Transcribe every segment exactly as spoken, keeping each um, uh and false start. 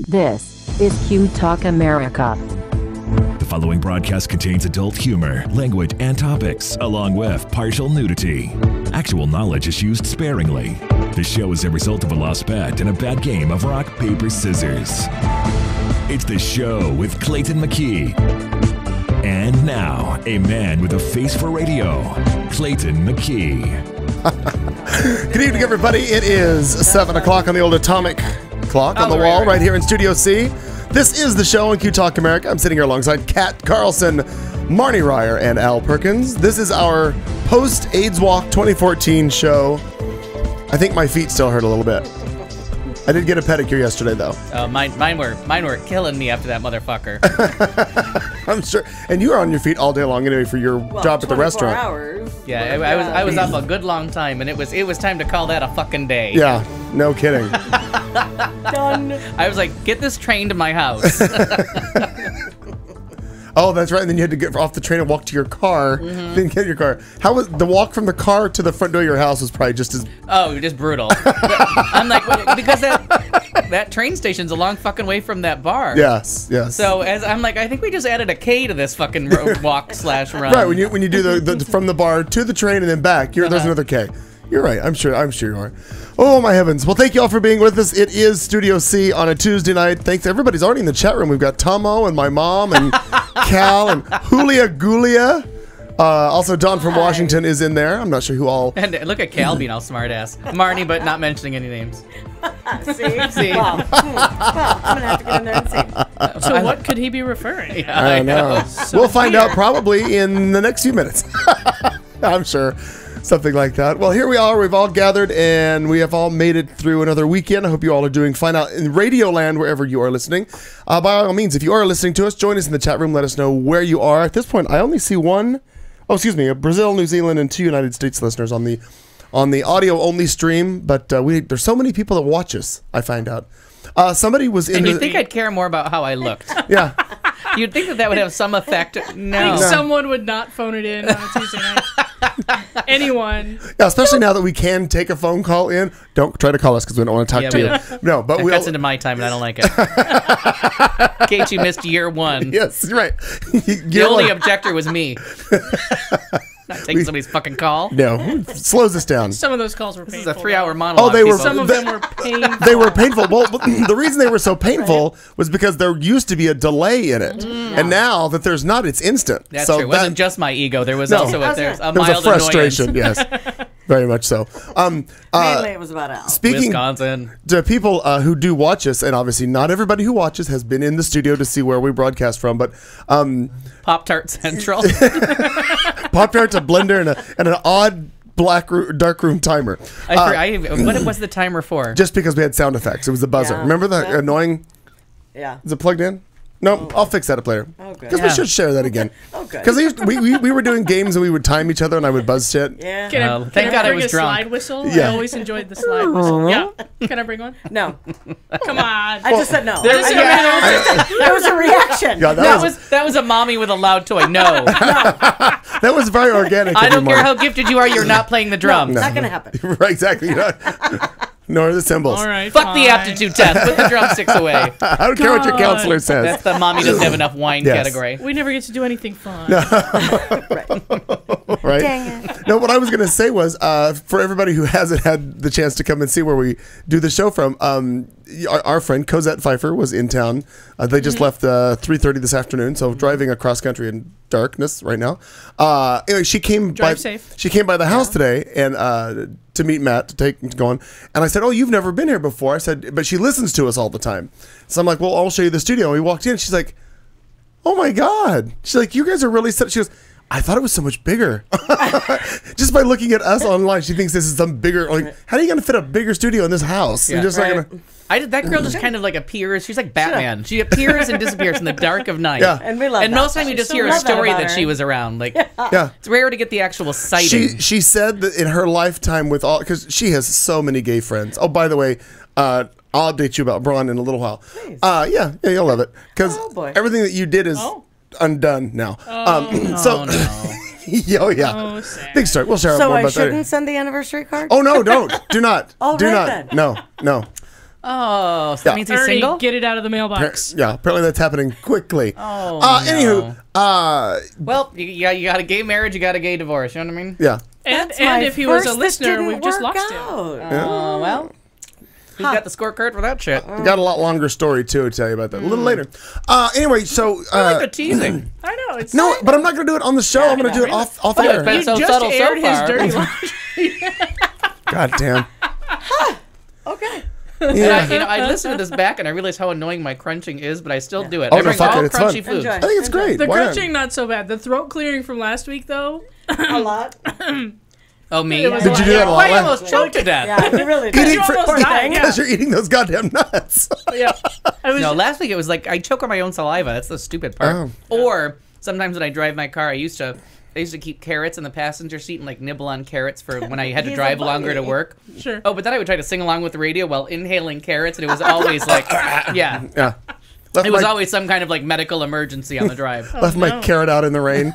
This is Q Talk America. The following broadcast contains adult humor, language, and topics, along with partial nudity. Actual knowledge is used sparingly. The show is a result of a lost bet and a bad game of rock, paper, scissors. It's The Show with Clayton McKee. And now, a man with a face for radio, Clayton McKee. Good evening, everybody. It is seven o'clock on the old atomic clock on the wall right here in Studio C. This is The Show on Q Talk America. I'm sitting here alongside Kat Carlson, Marnie Ryer, and Al Perkins. This is our post-AIDS Walk twenty fourteen show. I think my feet still hurt a little bit. I did get a pedicure yesterday, though. Oh, mine, mine were, mine were killing me after that motherfucker. I'm sure. And you were on your feet all day long anyway for your well, job at the restaurant. Hours. Yeah, I, I was, I was up a good long time, and it was, it was time to call that a fucking day. Yeah, no kidding. Done. I was like, get this train to my house. Oh, that's right. And then you had to get off the train and walk to your car. Mm-hmm. Then get your car. How was the walk from the car to the front door of your house? Was probably just as oh, just brutal. I'm like, what? Because that that train station's a long fucking way from that bar. Yes, yes. So as I'm like, I think we just added a K to this fucking ro- walk slash run. Right when you when you do the, the from the bar to the train and then back, you're, Uh-huh. there's another K. You're right. I'm sure. I'm sure you are. Oh my heavens! Well, thank you all for being with us. It is Studio C on a Tuesday night. Thanks. Everybody's already in the chat room. We've got Tomo and my mom and Cal and Julia Gulia. Uh, also, Don from Washington is in there. I'm not sure who all. And look at Cal being all smart ass. Marnie, but not mentioning any names. See? See? Well, hmm. well, I'm going to have to get in there and see. So what could he be referring? Yeah, I know. So we'll find weird. out probably in the next few minutes. I'm sure. Something like that. Well, here we are. We've all gathered, and we have all made it through another weekend. I hope you all are doing fine out in Radio Land, wherever you are listening. Uh, by all means, if you are listening to us, join us in the chat room. Let us know where you are. At this point, I only see one, oh, excuse me, Brazil, New Zealand, and two United States listeners on the on the audio-only stream. But uh, we there's so many people that watch us, I find out. Uh, somebody was in And the... you think I'd care more about how I looked? Yeah. You'd think that that would have some effect. I No. think someone would not phone it in on a Tuesday night. Anyone. Yeah, especially now that we can take a phone call in. Don't try to call us because we don't want to talk Yeah, to we you. don't. No, but That we'll... cuts into my time, and I don't like it. In case you missed year one. Yes, you're right. The You're only like- objector was me. Not taking somebody's fucking call. No, slows us down. Some of those calls were This painful. is a three-hour monologue. Oh, they were- people. Some of They- them were painful. They were painful. Well, the reason they were so painful was because there used to be a delay in it, and now that there's not, it's instant. That's so true. It that, wasn't just my ego. There was No. also a, there's a there was mild a frustration. annoyance. Yes, very much so. Um, uh, Mainly it was about Al. speaking Wisconsin. to people uh, who do watch us, and obviously not everybody who watches has been in the studio to see where we broadcast from, but um, Pop Tart Central. Pop-Tarts, a blender, and, a, and an odd black ro- dark room timer. I, Uh, for, I what was the timer for? just because we had sound effects, it was the buzzer. Yeah. Remember the Yeah. annoying? Yeah. Is it plugged in? No, I'll fix that up later. Oh, good. Because Yeah. we should share that again. Oh, good. Because we, we, we were doing games and we would time each other and I would buzz shit. Yeah. Can I, Oh, can thank I God I bring was a drunk. slide whistle? Yeah. I always enjoyed the slide whistle. Yeah. Can I bring one? No. Come on. I just said no. There's- I, yeah. That was a reaction. Yeah, that that was, was that was a mommy with a loud toy. No, that was very organic. I of don't you, care Mark. how gifted you are. You're not playing the drums. Not going to happen. Right, exactly. You're not- Nor the cymbals. All right. Fuck fine. the aptitude test. Put the drumsticks away. I don't care what your God. counselor says. That's the mommy doesn't have enough wine Yes. category. We never get to do anything fun. Right? Dang it. No, what I was going to say was uh, for everybody who hasn't had the chance to come and see where we do the show from, um, our, our friend Cosette Pfeiffer was in town. Uh, they just left uh, three thirty this afternoon, so driving across country in darkness right now. Uh, anyway, she came Drive by. safe. She came by the house today and uh, to meet Matt to take to go on. And I said, "Oh, you've never been here before." I said, "But she listens to us all the time." So I'm like, "Well, I'll show you the studio." And we walked in. She's like, "Oh my god!" She's like, "You guys are really." Set. She goes, "I thought it was so much bigger." Just by looking at us online, she thinks this is some bigger. Like, how are you going to fit a bigger studio in this house? Yeah. You're just Right. not gonna. I did, that girl just kind of like appears. She's like Batman. She appears and disappears in the dark of night. Yeah. And we love And that. most of the time you just So hear a love that story about that, her. she was around. Like Yeah. it's rare to get the actual sighting. She she said that in her lifetime with all because she has so many gay friends. Oh, by the way, uh, I'll update you about Braun in a little while. Please. Uh, yeah, yeah, you'll love it because Oh, boy. everything that you did is Oh. undone now. um, so, oh no. yo, yeah, Oh, sad. big story. We'll share So more I about shouldn't that. send the anniversary card? Oh no, don't do not All do right, not then. no no. Oh, so that Yeah. means he's Ernie, single? get it out of the mailbox. Yeah, apparently that's happening quickly. Oh, uh, no. Anywho, uh, Well, you, you, got, you got a gay marriage, you got a gay divorce. You know what I mean? yeah. And That's and my if he was a first that listener, didn't we've just work lost him. out. Oh, well. Who's got the scorecard for that shit? We got a lot longer story too. To tell you about that a little later. Uh, anyway, so I uh, like the teasing. I know it's no, but I'm not going to do it on the show. I'm going to do it off off Well, air. it's been You so just subtle so aired his far. dirty laundry. God damn. Okay. And I, you know, I listened to this back and I realized how annoying my crunching is, but I still do it. Oh, I no, bring fuck all it, it's crunchy fun. foods. Enjoy. I think it's great. The Why not? crunching not so bad. The throat clearing from last week though. A lot. Oh, me? It was Did you do that a lot? I last- almost choked to death. Yeah, you really Eating did. for- almost died, yeah. Because you're eating those goddamn nuts. Yeah. I was No, last week it was like I choke on my own saliva. That's the stupid part. Oh. Or sometimes when I drive my car, I used to I used to keep carrots in the passenger seat and like nibble on carrots for when I had to He's a drive longer to bunny. work. sure. Oh, but then I would try to sing along with the radio while inhaling carrots, and it was always like, yeah, Yeah. Left it was my, always some kind of like medical emergency on the drive. left my no. carrot out in the rain.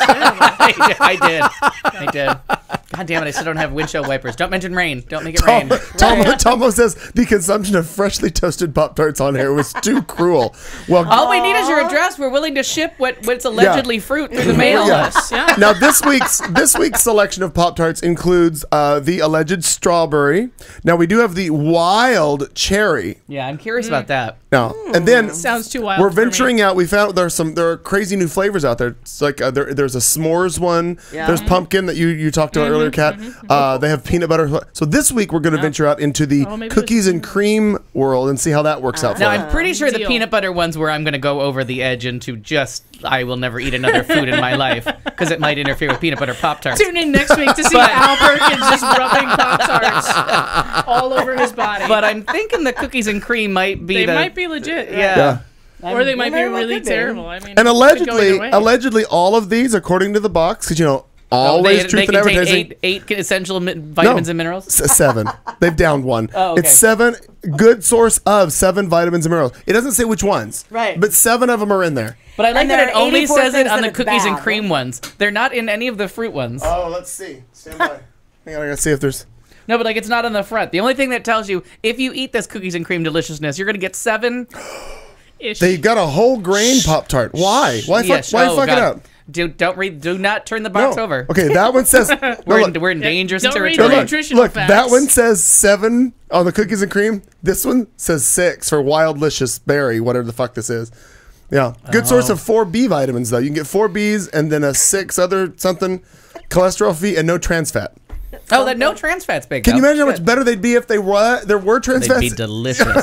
I did. I did. I did. God damn it! I still don't have windshield wipers. Don't mention rain. Don't make it rain. Tomo, Tomo says the consumption of freshly toasted Pop Tarts on here was too cruel. Well, All we need is your address. We're willing to ship what what's allegedly fruit through the mail. Yeah. Yeah. now this week's this week's selection of Pop Tarts includes uh, the alleged strawberry. Now we do have the wild cherry. Yeah, I'm curious about that. Now and then Sounds too wild. we're for me. venturing out. We found there's some there are crazy new flavors out there. It's like uh, there, there's a s'mores one. Yeah. There's pumpkin that you you talked about earlier, Kat. Uh, they have peanut butter. So this week we're going to venture out into the Oh, maybe cookies there's- and cream world and see how that works out for Now, you. I'm pretty sure the Deal. peanut butter ones where I'm going to go over the edge into just, I will never eat another food in my life because it might interfere with peanut butter Pop-Tarts. Tune in next week to see But- Al Perkins just rubbing Pop Tarts all over his body. But I'm thinking the cookies and cream might be they the... might be legit. Yeah. Yeah. Or they might be very well really could be. terrible. I mean, And it could go allegedly, either way. allegedly, all of these, according to the box, because you know, always they, truth they in contain advertising. eight, eight essential mi- vitamins No. and minerals. S- seven. They've downed one. Oh, okay. It's seven. Good source of seven vitamins and minerals. It doesn't say which ones. Right. But seven of them are in there. But I like And that there it are only eighty-four says it things on that the it's cookies and bad. cream ones. They're not in any of the fruit ones. Oh, let's see. Stand by. Hang on, I gotta see if there's. No, but like it's not on the front. The only thing that tells you if you eat this cookies and cream deliciousness, you're gonna get seven. Ish. They got a whole grain Pop Tart. Why? Why, fuck, Yes. why Oh, fuck it God. up? Do don't read. Do not turn the box No. over. Okay, that one says. no, We're look, in, we're in dangerous Don't read no, territory. the look, nutritional look, that facts. one says seven on the cookies and cream. This one says six for Wildlicious Berry, whatever the fuck this is. Yeah, good source Oh. of four B vitamins though. You can get four B's and then a six other something, cholesterol free and no trans fat. Oh, that no trans fat's big. Can you though. imagine how much better they'd be if they were there were trans They'd fats? be delicious.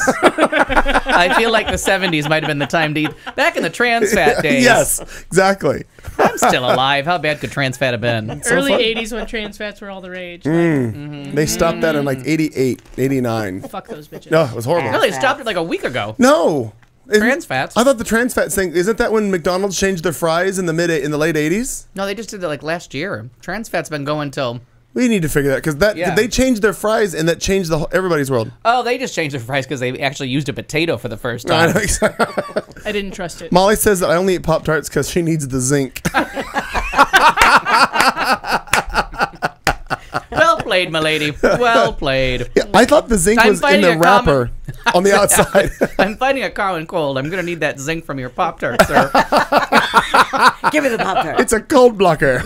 I feel like the seventies might have been the time to eat. Back in the trans fat days. Yes, exactly. I'm still alive. How bad could trans fat have been? Early fun. eighties when trans fats were all the rage. Mm. They stopped that in like eighty-eight, eighty-nine. Like, fuck those bitches. No, it was horrible. Really, it stopped it like a week ago. No. Isn't- Trans fats. I thought the trans fats thing isn't that when McDonald's changed their fries in the mid in the late eighties? No, they just did that like last year. Trans fat's been going till. We need to figure that because that Yeah. they changed their fries and that changed the whole, everybody's world. Oh, they just changed their fries because they actually used a potato for the first I time. know, exactly. I didn't trust it. Molly says that I only eat Pop Tarts because she needs the zinc. Well played, my lady. Well played. Yeah, I thought the zinc I'm was in fighting the a wrapper on the outside. I'm fighting a common cold. I'm gonna need that zinc from your Pop Tart, sir. Give me the Pop Tart. It's a cold blocker.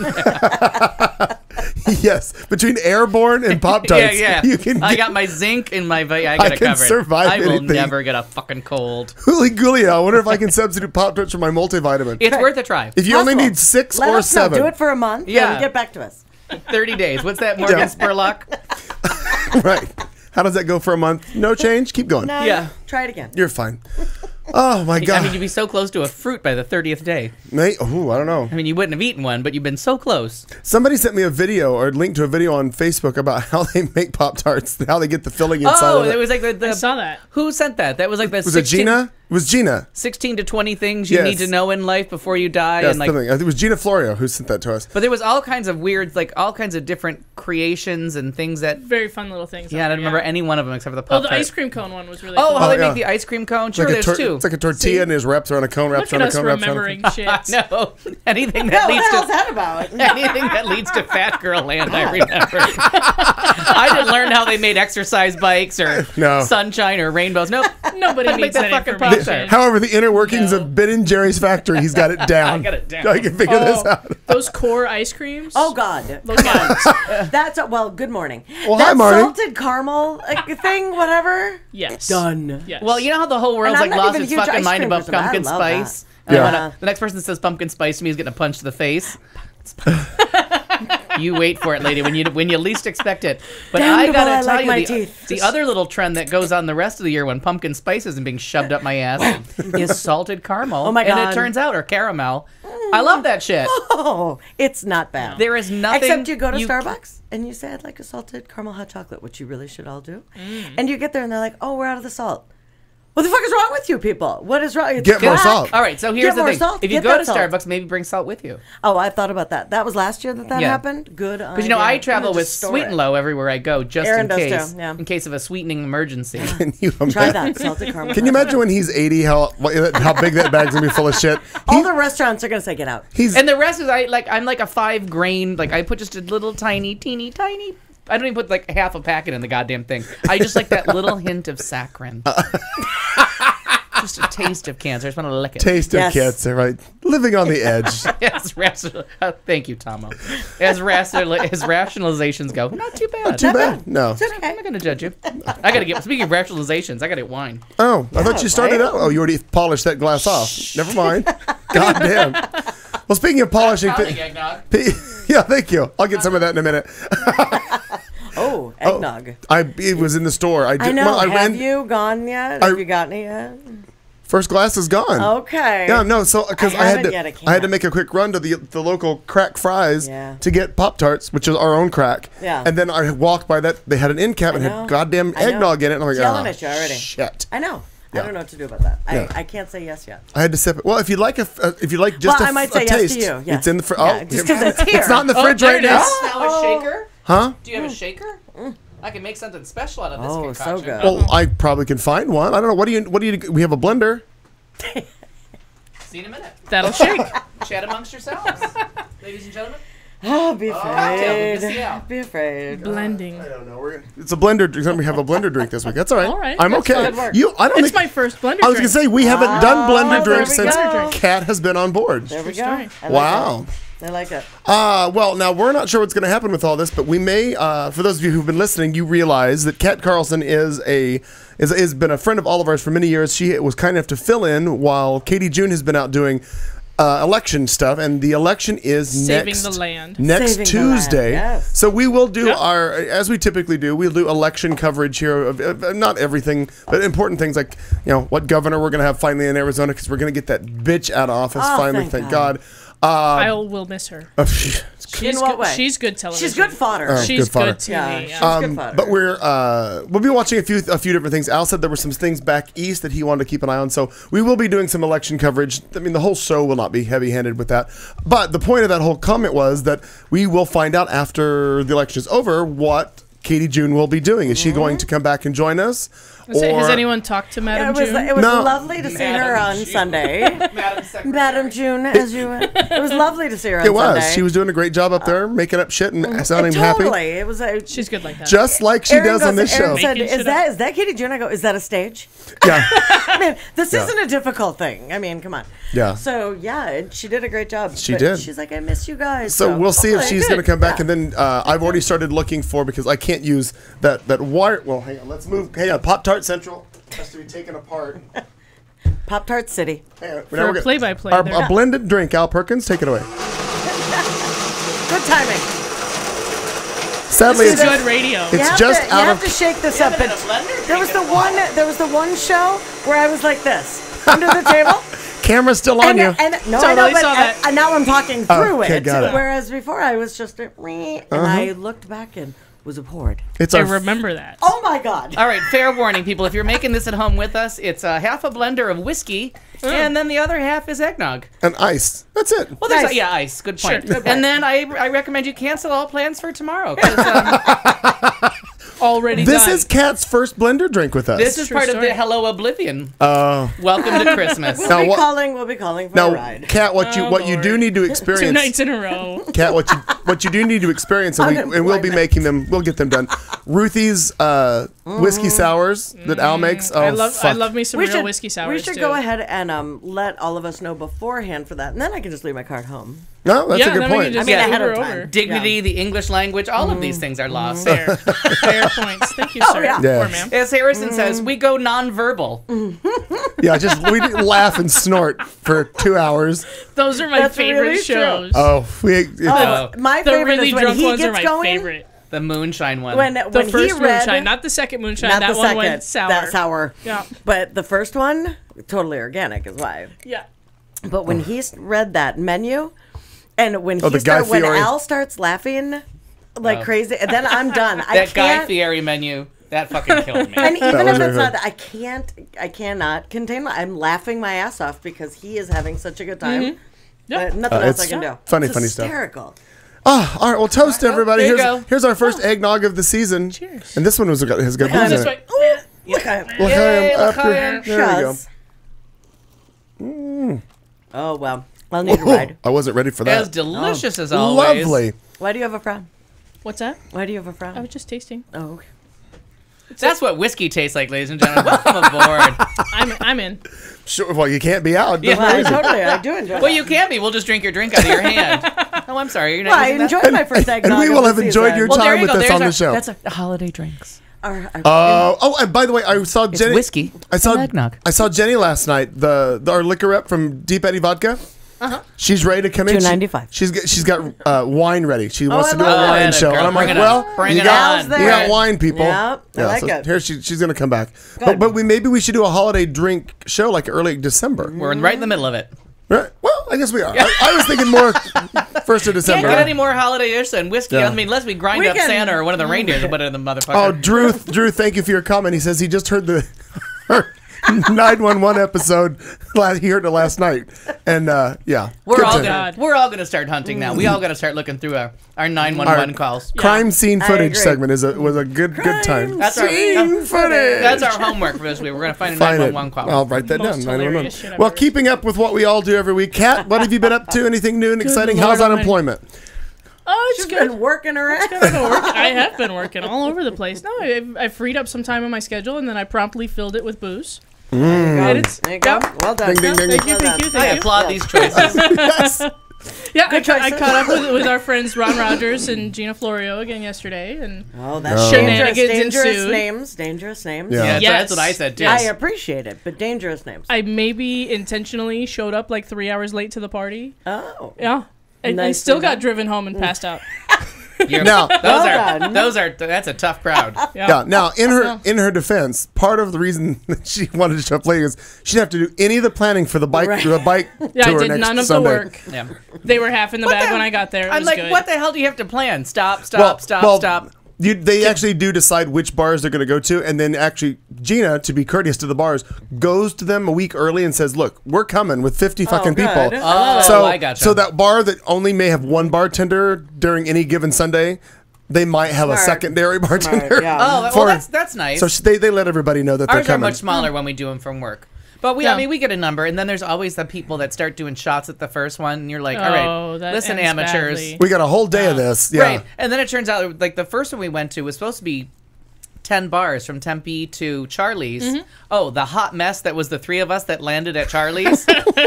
Yes, between Airborne and Pop Tarts, yeah, yeah. you can I get got my zinc in my. I got I it can covered. survive I will anything. never get a fucking cold. Hooly gooly. I wonder if I can substitute Pop Tarts for my multivitamin. It's worth a try. If you only Possible. need six Let or us know. seven, Do it for a month. Yeah. Yeah. Get back to us. thirty days. What's that, Morgan Yeah. Spurlock? right? How does that go for a month? No change. Keep going. No, Yeah. Try it again. You're fine. Oh my god. I mean, you'd be so close to a fruit by the thirtieth day. Mate, oh, I don't know. I mean, you wouldn't have eaten one, but you've been so close. Somebody sent me a video or a link to a video on Facebook about how they make Pop Tarts, how they get the filling inside Oh, of it. it was like the. the I saw that. Who sent that? That was like the. was it Gina? It was Gina. sixteen to twenty things you Yes. need to know in life before you die, Yes, and like. the thing. I think it was Gina Florio who sent that to us. But there was all kinds of weird, like all kinds of different creations and things that. Very fun little things. Yeah, I out don't there, remember any one of them except for the Oh, pop the ice cream cone one was really Oh, cool. how Oh, they yeah. make the ice cream cone? Sure, It's like, a there's tor- two. it's like a tortilla See? and his wraps around a cone, wraps Look at around a us cone, wraps around a remembering cone. shit. No, anything that No, leads what the hell's to that about? anything that leads to fat girl land, I remember. I didn't learn how they made exercise bikes or No. sunshine or rainbows. Nope. Nobody Make needs that that fucking information. However, the inner workings No. of Ben and Jerry's factory, he's got it down. I got it down. I can figure this Oh, out. those core ice creams. Oh God. Those guys. That's a, well. Good morning. Well, that hi, Marty. salted caramel uh, thing, whatever. Yes. Done. Yes. Well, you know how the whole world's And I'm like not lost even a its huge fucking ice mind cream about person, but I pumpkin love spice. that. And Yeah. when, uh, the next person that says pumpkin spice to me is getting a punch to the face. You wait for it, lady, when you when you least expect it. But Damn I it, gotta well, I tell like you, my the, teeth. the other little trend that goes on the rest of the year when pumpkin spice isn't being shoved up my ass is salted caramel. Oh my And God. it turns out, or caramel. I love that shit. Oh, it's not bad. There is nothing. Except you go to you- Starbucks and you say, I'd like a salted caramel hot chocolate, which you really should all do. Mm. And you get there and they're like, oh, we're out of the salt. What the fuck is wrong with you people? What is wrong? It's Get more crack. salt. All right, so here's Get the more thing. salt. If you Get go that to salt. Starbucks, maybe bring salt with you. Oh, I thought about that. That was last year that that Yeah. happened. Good. Because, you know, I travel with Sweet and Low everywhere I go, just Aaron in does case. too, yeah. In case of a sweetening emergency. Can you Try imagine? that salted caramel. Can you imagine when he's eighty, how how big that bag's gonna be full of shit? All He- the restaurants are gonna say, get out. he's And the rest is I like I'm like a five grain, like I put just a little tiny, teeny, tiny. I don't even put like half a packet in the goddamn thing. I just like that little hint of saccharin. Just a taste of cancer. I just want to lick it. taste of Yes. cancer, right? Living on the edge. As rational, uh, thank you, Tomo. As, rational, as rationalizations go, not too bad. Too bad. No. It's I'm okay. not gonna judge you. I gotta get. Speaking of rationalizations, I gotta get wine. Oh, I thought you started right? out. Oh, you already polished that glass off. Never mind. God damn. Well, speaking of polishing, Pounding thi- eggnog. yeah, thank you. I'll get some of that in a minute. Oh, eggnog. I it was in the store. I, did, I know. well, I Have ran. you gone yet? I- Have you gotten it yet? First glass is gone. Okay. Yeah, no. So because I I, had haven't to, yet, I I, had to can't. make a quick run to the the local crack fries Yeah. to get Pop Tarts, which is our own crack. Yeah. And then I walked by that. They had an end cap and I had know. goddamn I know. eggnog in it. And I'm like, It's yelling oh, at you already. shit. I know. Yeah. I don't know what to do about that. Yeah. I, I can't say yes yet. I had to sip it. Well, if you like a, f- uh, if you like just Well, a, I might f- say a yes to taste, you, yeah. it's in the fr- Yeah, oh, just 'cause it's here. It's not in the Oh, fridge there right it now, is. Now a shaker? huh? Do you have a shaker? I can make something special out of this Oh, so concoction. good. Well, I probably can find one. I don't know. What do you? What do you? We have a blender. See you in a minute. That'll shake. Chat amongst yourselves, ladies and gentlemen. Oh, be cocktail, afraid. yeah. Be afraid. Blending. I don't know. We're gonna, it's a blender. drink. We have a blender drink this week. That's all right. All right, I'm that's okay. fine. You? I don't It's think. my first blender I was drink. gonna say we haven't done blender Oh, drinks there we since go. Kat has been on board. There we True go. story. I like Wow. it. I like it. Uh, well, now we're not sure what's going to happen with all this, but we may. Uh, for those of you who've been listening, you realize that Kat Carlson is a is has been a friend of all of ours for many years. She was kind enough to fill in while Katie June has been out doing uh, election stuff, and the election is Saving next the land. next Saving the land, Tuesday. yes. So we will do Yep. our as we typically do. We'll do election coverage here of, of not everything, but important things like you know what governor we're going to have finally in Arizona because we're going to get that bitch out of office Oh, finally. thank Thank God. God. Uh, I will miss her. In She's what good, way? She's good television. She's good fodder. Oh. She's good fodder. good T V. Yeah, Yeah. she's Um, good fodder. but we're uh, we'll be watching a few a few different things. Al said there were some things back east that he wanted to keep an eye on, so we will be doing some election coverage. I mean, the whole show will not be heavy-handed with that, but the point of that whole comment was that we will find out after the election is over what Katie June will be doing. Is she going to come back and join us? Has, has anyone talked to Yeah, Madam it was June? it was No. lovely to see her Madam on June. Sunday. Madam Secretary. Madam June, as you it was lovely to see her on It was. Sunday. She was doing a great job up there, making up shit and sounding totally. happy, It was a She's good like that. just like she Aaron does on goes- this Aaron show. said, Making "Is shit that up. is that Katie June?" I go, "Is that a stage?" Yeah, I mean, this Yeah. isn't a difficult thing. I mean, come on. Yeah. So yeah, and she did a great job. She But did. She's like, "I miss you guys." so we'll see if okay, she's good. going to come back, Yeah. and then uh, I've already started looking for because I can't use that that wire. Well, hang on, let's move. Hang on, Pop Tart Central has to be taken apart. Pop Tart City. Hang on. For Now we're a gonna- play-by-play Our, there. a blended drink. Al Perkins, take it away. Good timing. Sadly, This is it's, good radio. it's you have just to, you out have of to shake this up. been in But a blender there was the drinking one. There was the one show where I was like this under the table. camera's still on And, you. and no, I Totally know, but saw that. and now I'm talking through Okay, it. got it. Whereas before I was just a, and I looked back and was abhorred. It's I our remember that. Oh my God! All right, fair warning, people. If you're making this at home with us, it's uh, half a blender of whiskey, and then the other half is eggnog. and ice. That's it. Well, there's Nice. a, yeah, ice. Good point. Sure. And then I, I recommend you cancel all plans for tomorrow. 'cause, um, already This done. is Kat's first blender drink with us. This is True part of story. the Hello Oblivion. uh, Welcome to Christmas. We'll Now be what- calling. We'll be calling for a now, ride. Kat, what you Oh, what you do Lord. need to two experience, nights in a row. Kat, what you what you do need to experience, and, we, and we'll be Unemployment. making them. We'll get them done. Ruthie's uh, whiskey sours that Al makes. Oh, I love I fuck. love me some we real should, whiskey sours we should too. go ahead and um, let all of us know beforehand for that, and then I can just leave my card home. No, that's Yeah, a good then we point. can just I mean, yeah, ahead Uber of time. over. Dignity, Yeah. the English language, all of these things are lost. Fair, fair points. Thank you, sir. yeah. Yeah. Or ma'am. As Harrison says, we go non-verbal. Yeah, just we didn't laugh and snort for two hours. Those are my That's favorite really true. shows. Oh, we. Oh, my the favorite really is when drunk he ones gets are my going. favorite. The moonshine one. When The when first he read, moonshine, not the second moonshine. not that the one second, went sour. that sour. Yeah. But the first one, totally organic, is why. Yeah. But when he s- read that menu, and when Oh, he the Guy start, when Fieri. Al starts laughing like Oh. crazy, and then I'm done. I that Guy can't. Fieri menu, that fucking killed me. And even was if very it's not, good. I can't, I cannot contain. My, I'm laughing my ass off because he is having such a good time. Yeah. Uh, nothing Uh, else I it's can do. funny, It's funny stuff. hysterical. Oh, all right. Well, toast everybody. there you Here's go. here's our first eggnog of the season. Cheers. And this one was got has got Yeah, booze This in it. way. Ooh, look at L'chaim Yay, after- l'chaim. There we go. Shaz. Oh well, I'll need a ride. I wasn't ready for As that. delicious as always. Lovely. Why do you have a frown? What's that? Why do you have a frown? I was just tasting. Oh, okay. That's what whiskey tastes like, ladies and gentlemen. Welcome aboard. I'm I'm in. Sure. Well, you can't be out. Yeah. Well, I totally, I do enjoy. Well, that. you can be. We'll just drink your drink out of your hand. Oh, I'm sorry. You're not Well, I using that? enjoyed my first eggnog. and we of will the have enjoyed season. your Well, there time you with go. us There's on our, the show. That's our holiday drinks. Our- our- Uh, oh, and by the way, I saw Jenny. whiskey I saw and eggnog. I saw Jenny last night. The, the our liquor rep from Deep Eddy Vodka. Uh-huh. She's ready to come in. two She- ninety-five. She's got, she's got uh, wine ready. She wants I to do love a that. wine Atta show, girl. and I'm Bring like, it well, on. Bring you it got on. you There. got wine, people. Yep, I like it. Here she, she's gonna come back. But, but we maybe we should do a holiday drink show like early December. We're right in the middle of it. Right? Well, I guess we are. I, I was thinking more first of Can't December. get any more holiday-ish than whiskey. Yeah. I mean, unless we grind We up can- Santa or one of the reindeers and put it in the motherfucker. Oh, Drew, Drew, thank you for your comment. He says he just heard the nine one one episode. la- He heard it last night, and uh, yeah, we're good all time. gonna God. we're all gonna start hunting now. We all gotta start looking through our our nine one one Our- calls. Crime scene I footage agree. segment is a was a good good time. That's our Scene footage. that's our homework for this week. We're gonna find a Find nine it. one one call. I'll write that Most down. nine one one. hilarious shit I've Well, ever keeping up with what we all do every week. Kat, what have you been up to? Anything new and exciting? Lord How's Almighty. unemployment? Oh, it's She's good. been working her ass. I've been working. I have been working all over the place. No, I, I freed up some time on my schedule, and then I promptly filled it with booze. And it's, There you go. yeah, Well done. Ding, ding, ding. Thank you, Well thank done. you, I thank you. applaud these choices. Yes. Yeah, I, Good ca- I choices. caught up with, with our friends Ron Rogers and Gina Florio again yesterday, and Oh, that's Oh. dangerous. Shenanigans Dangerous ensued. names. Dangerous names. Yeah. Yeah, that's, Yes. that's what I said too. I Yes. appreciate it, but dangerous names. I maybe intentionally showed up like three hours late to the party. oh. Yeah, and, and Nice still to got know. driven home and passed out. You're- Now- those Well are done. those are that's a tough crowd. Yeah. Yeah. Now, in her No. in her defense, part of the reason that she wanted to show up late is she didn't have to do any of the planning for the bike Right. the bike Yeah, I tour did next none of Sunday. the work. Yeah. They were half in the What bag the- when I got there. It I'm was like, good. what the hell do you have to plan? Stop, stop, Well, stop, well, stop. You, they actually do decide which bars they're going to go to, and then actually Gina, to be courteous to the bars, goes to them a week early and says, "Look, we're coming with fifty fucking good. people." Oh, so, I gotcha. so that bar that only may have one bartender during any given Sunday, they might have a Smart. secondary bartender. yeah. Oh, well, for- that's that's nice. So sh- they, they let everybody know that Ours they're are coming. much smaller when we do them from work. But we, Yeah. I mean, we get a number, and then there's always the people that start doing shots at the first one, and you're like, all Oh, right, that listen, ends amateurs. badly. we got a whole day of this. Yeah. Right. And then it turns out, like, the first one we went to was supposed to be ten bars from Tempe to Charlie's. Mm-hmm. Oh, the hot mess that was the three of us that landed at Charlie's.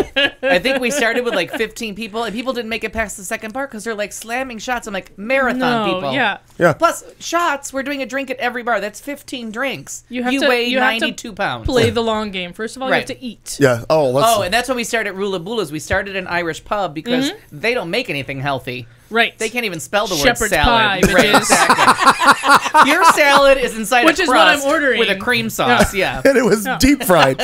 I think we started with like fifteen people, and people didn't make it past the second bar because they're like slamming shots. I'm like, marathon No, people. yeah. Yeah. Plus, shots, we're doing a drink at every bar. That's fifteen drinks. You have to weigh you have to ninety-two pounds. Play the long game. First of all, Right. you have to eat. Yeah. Oh, let's. Oh, and that's when we started Rula Bulas. We started an Irish pub because Mm-hmm. they don't make anything healthy. Right. They can't even spell the Shepherd's word salad. pie, Right, bitches. exactly. Your salad is inside Which a is what I'm crust ordering. with a cream sauce. Yeah. and it was deep fried.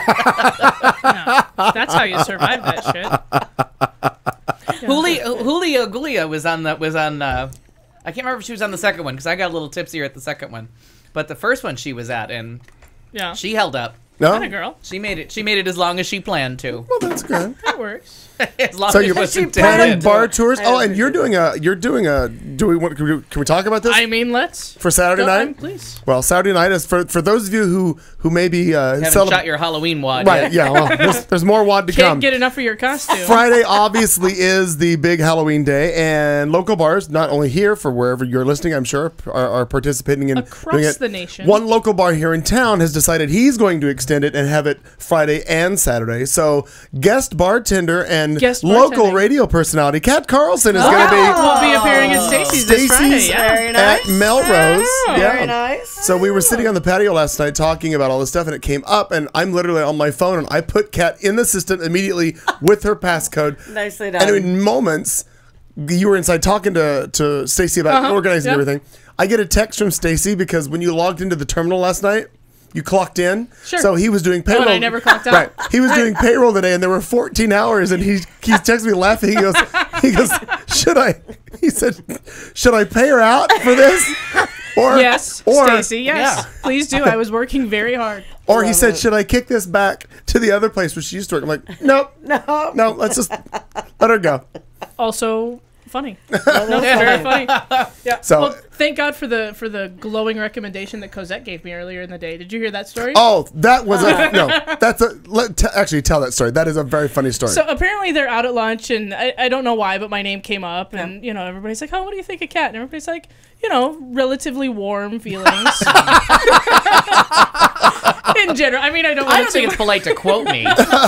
That's how you survive that shit. Julio, Julio Gulia was on the was on. Uh, I can't remember if she was on the second one because I got a little tipsier at the second one, but the first one she was at and Yeah. she held up. No? Not a girl. She made it. She made it as long as she planned to. Well, that's good. That works. As long So as you're it was She intended. planning bar to. tours. I Oh, and you're appreciate doing a. You're doing a. Do we want? Can we, can we talk about this I mean, let's. for Saturday Go- night? I'm- please. Well, Saturday night is for for those of you who who maybe uh, Haven't celeb- shot your Halloween wad right. yet. Yeah. Well, there's, there's more wad to Can't come. get enough of your costume. Friday obviously is the big Halloween day, and local bars, not only here for wherever you're listening, I'm sure, are, are participating in Across doing it. the nation. One local bar here in town has decided he's going to extend it and have it Friday and Saturday. So, guest bartender and Guest local bartending. radio personality Kat Carlson is going to be We'll be appearing at Stacy's this Friday. Stacy's Yeah. Very nice. at Melrose. Oh, yeah. Very nice. So we were sitting on the patio last night talking about all this stuff, and it came up, and I'm literally on my phone, and I put Kat in the system immediately with her passcode. Nicely done. And in moments, you were inside talking to, to Stacy about Uh-huh, organizing yeah. everything. I get a text from Stacy because when you logged into the terminal last night, you clocked in. Sure. So he was doing payroll. and I never clocked out. Right. He was doing payroll today, and there were fourteen hours, and he he texted me laughing. He goes, he goes, should I? He said, should I pay her out for this? Or Yes, or Stacy. Yes, Yeah. please do. I was working very hard. or he said, should I kick this back to the other place where she used to work? I'm like, nope, no. no, let's just let her go. Also funny. No, very funny. Yeah. So- well, thank God for the for the glowing recommendation that Cosette gave me earlier in the day. Did you hear that story? Oh, that was a no. That's a let t- actually tell that story. That is a very funny story. So apparently they're out at lunch, and I, I don't know why, but my name came up, and you know everybody's like, "Oh, what do you think of Kat?" And everybody's like, you know, relatively warm feelings in general. I mean, I don't. I Want don't think it's polite to quote me.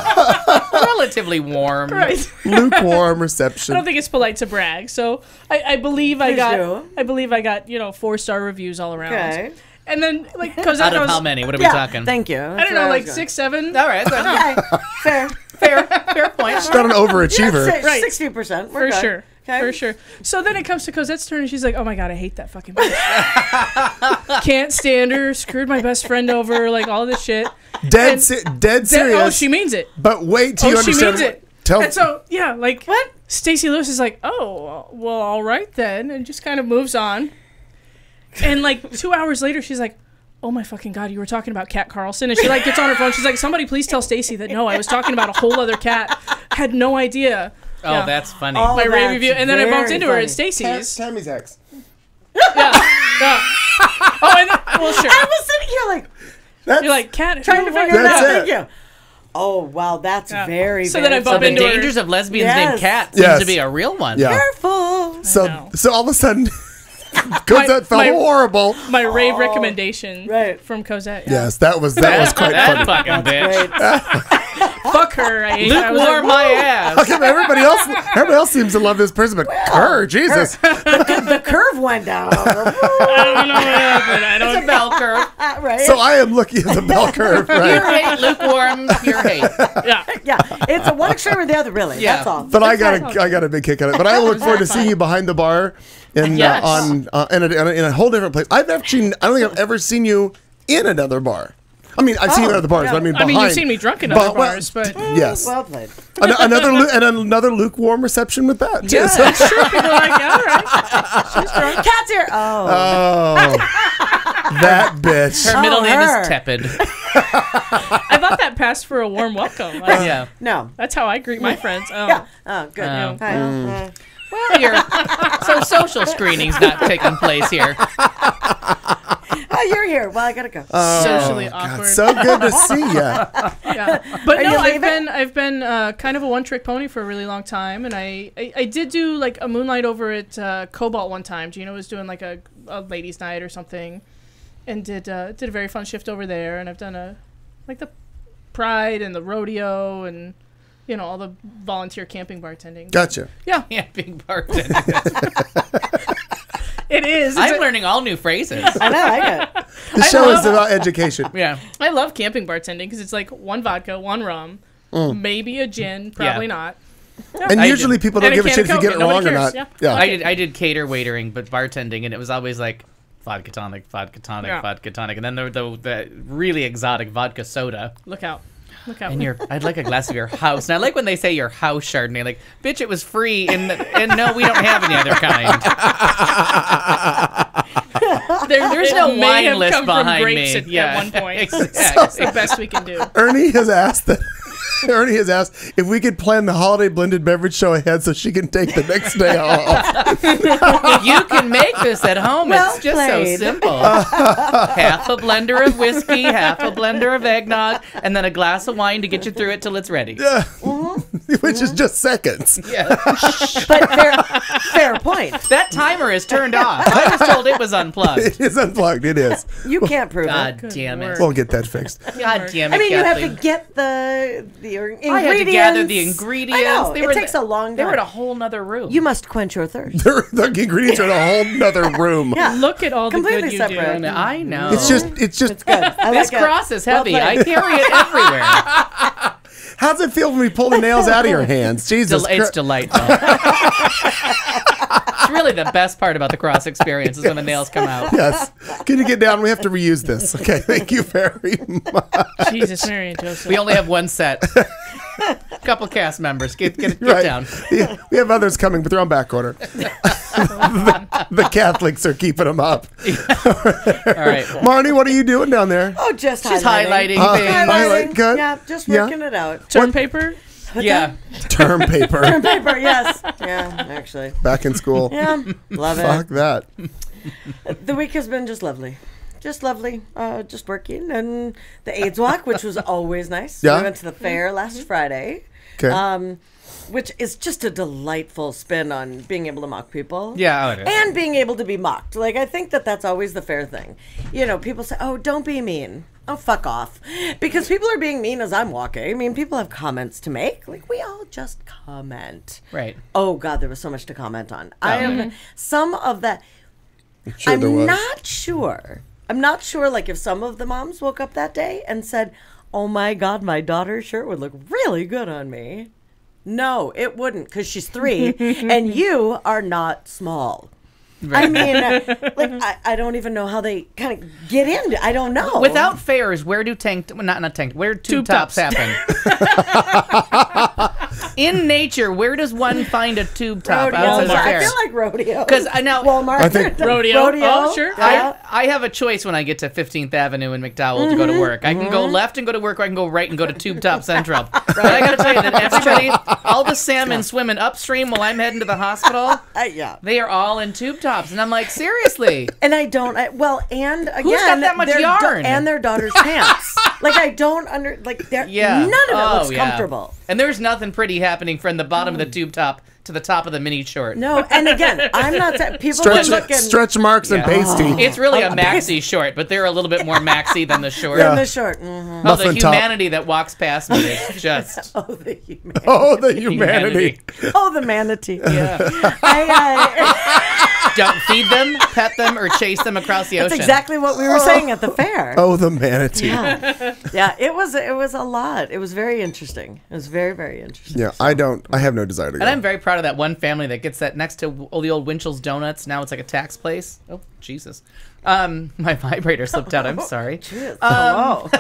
Relatively warm. right. Lukewarm I reception. don't think it's polite to brag. So I, I believe I Please got do. I believe I got, you know, four star reviews all around. Okay. And then like Cosette Out of goes, how many? What are we Yeah. talking? Thank you. I don't know, like six, seven. All right. That's Okay. Fair. fair. Fair point. Not an overachiever. Right. Sixty percent. For sure. Okay. For sure. So then it comes to Cosette's turn, and she's like, "Oh my god, I hate that fucking bitch. Can't stand her. Screwed my best friend over. Like all this shit. Dead, And- se- dead Then- serious. oh, she means it. but wait till Oh, you she understand. means it. Tell. And so yeah, like What? Stacey Lewis is like, "Oh, well, all right then," and just kind of moves on. And like two hours later, she's like, "Oh my fucking god, you were talking about Kat Carlson," and she like gets on her phone. She's like, "Somebody please tell Stacey that no, I was talking about a whole other cat. Had no idea." Oh, Yeah. that's funny. Oh, My rave that's review, and then I bumped very into her funny. at Stacey's. Tammy's ex. Yeah, yeah. Oh, and then, well, sure. I was sitting here like That's, You're like, Kat, trying to who- figure it That's out. it. Thank you. Oh wow, that's Yeah. very. So very then I So bump the into her. dangers of lesbians Yes. named Cat seems Yes. to be a real one. yeah. Careful. So know. so all of a sudden, Cosette felt my- horrible. My rave recommendation right. from Cosette. Yeah. Yes, that was that was quite That funny. fucking bitch. Great. Fuck her. I, I was Lukewarm like, my ass. Okay, but everybody else, everybody else seems to love this person, but her, Jesus. The curve went down. I don't know what happened. I It's a don't. bell curve. right. So I am looking at the bell curve, Pure right? hate, lukewarm, pure hate. Yeah. yeah, it's a one extreme or the other. Really. Yeah. That's all. But I got fine. a, I got a big kick out of it. But I look forward to seeing you behind the bar in Yes. uh, on uh, in, a, in a in a whole different place. I've actually, I don't think I've ever seen you in another bar. I mean, I've seen you in Oh, other bars, yeah. but I mean, I behind. mean, you've seen me drunk in other But- well, bars, but Yes, Well played. An- another lu- and another lukewarm reception with that. Too. yeah, So- it's true. People are like, yeah, all right. Cat's here. Oh. oh, that bitch. Her middle Oh, name her. is Tepid. I thought that passed for a warm welcome. Like, Yeah. No. that's how I greet my friends. Oh. Yeah. Oh, good. Oh. Hi. Uh, Well, you're, so social screening's not taking place here. oh, you're here. Well, I gotta go. Socially Oh, God, awkward. so good to see you. Yeah. But Are no, you I've leaving? been I've been uh, kind of a one trick pony for a really long time, and I, I, I did do like a moonlight over at uh, Cobalt one time. Gina was doing like a, a ladies' night or something, and did uh, did a very fun shift over there. And I've done a like the Pride and the rodeo and you know all the volunteer camping bartending. Gotcha. Yeah, Yeah, big bartender. it is. It's I'm a- learning all new phrases. I know. I got. The show is about education. Yeah. I love camping bartending because it's like one vodka, one rum, maybe a gin, probably Yeah. not. And I usually did. people don't And a give a can shit if of you get Coke, it nobody wrong or cares, not. yeah. Yeah. I did I did cater waitering, but bartending, and it was always like vodka tonic, vodka tonic, Yeah. vodka tonic, and then the, the the really exotic vodka soda. Look out. Look out. And your, I'd like a glass of your house. And I like when they say your house Chardonnay. Like, bitch, it was free, and and no, we don't have any other kind. There, There's it no may wine have list come from behind grapes me. At, Yeah. at one point. Exactly. That's the best we can do. Ernie has asked that. Ernie has asked if we could plan the holiday blended beverage show ahead so she can take the next day off. You can make this at home. Well it's just played. so simple. Half a blender of whiskey, half a blender of eggnog, and then a glass of wine to get you through it till it's ready. Yeah. Which is just seconds. Yeah. But fair, fair point. That timer is turned off. I was told it was unplugged. It is unplugged. It is. You can't prove it. God damn it. We'll get that fixed. God damn it, I mean, you have Kathleen. to get the the ingredients. I had to gather the ingredients. I know. They it were takes the- a long time. They were in a whole nother room. You must quench your thirst. The, the ingredients are in a whole nother room. Yeah. Look at all the Completely good you separate. do. I know. It's just, it's just. Good. I This like it. cross is Well heavy. played. I carry it everywhere. How does it feel when we pull the nails out of your hands? Jesus Del- it's Christ. delightful. It's really the best part about the cross experience is when the nails come out. Yes. Can you get down? We have to reuse this. Okay. Thank you very much. Jesus, Mary and Joseph. We only have one set. A couple cast members. Get get, get Right. down. Yeah, we have others coming, but they're on back order. the, the Catholics are keeping them up. All right. Marnie, what are you doing down there? Oh, just She's highlighting. highlighting Uh, things. highlight. Good. Yeah, just Yeah. working it out. Term paper? Yeah. Term paper. Paper, yes. Yeah, actually. Back in school. Yeah, love Fuck it. that. The week has been just lovely. Just lovely. Uh, just working. And the AIDS walk, which was always nice. Yeah? We went to the fair last Friday. Okay. Um, which is just a delightful spin on being able to mock people. Yeah, oh, it is. And being able to be mocked. Like, I think that that's always the fair thing. You know, people say, oh, don't be mean. Oh, fuck off. Because people are being mean as I'm walking. I mean, people have comments to make. Like, we all just comment. Right. Oh, God, there was so much to comment on. I am some of that. Sure I'm there was. not sure. I'm not sure, like, if some of the moms woke up that day and said, oh, my God, my daughter's shirt would look really good on me. No, it wouldn't, because she's three, and you are not small. I mean, like, I, I don't even know how they kind of get into I don't know. Without fairs, where do tank well, not not tank where do tube Tube tops, tops. happen? In nature, where does one find a tube top rodeo, outside of a I fair? feel like rodeo. 'Cause I know- Walmart. I think- Rodeo. Rodeo. Oh, sure. Yeah. I, I have a choice when I get to fifteenth Avenue in McDowell to go to work. I can go left and go to work, or I can go right and go to Tube Top Central. But I got to tell you that everybody, all the salmon swimming upstream while I'm heading to the hospital, Uh, yeah. they are all in tube tops, and I'm like, seriously. And I don't. I, well, and again, got that much their yarn? and their daughter's pants. Like I don't under. Like they're Yeah. none of it Oh, looks yeah. comfortable. And there's nothing pretty happening from the bottom of the tube top to the top of the mini short. No, and again, I'm not saying people Stretch, were looking stretch marks and Yeah. pasty. It's really a maxi short, but they're a little bit more maxi than the short. in the short. Mhm. Oh, the Muffin top. humanity that walks past me is just Oh, the humanity. Oh, the humanity. Oh, the manatee. yeah. I, uh, Don't feed them, pet them, or chase them across the that's ocean. exactly what we were saying at the fair. Oh, the manatee. Yeah. Yeah, it was it was a lot. It was very interesting. It was very very interesting. Yeah, I don't. I have no desire to go. And I'm very proud of that one family that gets that next to all the old Winchell's Donuts. Now it's like a tax place. Oh, Jesus. Um, my vibrator slipped out. I'm sorry. Oh,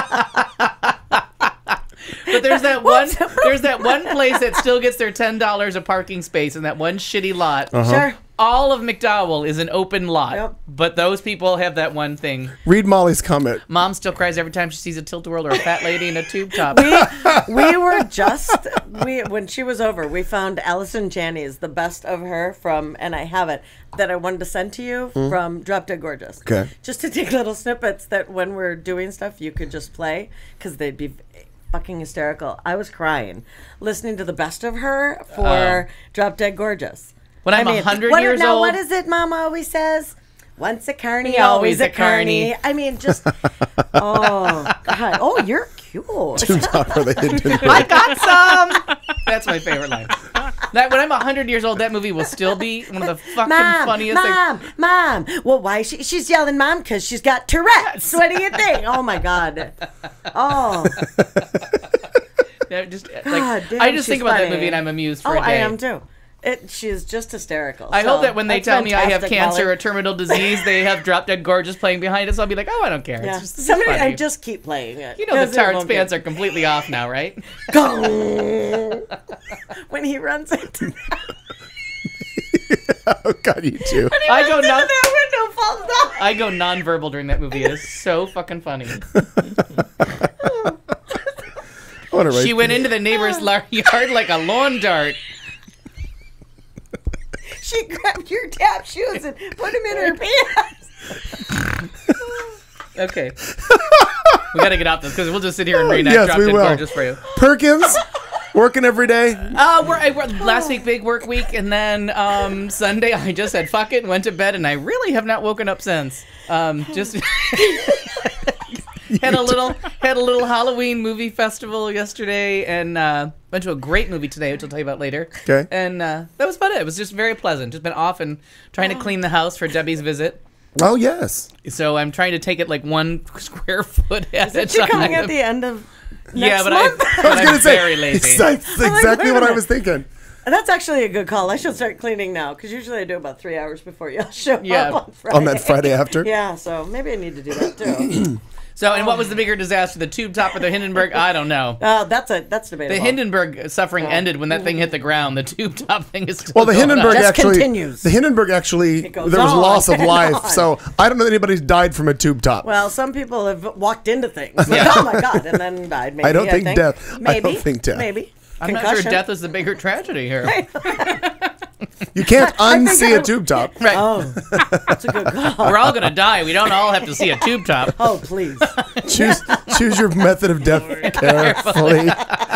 But there's that one. There's that one place that still gets their ten dollars a parking space in that one shitty lot. sure. All of McDowell is an open lot, Yep. but those people have that one thing. Read Molly's comment. Mom still cries every time she sees a tilt-a-whirl or a fat lady in a tube top. we, we were just we when she was over, we found Allison Janney's the best of her from, and I have it that I wanted to send to you from Drop Dead Gorgeous. Okay. Just to take little snippets that when we're doing stuff you could just play because they'd be fucking hysterical. I was crying listening to the best of her for Drop Dead Gorgeous. When I'm I mean, a hundred what- years now, old, what is it Mama always says? Once a carny, Always always a a carny. carny. I mean, just oh god, oh you're cute. Top of the hidden I got some. That's my favorite line. That when I'm a hundred years old, that movie will still be one of the fucking Mom, funniest things. mom, mom. Well, why is she? She's yelling, mom, because she's got Tourette's. What do you think? Oh my god. Oh, Yeah, just like God damn, I just think she's about that funny. movie and I'm amused for oh, a day. I am too. It. She's just hysterical. I So, hope that when they that's tell me I have fantastic, cancer Molly. or terminal disease, they have Drop Dead Gorgeous playing behind us. I'll be like, oh, I don't care. Yeah. It's just, it's Somebody, funny. I just keep playing it. You know the Tarts fans are completely off now, right? Gong. When he runs into Oh God, you too. I go into nuts. that window falls down. I go nonverbal during that movie. It is so fucking funny. I wanna write She went into the neighbor's lar- yard like a lawn dart. She grabbed your tap shoes and put them in her pants. Okay. We gotta get off this because we'll just sit here and reenact Yes, Drop we Dead will. Gorgeous for you. Perkins, working every day. Uh, we're, I, we're last week big work week, and then um, Sunday I just said fuck it and went to bed, and I really have not woken up since. Um, just had a little had a little Halloween movie festival yesterday, and uh, went to a great movie today, which I'll tell you about later. Okay. And uh, that was fun. It was just very pleasant. Just been off and trying to clean the house for Debbie's visit. Oh yes. So I'm trying to take it like one square foot at a Is she time. coming at the end of next yeah, but, month? I, I but was I'm gonna say very lazy. That's like, exactly wait a what I minute. was thinking. That's actually a good call. I should start cleaning now because usually I do about three hours before y'all show Yeah. up on Friday. On that Friday after. Yeah, so maybe I need to do that too. So, and what was the bigger disaster, the tube top or the Hindenburg? I don't know. Oh, that's a that's The debatable. Hindenburg suffering ended when that thing hit the ground. The tube top thing is still Well, the going on. Hindenburg Just actually continues. the Hindenburg actually there goes was on loss of and life. on. So I don't know that anybody's died from a tube top. Well, some people have walked into things. Like, Yeah. oh my god, and then died. Maybe I don't think death. I Maybe. don't think death. Maybe. I'm not Concussion. sure death is the bigger tragedy here. You can't unsee I- a tube top. Right. Oh, that's a good call. We're all going to die. We don't all have to see a tube top. Oh, please. Choose choose your method of death carefully.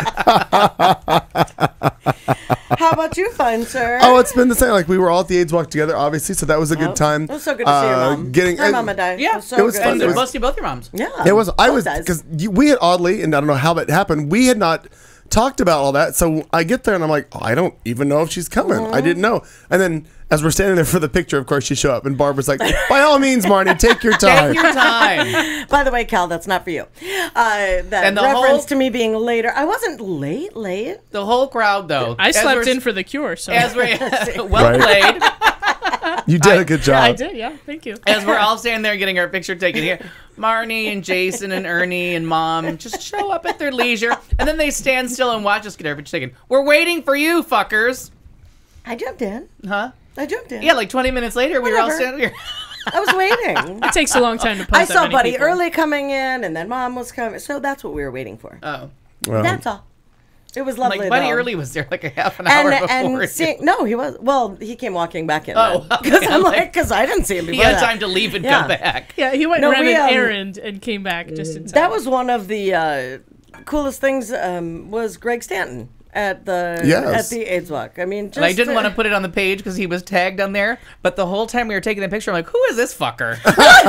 How about you, fine sir? Oh, it's been the same. Like we were all at the AIDS walk together, obviously, so that was a good time. It was so good to see your Uh, mom. Getting Her mama died. Yeah. It was so It was good. fun. And It was- mostly both your moms. Yeah. It was. I both was sides. because we had oddly, and I don't know how that happened. We had not talked about all that, so I get there and I'm like, oh, I don't even know if she's coming. I didn't know. And then as we're standing there for the picture, of course, she show up, and Barbara's like, by all means, Marnie, take your time. Take your time. By the way, Cal, that's not for you. Uh, that And the reference whole- to me being later. I wasn't late, late. The whole crowd, though. I as slept we're- in for the cure, so As we're well Right. played. You did a good job. I did. Yeah, thank you. As we're all standing there getting our picture taken here, Marnie and Jason and Ernie and Mom just show up at their leisure, and then they stand still and watch us get our picture taken. We're waiting for you, fuckers. I jumped in. Huh? I jumped in. Yeah, like twenty minutes later, we were all Whatever. standing here. I was waiting. It takes a long time to post I that saw many Buddy people. early coming in, and then Mom was coming. So that's what we were waiting for. Oh. Well, That's all. It was lovely. Like, Buddy though. Early was there like a half an hour And, before. and seeing, no, he was. Well, he came walking back in. Oh, because okay, I'm like- like, because I didn't see him he before had that. time to leave and Yeah. come back. Yeah, he went No, and ran we, an um, errand and came back just in time. That was one of the uh, coolest things. Um, was Greg Stanton at the Yes. at the AIDS walk? I mean, just And I didn't uh, want to put it on the page because he was tagged on there. But the whole time we were taking the picture, I'm like, who is this fucker?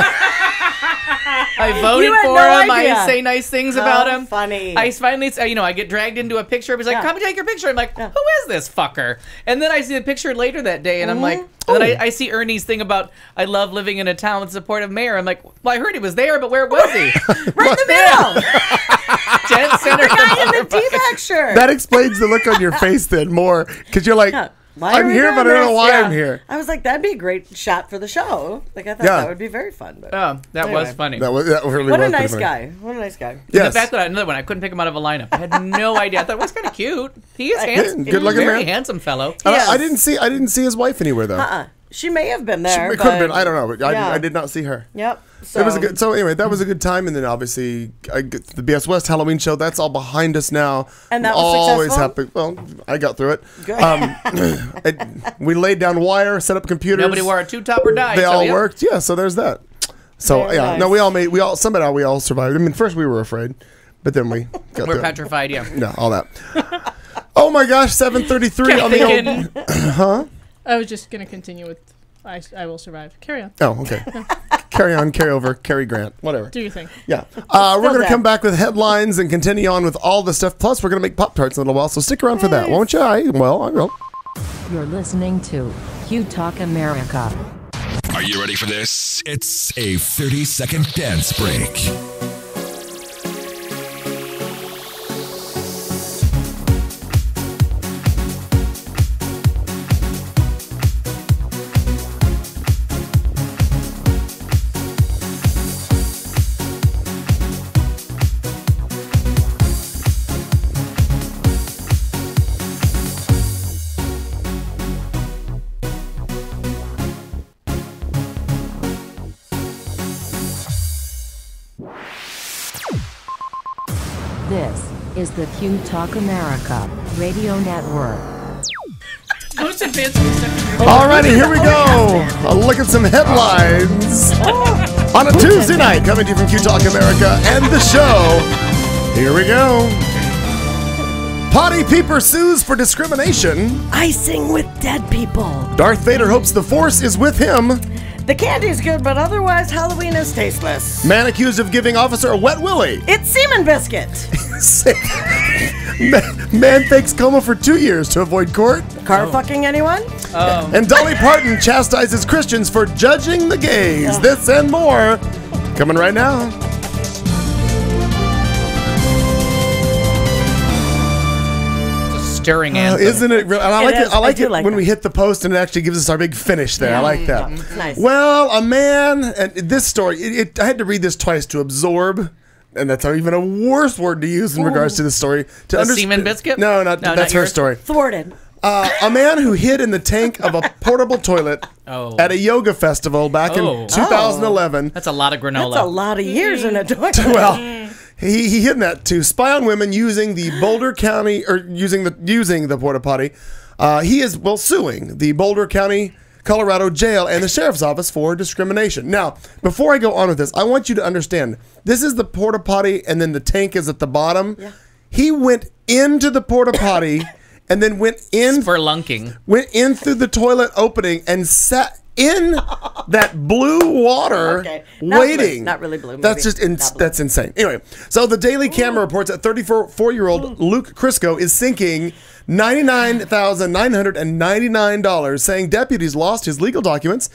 I voted You had for no him. idea. I say nice things How about him. funny. I finally, you know, I get dragged into a picture. He's like, Yeah. come and take your picture. I'm like, Yeah. who is this fucker? And then I see the picture later that day, and I'm like, Mm-hmm. and then I, I see Ernie's thing about I love living in a town with supportive mayor. I'm like, well, I heard he was there, but where was he? right in the middle. Dead center. Guy in the T-back shirt. that explains the look on your face then more, because you're like, Yeah. Why are I'm we here, doing but I don't know this? why Yeah. I'm here. I was like, that'd be a great shot for the show. Like, I thought Yeah. that would be very fun. But Oh, that was Anyway. funny. That was that really what a was pretty nice funny. guy. What a nice guy. Yes. The fact that I, another one, I couldn't pick him out of a lineup. I had no idea. I thought it was kind of cute. He is handsome. good looking very man. handsome fellow. And I- Yes. I, didn't see I didn't see his wife anywhere though. Uh-uh. She may have been She- there. it could have but- been. I don't know. But I, Yeah. I did not see her. Yep. So It was a good. So anyway, that was a good time, and then obviously I, get the B S West Halloween show. That's all behind us now. And that was always successful? happy. Well, I got through it. Good. Um, it- we laid down wire, set up computers. Nobody wore a two-top or died. They so all yeah. worked. Yeah. So there's that. So Very yeah, nice. no, we all made. We all somehow we all survived. I mean, first we were afraid, but then we got We're through it. petrified, yeah. No, all that. Oh my gosh, seven thirty-three on the old. Thinking, I was just gonna continue with I, I will survive. Carry on. Oh, okay. Carry on, carry over, carry Grant, whatever. Do your thing. Yeah. Uh, we're Still going to dead. come back with headlines and continue on with all the stuff. Plus, we're going to make Pop-Tarts in a little while, so stick around for that, won't you? I, well, I will. You're listening to Q Talk America. Are you ready for this? It's a thirty second dance break. This is the Q Talk America Radio Network. Most advanced in the second Alrighty, here we go. A look at some headlines on a Tuesday night, coming to you from Q Talk America and the show. Here we go. Potty Peeper sues for discrimination. I sing with dead people. Darth Vader hopes the Force is with him. The candy's good, but otherwise Halloween is tasteless. Man accused of giving officer a wet willy. It's semen biscuit. man, man fakes coma for two years to avoid court. Car fucking anyone? Oh. And Dolly Parton chastises Christians for judging the gays. This and more coming right now. Stirring Uh, anthem. isn't it real? And I like It it. is. I like I do it like when that. we hit the post and it actually gives us our big finish there. I like that. It's nice. Well, a man, and this story, it, it, I had to read this twice to absorb, and that's even a worse word to use in regards to this story. To The underst- semen biscuit? No, not No, that's not her yours? story. Thwarted. Uh, a man who hid in the tank of a portable toilet Oh. at a yoga festival back Oh. in two thousand eleven. That's a lot of granola. That's a lot of years in a toilet. Well, he, he hid in that to spy on women using the Boulder County or using the using the porta potty. Uh, he is well suing the Boulder County, Colorado jail and the sheriff's office for discrimination. Now, before I go on with this, I want you to understand this is the porta potty, and then the tank is at the bottom. Yeah. He went into the porta potty and then went in Spelunking. went in through the toilet opening and sat in that blue water Okay. Not waiting. blue. Not really blue, That's maybe. just ins- Not blue. that's insane. Anyway, so the Daily Camera reports that thirty-four-year-old Luke Crisco is sinking ninety-nine thousand nine hundred ninety-nine dollars, saying deputies lost his legal documents,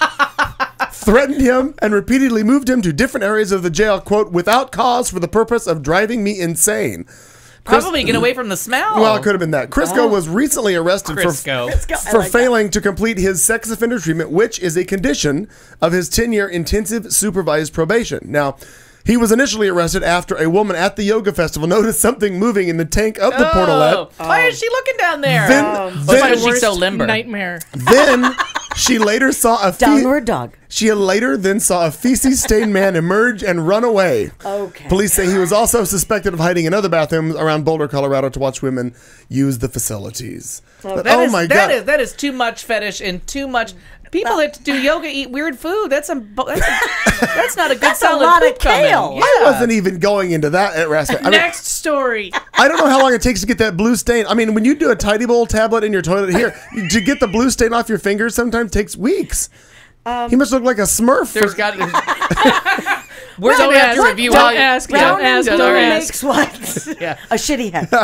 threatened him, and repeatedly moved him to different areas of the jail, quote, without cause for the purpose of driving me insane. Chris- Probably get away from the smell. Well, it could have been that. Crisco was recently arrested Crisco. for Crisco, I for like that. failing to complete his sex offender treatment, which is a condition of his ten-year intensive supervised probation. Now, he was initially arrested after a woman at the yoga festival noticed something moving in the tank of the Oh, portalet. why is she looking down there? Then, Why then, is she so limber? Nightmare. then she later saw a fe- Downward dog. She later then saw a feces-stained man emerge and run away. Okay. Police say he was also suspected of hiding in other bathrooms around Boulder, Colorado, to watch women use the facilities. But, That oh is- my that god! is- that is too much fetish and too much. People that do yoga eat weird food. That's a that's, a, that's not a good That's a solid lot food of kale. coming. I Yeah. wasn't even going into that aspect. I mean, Next story. I don't know how long it takes to get that blue stain. I mean, when you do a Tidy Bowl tablet in your toilet here, to get the blue stain off your fingers sometimes takes weeks. he must look like a Smurf. There's got. We're Don't gonna have to ask. review Don't how ask. Yeah, Don't ask. don't Don't ask. Makes what? Yeah. A shitty head.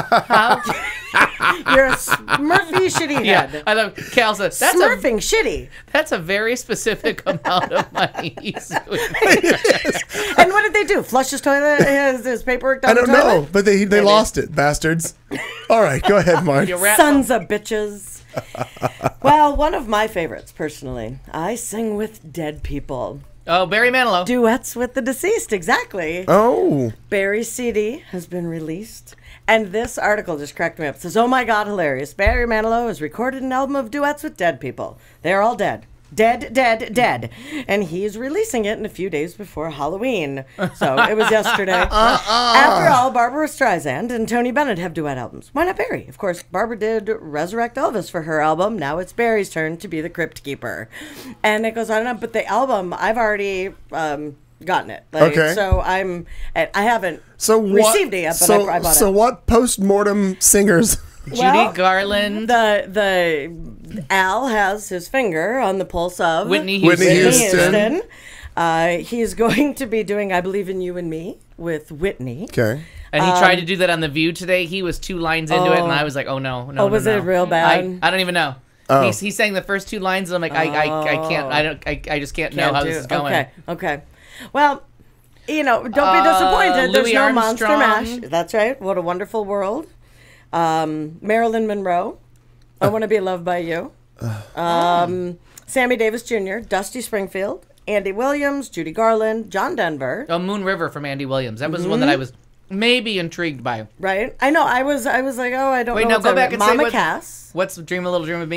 You're a Smurfy shitty Yeah, head. I love Cal said that's a Smurfing shitty. that's a very specific amount of money. He's doing. And what did they do? Flush his toilet, his, his paperwork down I don't the toilet? know, but they they Maybe. lost it, bastards. All right, go ahead, Mark. You rat- Sons of bitches. Well, one of my favorites, personally. I sing with dead people. Oh, Barry Manilow. Duets with the deceased, exactly. Oh, Barry's C D has been released. And this article just cracked me up. It says, oh my God, hilarious. Barry Manilow has recorded an album of duets with dead people. They're all dead. Dead, dead, dead. And he's releasing it in a few days before Halloween. So it was yesterday. After all, Barbara Streisand and Tony Bennett have duet albums. Why not Barry? Of course, Barbara did Resurrect Elvis for her album. Now it's Barry's turn to be the Crypt Keeper. And it goes on and on. But the album, I've already um, gotten it. Like, Okay. So I'm, I haven't so what? received it yet, but so I, I bought so it. what post-mortem singers? Judy Well, Garland. The the Al has his finger on the pulse of Whitney Whitney Houston. Houston. Uh, he's going to be doing "I Believe in You and Me" with Whitney. Okay. And he tried to do that on The View today. He was two lines into it, and I was like, "Oh no, no, Oh, no, was no." it real bad? I, I don't even know. Oh. He's, he sang the first two lines, and I'm like, I, I, I can't, I don't, I, I just can't, know Can't how do- this is going. Okay, okay. Well, you know, don't be Uh, disappointed. There's Louis no Monster Armstrong. Mash. That's right. What a Wonderful World. Um, Marilyn Monroe. I Want to Be Loved by You. Um, Sammy Davis Junior, Dusty Springfield, Andy Williams, Judy Garland, John Denver. Oh, Moon River from Andy Williams. That was Mm-hmm. one that I was maybe intrigued by. Right? I know. I was. I was like, oh, I don't Wait, know. no, what's go that back right. and say Mama what- Cass. What's Dream a Little Dream of Me?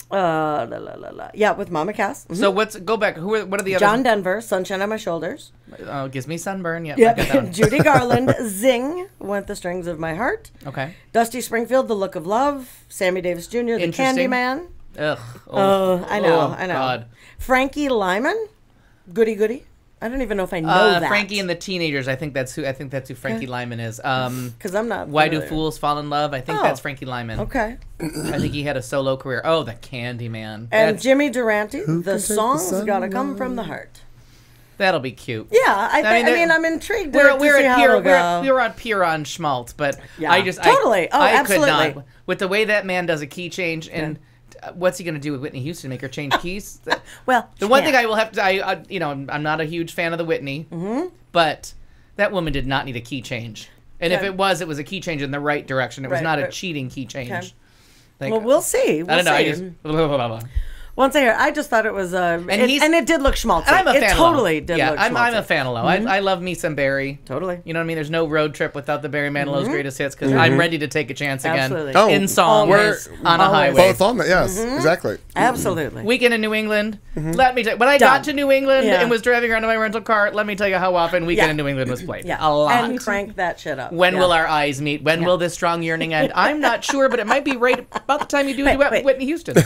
Uh, la, la, la, la. Yeah, with Mama Cass. Mhm. So what's go back? Who are what are the John others? Denver, Sunshine on My Shoulders. Oh, gives me sunburn. Yep. I got that Yep. one. Judy Garland, Zing, With the Strings of My Heart. Okay. Dusty Springfield, The Look of Love. Sammy Davis Junior, The Interesting. Candyman. Ugh. Oh, I know, oh, I know. God. Frankie Lyman, Goody Goody. I don't even know if I know Uh, that. Frankie and the Teenagers. I think that's who. I think that's who Frankie Lyman is. Um, Because I'm not. Why Do familiar. Fools Fall in Love? I think Oh. that's Frankie Lyman. Okay. I think he had a solo career. Oh, the Candyman. And That's- Jimmy Durante, can The take the Song's sun Gotta Come from the Heart. That'll be cute. Yeah, I, th- I, mean, mean, there- I'm intrigued We're, to we're see at how pure, it'll we're, go. we're on pure on schmaltz, but Yeah. I just Totally. I, Oh, I absolutely. could not with the way that man does a key change and uh, what's he going to do with Whitney Houston? Make her change keys? That- Well, the one yeah. thing I will have to, I, I you know, I'm, I'm not a huge fan of the Whitney, mm-hmm. but that woman did not need a key change. And if Okay. it was, it was a key change in the right direction. It was Right, not a right. cheating key change. Okay. Like, Well, we'll see. We'll I don't know. see. I just blah, blah, blah, blah. Once I hear, I just thought it was, uh, and, it, he's- and it did look schmaltzy. And I'm a it fan of totally Lowe. did yeah, look I'm, I'm a schmaltzy. fan of Lowe. I, I love me some Barry. Totally. You know what I mean? There's no road trip without the Barry Manilow's greatest hits because I'm ready to take a chance again. Absolutely. Oh, in song always. on a Always. highway. Both on that, yes, Mm-hmm. exactly. Absolutely. Weekend in New England. Let me tell you, when I Done. got to New England Yeah. and was driving around in my rental car, let me tell you how often Weekend Yeah. in New England was played. yeah. A lot. And crank that shit up. When yeah. will our eyes meet? When Yeah. will this strong yearning end? I'm not sure, but it might be right about the time you do Wait, a duet with wait. Whitney Houston.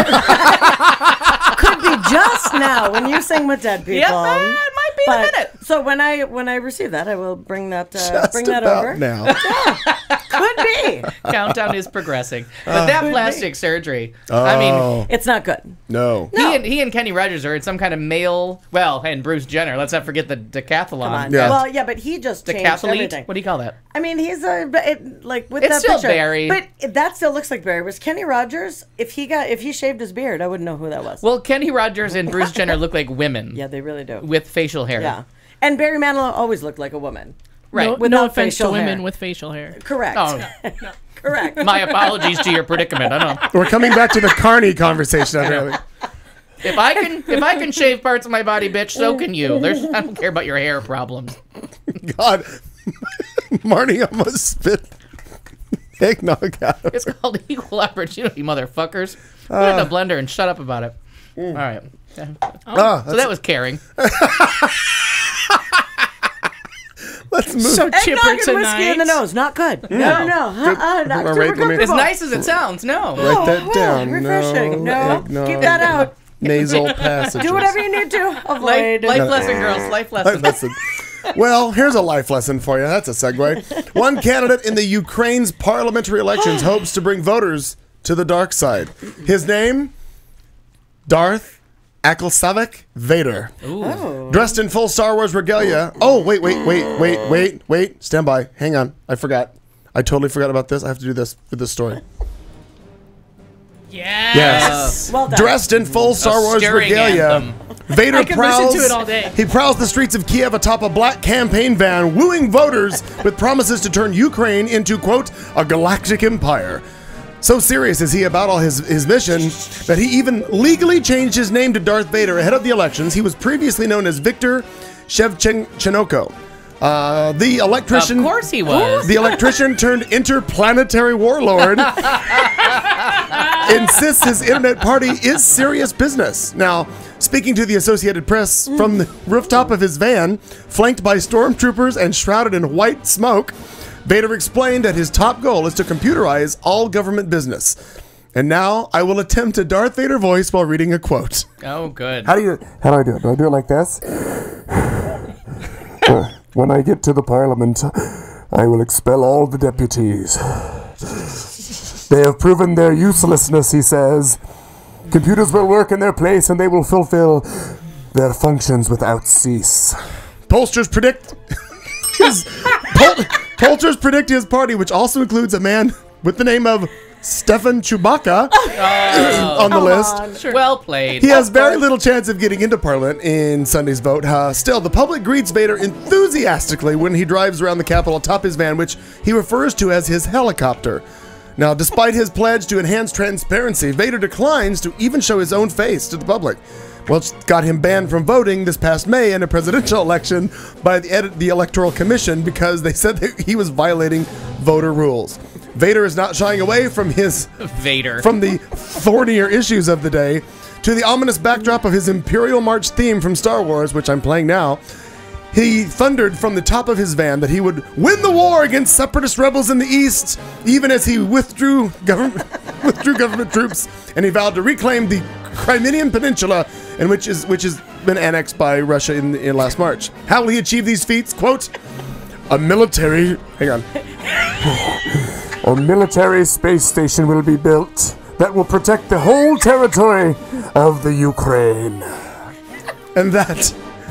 Could be just now when you sing with dead people. Yeah, it might be in a But- minute. So when I when I receive that, I will bring that uh, Just bring that about over. now. Could be. Countdown is progressing. But that Could be. plastic surgery, I mean, Oh, It's not good. no. He and he and Kenny Rogers are in some kind of male. Well, and Bruce Jenner. Let's not forget the decathlon. Come on. Yeah. Well, yeah, but he just changed Decathlete. everything. What do you call that? I mean, he's a but it, like with It's that still picture. Barry. But it- that still looks like Barry. Was Kenny Rogers? If he got if he shaved his beard, I wouldn't know who that was. Well, Kenny Rogers and Bruce Jenner look like women yeah, they really do. with facial hair. Yeah, and Barry Manilow always looked like a woman. Right. No, Without no offense to facial women hair. with facial hair. Correct. Oh, Correct. my apologies to your predicament. I don't know. We're coming back to the Carney conversation. I'm really- If I can, if I can shave parts of my body, bitch, so can you. There's, I don't care about your hair problems. God, Marnie almost spit eggnog out. It's called equal opportunity, motherfuckers. Put it in a blender and shut up about it. All right. Ah, So that was caring. let's move. So chipper Eggnog and tonight. whiskey in the nose, not good. No, no, no. Uh-uh, not All super right, let me- As comfortable. nice as it sounds, no. Write that Oh, down. refreshing. No, eggnog, keep that out. Nasal passages. Do whatever you need to. Life, Avoid. life lesson, girls. Life lesson. Life lesson. Well, here's a life lesson for you. That's a segue. One candidate in the Ukraine's parliamentary elections hopes to bring voters to the dark side. His name? Darth Aklsavik Vader. Oh. Dressed in full Star Wars regalia. Oh, wait, wait, wait, wait, wait, wait. Stand by. Hang on. I forgot. I totally forgot about this. I have to do this for this story. Yes. Yes. Well done. Dressed in full Star Wars stirring regalia, anthem. Vader I could prowls. listen to it all day. He prowls the streets of Kiev atop a black campaign van, wooing voters with promises to turn Ukraine into, quote, a galactic empire. So serious is he about all his, his mission that he even legally changed his name to Darth Vader ahead of the elections. He was previously known as Viktor Shevchenko. Uh, the electrician. Of course he was. The electrician turned interplanetary warlord insists his internet party is serious business. Now, speaking to the Associated Press from the rooftop of his van, flanked by stormtroopers and shrouded in white smoke, Vader explained that his top goal is to computerize all government business. And now I will attempt a Darth Vader voice while reading a quote. Oh, good. How do you? How do I do it? Do I do it like this? Uh, when I get to the Parliament, I will expel all the deputies. They have proven their uselessness, he says. Computers will work in their place and they will fulfill their functions without cease. Pollsters predict his poll, pollsters predict his party, which also includes a man with the name of Stefan Chewbacca on the list. Sure. Well played. He has very little chance of getting into Parliament in Sunday's vote. Uh, still, the public greets Vader enthusiastically when he drives around the Capitol atop his van, which he refers to as his helicopter. Now, despite his pledge to enhance transparency, Vader declines to even show his own face to the public. Well, it's got him banned from voting this past May in a presidential election by the, edit, the Electoral Commission because they said that he was violating voter rules. Vader is not shying away from his Vader. from the thornier issues of the day to the ominous backdrop of his Imperial March theme from Star Wars, which I'm playing now. He thundered from the top of his van that he would win the war against separatist rebels in the East, even as he withdrew government withdrew government troops, and he vowed to reclaim the Crimean Peninsula, and which is which has been annexed by Russia in, in last March. How will he achieve these feats? Quote, a military hang on. A military space station will be built that will protect the whole territory of the Ukraine. And that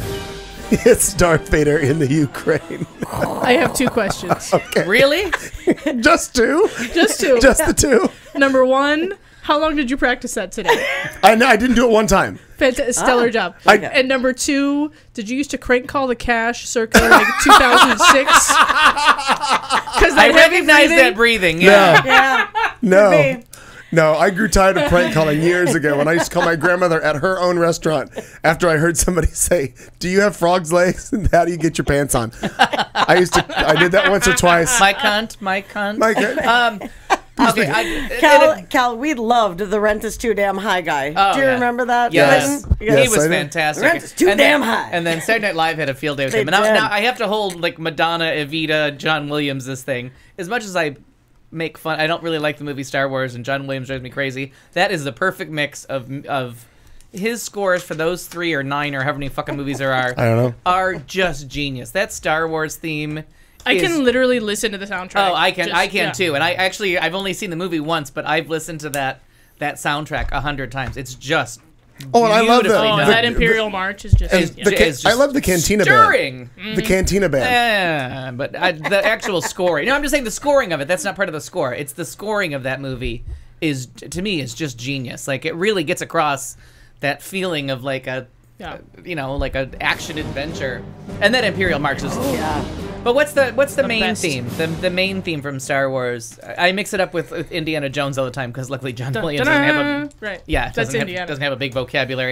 is Darth Vader in the Ukraine. I have two questions. Really? Just two? Just two. Just the two? Number one, how long did you practice that today? I know, I didn't do it one time. Fant- stellar job. I- And number two, did you used to crank call the cash circa like two thousand six? Because I recognize that breathing. Yeah. Yeah. No. me. No, I grew tired of prank calling years ago when I used to call my grandmother at her own restaurant after I heard somebody say, "Do you have frog's legs? And how do you get your pants on?" I used to, I did that once or twice. My cunt. My cunt. My God. Um, okay. I, Cal, it- Cal, we loved the rent is too damn high guy. Oh, Do you yeah. remember that? Yes. Clinton? Yes, he was I do. fantastic. Rent is too and damn then, high. And then Saturday Night Live had a field day with They him. And now, did. now I have to hold like Madonna, Evita, John Williams. This thing, as much as I make fun, I don't really like the movie Star Wars, and John Williams drives me crazy. That is the perfect mix of of his scores for those three or nine or however many fucking movies there are. I don't know. Are just genius. That Star Wars theme. I is- can literally listen to the soundtrack. Oh, I can, Just- I can yeah. too. And I actually, I've only seen the movie once, but I've listened to that that soundtrack a hundred times. It's just Oh, and I love the, beautifully Oh, done. the, that Imperial March is just. Is- yeah. the, ca- is I just love the Cantina stirring. band. The Cantina band. Yeah, but I, the actual scoring. No, I'm just saying the scoring of it. That's not part of the score. It's the scoring of that movie is, to me, is just genius. Like it really gets across that feeling of like a, Yeah. you know, like an action adventure. And that Imperial March is. Yeah. But what's the what's the, The main best. theme? The the main theme from Star Wars. I I mix it up with, with Indiana Jones all the time because luckily John Dun, Williams doesn't have a dun-dun. Right. yeah That's doesn't have, Indiana. doesn't have a big vocabulary.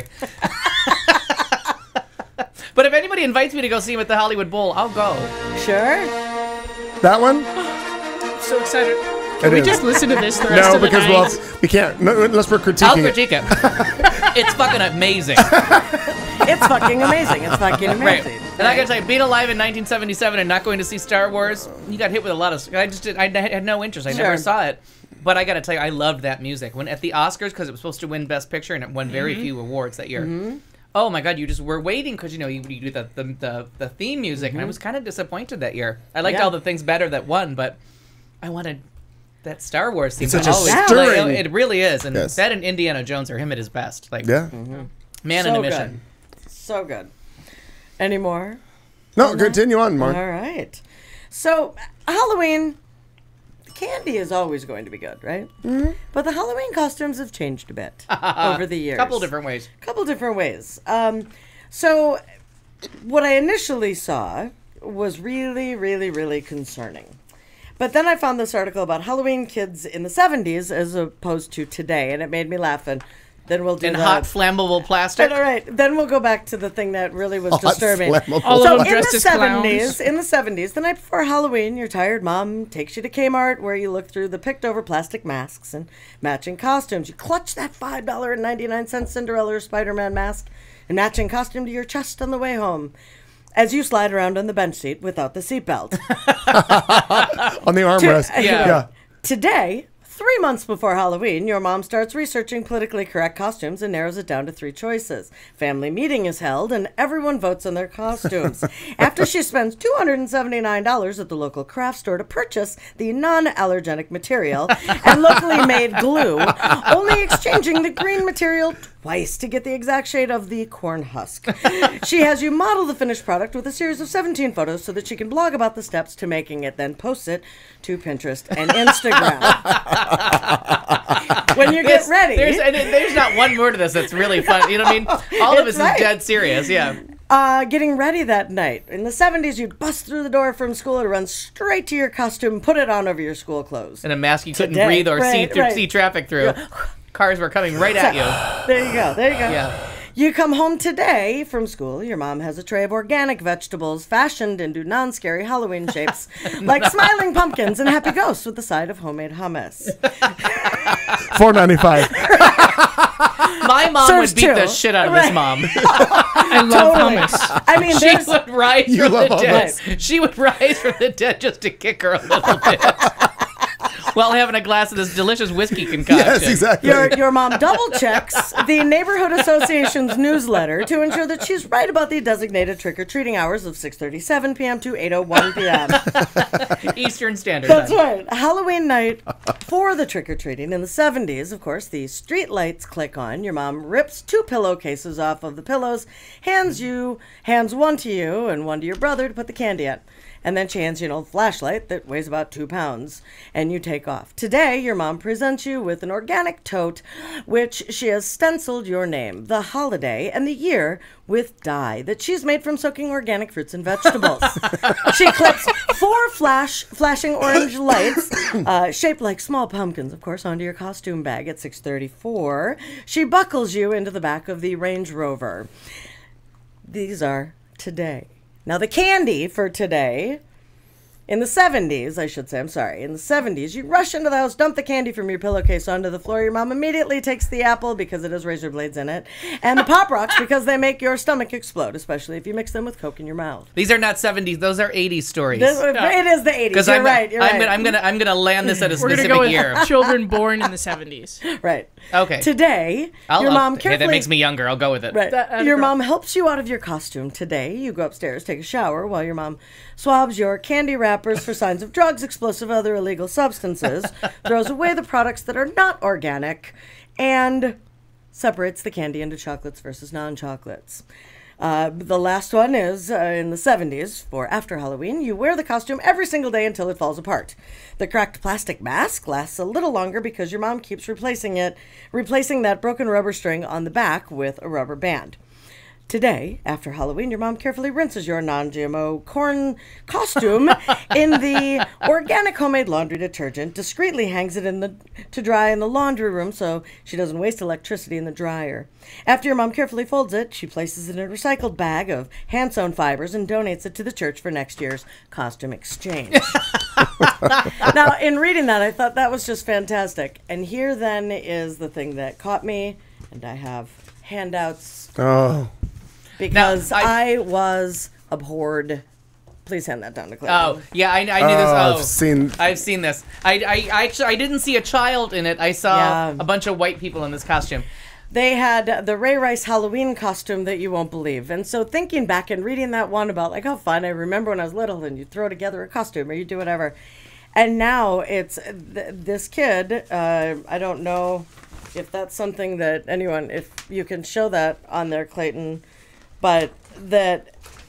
But if anybody invites me to go see him at the Hollywood Bowl, I'll go. Sure. That one? So excited. It Can we is. just listen to this the rest No, of the because night? well, we can't, no, unless we're I'll critiquing it. critique it. It's fucking amazing. It's fucking amazing. It's fucking Right. amazing. And I gotta tell you, being alive in nineteen seventy-seven and not going to see Star Wars, you got hit with a lot of. I just did. I had no interest. I never Sure. saw it. But I gotta tell you, I loved that music. When at the Oscars, because it was supposed to win Best Picture and it won very few awards that year. Oh my God, you just were waiting because you know you, you do the the, the the theme music, and I was kind of disappointed that year. I liked Yeah. all the things better that won, but I wanted that Star Wars theme. It's such to a always stirring- play. It really is, and Yes. that and Indiana Jones are him at his best. Like Yeah. man So in a mission. good. So good. Any more? No, continue on, Mark. All right. So Halloween, the candy is always going to be good, right? Mm-hmm. But the Halloween costumes have changed a bit over the years. A couple different ways. couple different ways. Um, so, what I initially saw was really, really, really concerning. But then I found this article about Halloween kids in the seventies as opposed to today, and it made me laugh. And then we'll do In the, hot flammable plastic. All right, then we'll go back to the thing that really was disturbing. flammable. All So of them in dressed the as clowns. seventies, in the seventies, the night before Halloween, your tired mom takes you to Kmart where you look through the picked-over plastic masks and matching costumes. You clutch that five dollars and ninety-nine cents Cinderella or Spider-Man mask and matching costume to your chest on the way home as you slide around on the bench seat without the seatbelt. On the armrest. Yeah. yeah. Today, three months before Halloween, your mom starts researching politically correct costumes and narrows it down to three choices. Family meeting is held, and everyone votes on their costumes. After she spends two hundred seventy-nine dollars at the local craft store to purchase the non-allergenic material and locally made glue, only exchanging the green material twice to get the exact shade of the corn husk. She has you model the finished product with a series of seventeen photos so that she can blog about the steps to making it, then post it to Pinterest and Instagram. When you get This- ready, There's, and it- there's not one word of this that's really fun. You know what I mean? All of It's this right. is dead serious. Yeah. uh, getting ready that night. In the seventies, you'd bust through the door from school and run straight to your costume, put it on over your school clothes. And a mask you couldn't Today. breathe or see Right, through, right. see traffic through. Cars were coming right at you. There you go. There you go. Yeah. You come home today from school. Your mom has a tray of organic vegetables fashioned into non-scary Halloween shapes, like smiling pumpkins and happy ghosts with a side of homemade hummus. four ninety-five. My mom Serves would beat two. the shit out of Right. this mom. I love Totally. hummus. I mean, She there's would rise You from the love dead. hummus. She would rise from the dead just to kick her a little bit. While having a glass of this delicious whiskey concoction. Yes, exactly. Your, your mom double checks the Neighborhood Association's newsletter to ensure that she's right about the designated trick-or-treating hours of six thirty-seven p.m. to eight oh one p.m. Eastern Standard That's Time. right. Halloween night for the trick-or-treating in the seventies, of course, the street lights click on. Your mom rips two pillowcases off of the pillows, hands you, hands one to you and one to your brother to put the candy in. And then she hands you an old flashlight that weighs about two pounds, and you take off. Today, your mom presents you with an organic tote, which she has stenciled your name, the holiday, and the year with dye that she's made from soaking organic fruits and vegetables. She clips four flash, flashing orange lights, uh, shaped like small pumpkins, of course, onto your costume bag at six thirty-four. She buckles you into the back of the Range Rover. These are today. Now, the candy for today, in the seventies, I should say, I'm sorry, in the seventies, you rush into the house, dump the candy from your pillowcase onto the floor. Your mom immediately takes the apple because it has razor blades in it, and the Pop Rocks because they make your stomach explode, especially if you mix them with Coke in your mouth. These are not seventies; those are eighties stories. This, It is the eighties. Because You're I'm, right. You're I'm, right. gonna, I'm gonna I'm gonna land this at a We're gonna specific go with year. children born in the seventies. Right. Okay. Today, I'll, your I'll- mom hey, carefully... that makes me younger. I'll go with it. Right. That- that'd your be mom helps you out of your costume today. You go upstairs, take a shower, while your mom swabs your candy wrappers for signs of drugs, explosive, other illegal substances, throws away the products that are not organic, and separates the candy into chocolates versus non-chocolates. Uh, the last one is uh, in the seventies for after Halloween. You wear the costume every single day until it falls apart. The cracked plastic mask lasts a little longer because your mom keeps replacing it, replacing that broken rubber string on the back with a rubber band. Today, after Halloween, your mom carefully rinses your non-G M O corn costume in the organic homemade laundry detergent, discreetly hangs it in the to dry in the laundry room so she doesn't waste electricity in the dryer. After your mom carefully folds it, she places it in a recycled bag of hand-sewn fibers and donates it to the church for next year's costume exchange. Now, in reading that, I thought that was just fantastic. And here then is the thing that caught me, and I have handouts Oh. because Now, I, I- was abhorred. Please hand that down to Claire. Oh yeah, I, I knew this. Oh, Oh, I've seen- I've seen this. I, I, I actually I didn't see a child in it. I saw Yeah. a bunch of white people in this costume. They had the Ray Rice Halloween costume that you won't believe. And so thinking back and reading that one about like how fun, I remember when I was little and you throw together a costume or you do whatever. And now it's th- this kid, uh, I don't know if that's something that anyone, if you can show that on there, Clayton, but that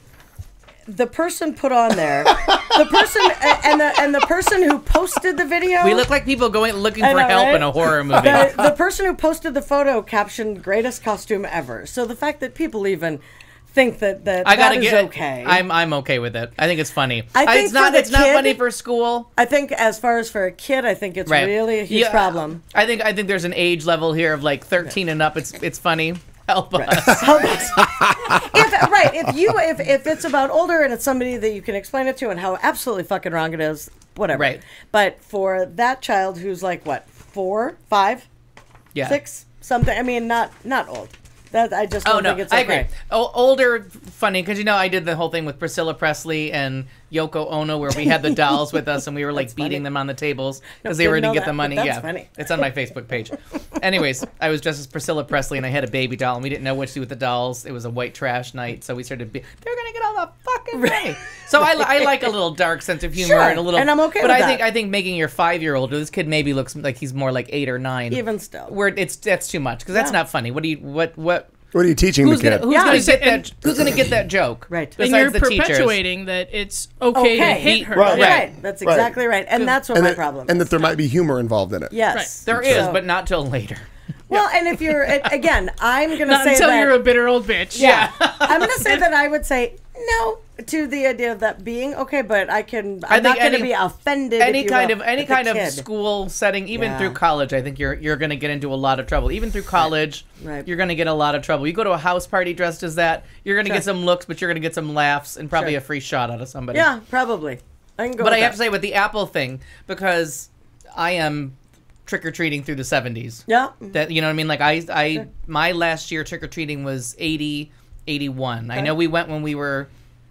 the person put on there, the person and the and the person who posted the video. We look like people going looking I for know, help right? in a horror movie. The, the person who posted the photo captioned "greatest costume ever." So the fact that people even think that that, I that gotta is get. okay. I'm I'm okay with it. I think it's funny. I think it's for not. the It's not kid- funny for school. I think as far as for a kid, I think it's Right. really a huge Yeah, problem. I think I think there's an age level here of like thirteen and up. It's it's funny. Help us. Help us. if right, if you if if it's about older and it's somebody that you can explain it to and how absolutely fucking wrong it is, whatever. Right. But for that child who's like what, four, five, Yeah. six, something. I mean, not not old. That I just don't Oh no, think it's I okay. agree. O- older, funny because you know I did the whole thing with Priscilla Presley and Yoko Ono where we had the dolls with us and we were like beating funny. them on the tables because No, they were didn't going to know get the that, money. but that's Yeah, funny. it's on my Facebook page. Anyways, I was dressed as Priscilla Presley and I had a baby doll and we didn't know what to do with the dolls. It was a white trash night, so we started. Be- They're going to get all the fucking money. So I, li- I like a little dark sense of humor Sure, and a little. and I'm okay But with I that. think I think making your five year old, this kid maybe looks like he's more like eight or nine. Even still. where it's that's too much because that's Yeah. not funny. What do you what what? What are you teaching Who's the gonna, kid? who's Yeah. gonna get And- that? Who's gonna get that joke? Right. And Besides you're the teachers. perpetuating that it's okay, to Okay. hit her. Right. Right. Right. That's Right. exactly right. And that's what and my that, problem and is. that there might be humor involved in it. Yes. There is, So- but not till later. Well, and if you're, a- again, I'm going to Not say until that. you're a bitter old bitch. yeah. I'm going to say that I would say No, to the idea of that being okay, but I can. I I'm not think going to any- be offended. Any if you kind will, of any with the kind of kid. school setting, even Yeah. through college, I think you're you're going to get into a lot of trouble. Even through college, Right. you're going to get a lot of trouble. You go to a house party dressed as that, you're going to Sure. get some looks, but you're going to get some laughs and probably Sure. a free shot out of somebody. Yeah, probably. I can go. But with I have to that. say with the Apple thing, because I am trick or treating through the seventies. Yeah. That you know what I mean? Like I I my last year trick or treating was eighty, eighty-one. I Okay. know we went when we were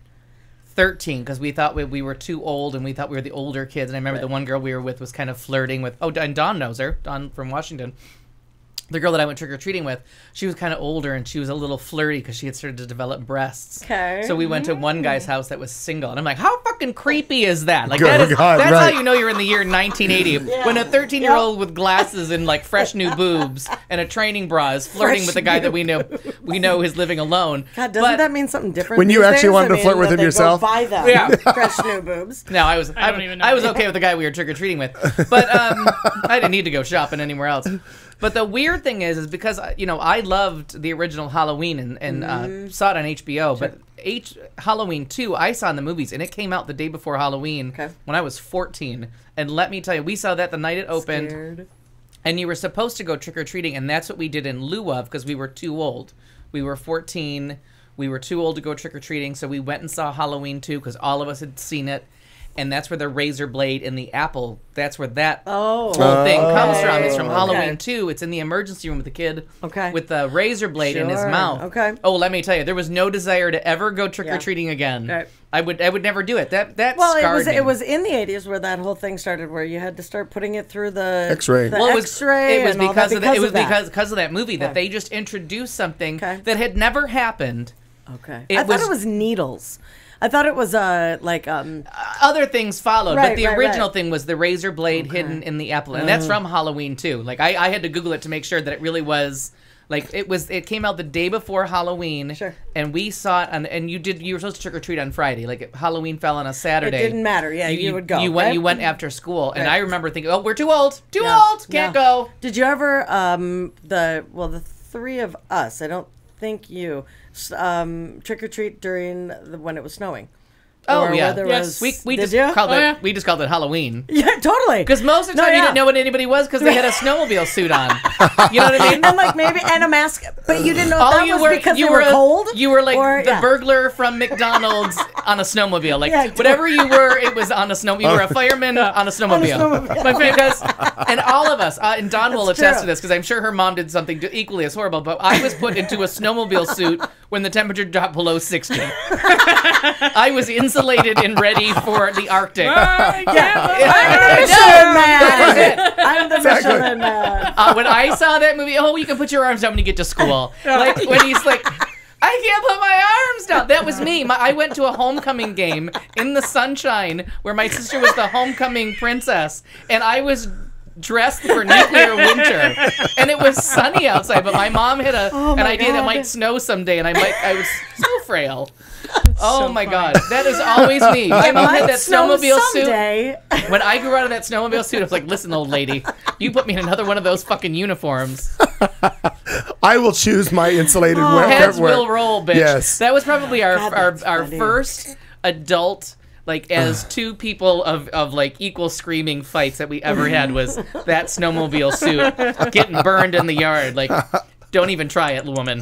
thirteen because we thought we, we were too old and we thought we were the older kids. And I remember the one girl we were with was kind of flirting with. Oh, and Dawn knows her. Dawn from Washington. The girl that I went trick or treating with, she was kind of older and she was a little flirty because she had started to develop breasts. Okay. So we went to one guy's house that was single, and I'm like, how fucking creepy is that? Like Good that is, God, that's right. how you know you're in the year nineteen eighty when a thirteen year old with glasses and like fresh new boobs and a training bra is flirting Fresh with a guy that new we know we know is living alone. God, doesn't But- that mean something different? When you these actually days? wanted I to flirt mean, with that him they go yourself? Buy them. Yeah. Fresh new boobs. No, I was I I, don't even know. I was okay with the guy we were trick or treating with, but um, I didn't need to go shopping anywhere else. But the weird thing is, is because you know I loved the original Halloween and, and uh, saw it on H B O, but H Halloween two I saw in the movies, and it came out the day before Halloween Okay. when I was fourteen. And let me tell you, we saw that the night it opened. Scared. And you were supposed to go trick or treating, and that's what we did in lieu of because we were too old. We were fourteen. We were too old to go trick or treating, so we went and saw Halloween two because all of us had seen it. And that's where the razor blade and the apple, that's where that Oh. whole thing comes from. It's from Okay. Halloween two. It's in the emergency room with the kid Okay. with the razor blade in his Sure. mouth. Okay. Oh, let me tell you, there was no desire to ever go trick or Yeah. treating again. Right. I would I would never do it. That that Well, it scarred was me. it was in the eighties where that whole thing started, where you had to start putting it through the X-ray. the Well, it was, X-ray. it was and all because that of the, it was that. because because of that movie that Okay. they just introduced something Okay. that had never happened. Okay. it I thought was- it was needles. I thought it was uh like um Other things followed, but Right, the right, original right. thing was the razor blade hidden in the apple, and that's from Halloween too. Like I, I had to Google it to make sure that it really was. Like it was, it came out the day before Halloween, Sure. and we saw it. On, and you did, you were supposed to trick or treat on Friday. Like if Halloween fell on a Saturday. didn't matter. Yeah, you would go, You went, right? you went after school, and Right. I remember thinking, "Oh, we're too old, too Yeah. old, can't Yeah. go." Did you ever um the well the three of us, I don't think you s- um trick or treat during the, when it was snowing. Oh Or yeah, whether it Yes. was- we we did just you? called Oh, it yeah. we just called it Halloween. Yeah, totally. Because most of the No, time you yeah. didn't know what anybody was because they had a snowmobile suit on. You know what I mean? and like maybe and a mask, but you didn't know if All that you was were because you they were, were a- cold. You were like or- the yeah. burglar from McDonald's on a snowmobile. Like Yeah, whatever you were, it was on a snow. You were a fireman on a snowmobile. snowmobile. My favorite, because, and all of us, uh, and Dawn will That's attest true. to this because I'm sure her mom did something equally as horrible. But I was put into a snowmobile suit when the temperature dropped below sixty. I was insulated and ready for the Arctic. I can't I'm the That was Michelin it. man. I'm the Michelin man. Uh, when I saw that movie, oh, you can put your arms down when you get to school. Like when he's like, I can't put my arms down. That was me. My, I went to a homecoming game in the sunshine where my sister was the homecoming princess, and I was dressed for nuclear winter, and it was sunny outside. But my mom had a Oh an my idea that God. might snow someday, and I might I was so frail. Oh so my funny. God, that is always me. My mom had Might that snow snowmobile suit. someday. When I grew out of that snowmobile suit, I was like, listen, old lady, you put me in another one of those fucking uniforms. I will choose my insulated wear. Heads wear- will roll, bitch. Yes. That was probably our God, our, that's our funny. first adult, like, as two people of, of, like, equal screaming fights that we ever had was that snowmobile suit getting burned in the yard. Like, don't even try it, woman.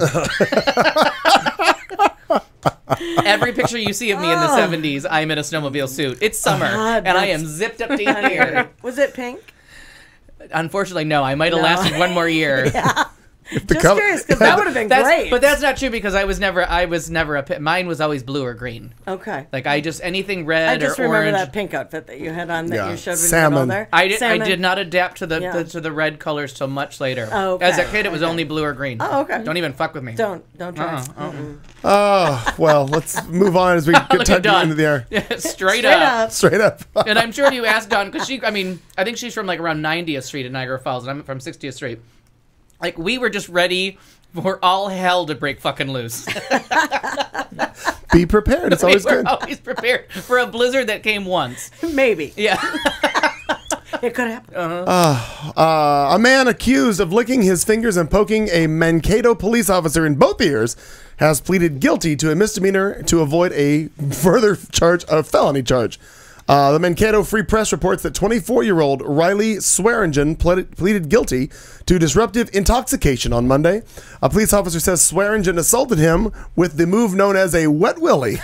Every picture you see of me in the seventies, I'm in a snowmobile suit. It's summer, God, and I am that's zipped up to here. Was it pink? Unfortunately, no. I might have No. lasted one more year. The Just color- curious, because that would have been That's, great. But that's not true because I was never. I was never a. pi- Mine was always blue or green. okay. Like I just anything red I just or remember orange. that pink outfit that you had on that Yeah. you showed when Salmon. you were all there. I did. Salmon. I did not adapt to the, Yeah. the to the red colors till much later. Oh, okay. As a kid, it was Okay. only blue or green. Oh, okay. Don't even fuck with me. Don't don't try. Uh-uh, uh-uh. Mm-mm. Oh, well, let's move on as we get Look time at to get Dawn. into the air. Straight, Straight up. up. Straight up. And I'm sure you asked Dawn because she. I mean, I think she's from like around ninetieth Street in Niagara Falls, and I'm from sixtieth Street. Like we were just ready for all hell to break fucking loose. Be prepared. It's always we were good. always prepared for a blizzard that came once. Maybe. Yeah. It could happen. Uh, a man accused of licking his fingers and poking a Mankato police officer in both ears has pleaded guilty to a misdemeanor to avoid a further charge, a felony charge. Uh, the Mankato Free Press reports that twenty-four-year-old Riley Swearingen pleaded, pleaded guilty to disruptive intoxication on Monday. A police officer says Swearingen assaulted him with the move known as a wet willy.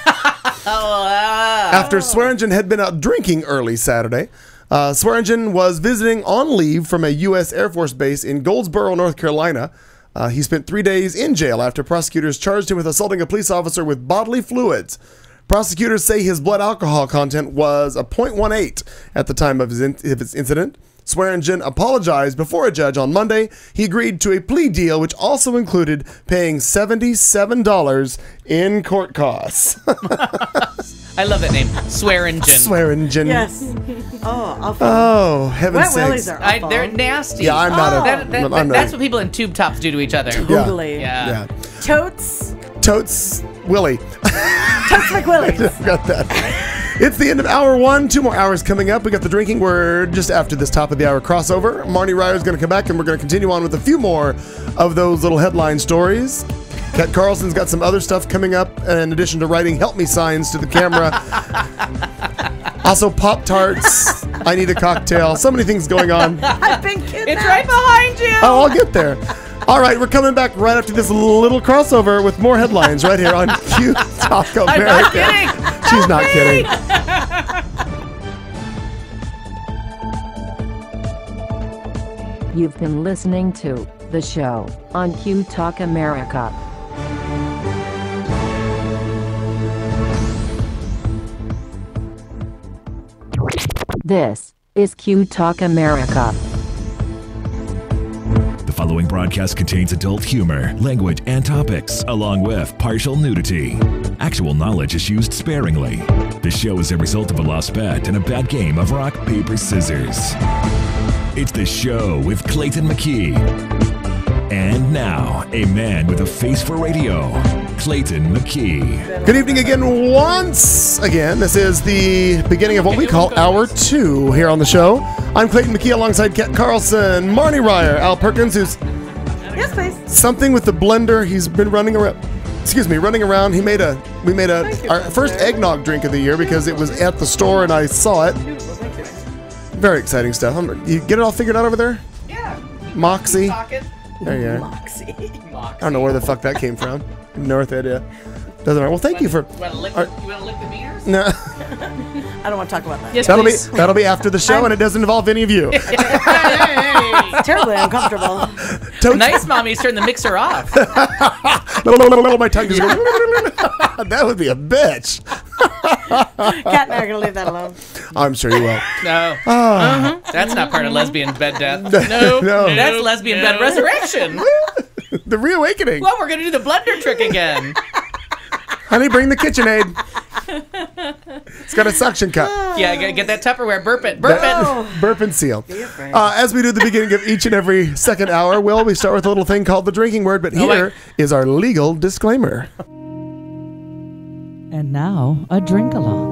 After Swearingen had been out drinking early Saturday. Uh, Swearingen was visiting on leave from a U S Air Force base in Goldsboro, North Carolina. Uh, he spent three days in jail after prosecutors charged him with assaulting a police officer with bodily fluids. Prosecutors say his blood alcohol content was a point one eight at the time of his, in- of his incident. Swearingen apologized before a judge on Monday. He agreed to a plea deal, which also included paying seventy-seven dollars in court costs. I love that name. Swearingen. Swearingen. Yes. Oh, awful. Oh, heaven's Wet willies sakes. are I, awful. they're nasty. Yeah, I'm not Oh. a... That, that, I'm that, not that's a- what people in tube tops do to each other. Yeah. Totally. Yeah. Yeah. Totes. Totes Willie. Totes McWillies. Got that. It's the end of hour one. Two more hours coming up. We got the drinking word just after this top of the hour crossover. Marnie Ryer's going to come back, and we're going to continue on with a few more of those little headline stories. Kat Carlson's got some other stuff coming up in addition to writing help me signs to the camera. Also, Pop-Tarts. I need a cocktail. So many things going on. I've been kidnapped. It's right behind you. Oh, I'll get there. All right, we're coming back right after this little crossover with more headlines right here on Q Talk America. I'm not kidding. She's not kidding. You've been listening to The Show on Q Talk America. This is Q Talk America. The following broadcast contains adult humor, language, and topics, along with partial nudity. Actual knowledge is used sparingly. The show is a result of a lost bet and a bad game of rock, paper, scissors. It's The Show with Clayton McKee. And now, a man with a face for radio, Clayton McKee. Good evening again, once again. This is the beginning of what we call Hour two here on the show. I'm Clayton McKee alongside Kat Carlson, Marnie Ryer, Al Perkins, who's Yes, please. something with the blender. He's been running around. Excuse me, running around. He made a. We made a Thank you, our Brother. first eggnog drink of the year because it was at the store and I saw it. Beautiful, thank you. Very exciting stuff. I'm, you get it all figured out over there, Yeah. Moxie? Pocket. There you are. Moxie. I don't know where the fuck that came from. North Ed, yeah. Doesn't matter. Well, thank you for. You want to lick, Are- you wanna lick the meters? No, I don't want to talk about that. Yes, that'll be please. that'll be after the show, and it doesn't involve any of you. It's terribly uncomfortable. Totes- Nice mommy's turn the mixer off. My tongue just goes. That would be a bitch. Kat and I are going to leave that alone. I'm sure you will. No. Ah. That's not part of lesbian bed death. No. No. That's lesbian bed resurrection. The reawakening. Well, we're going to do the blender trick again. Honey, bring the KitchenAid. It's got a suction cup. Yeah, get, get that Tupperware. Burp it. Burp it. Burp and seal. afraid. Uh, as we do at the beginning of each and every second hour, Will, we start with a little thing called the drinking word, but Oh, wait. here is our legal disclaimer. And now, a drink along.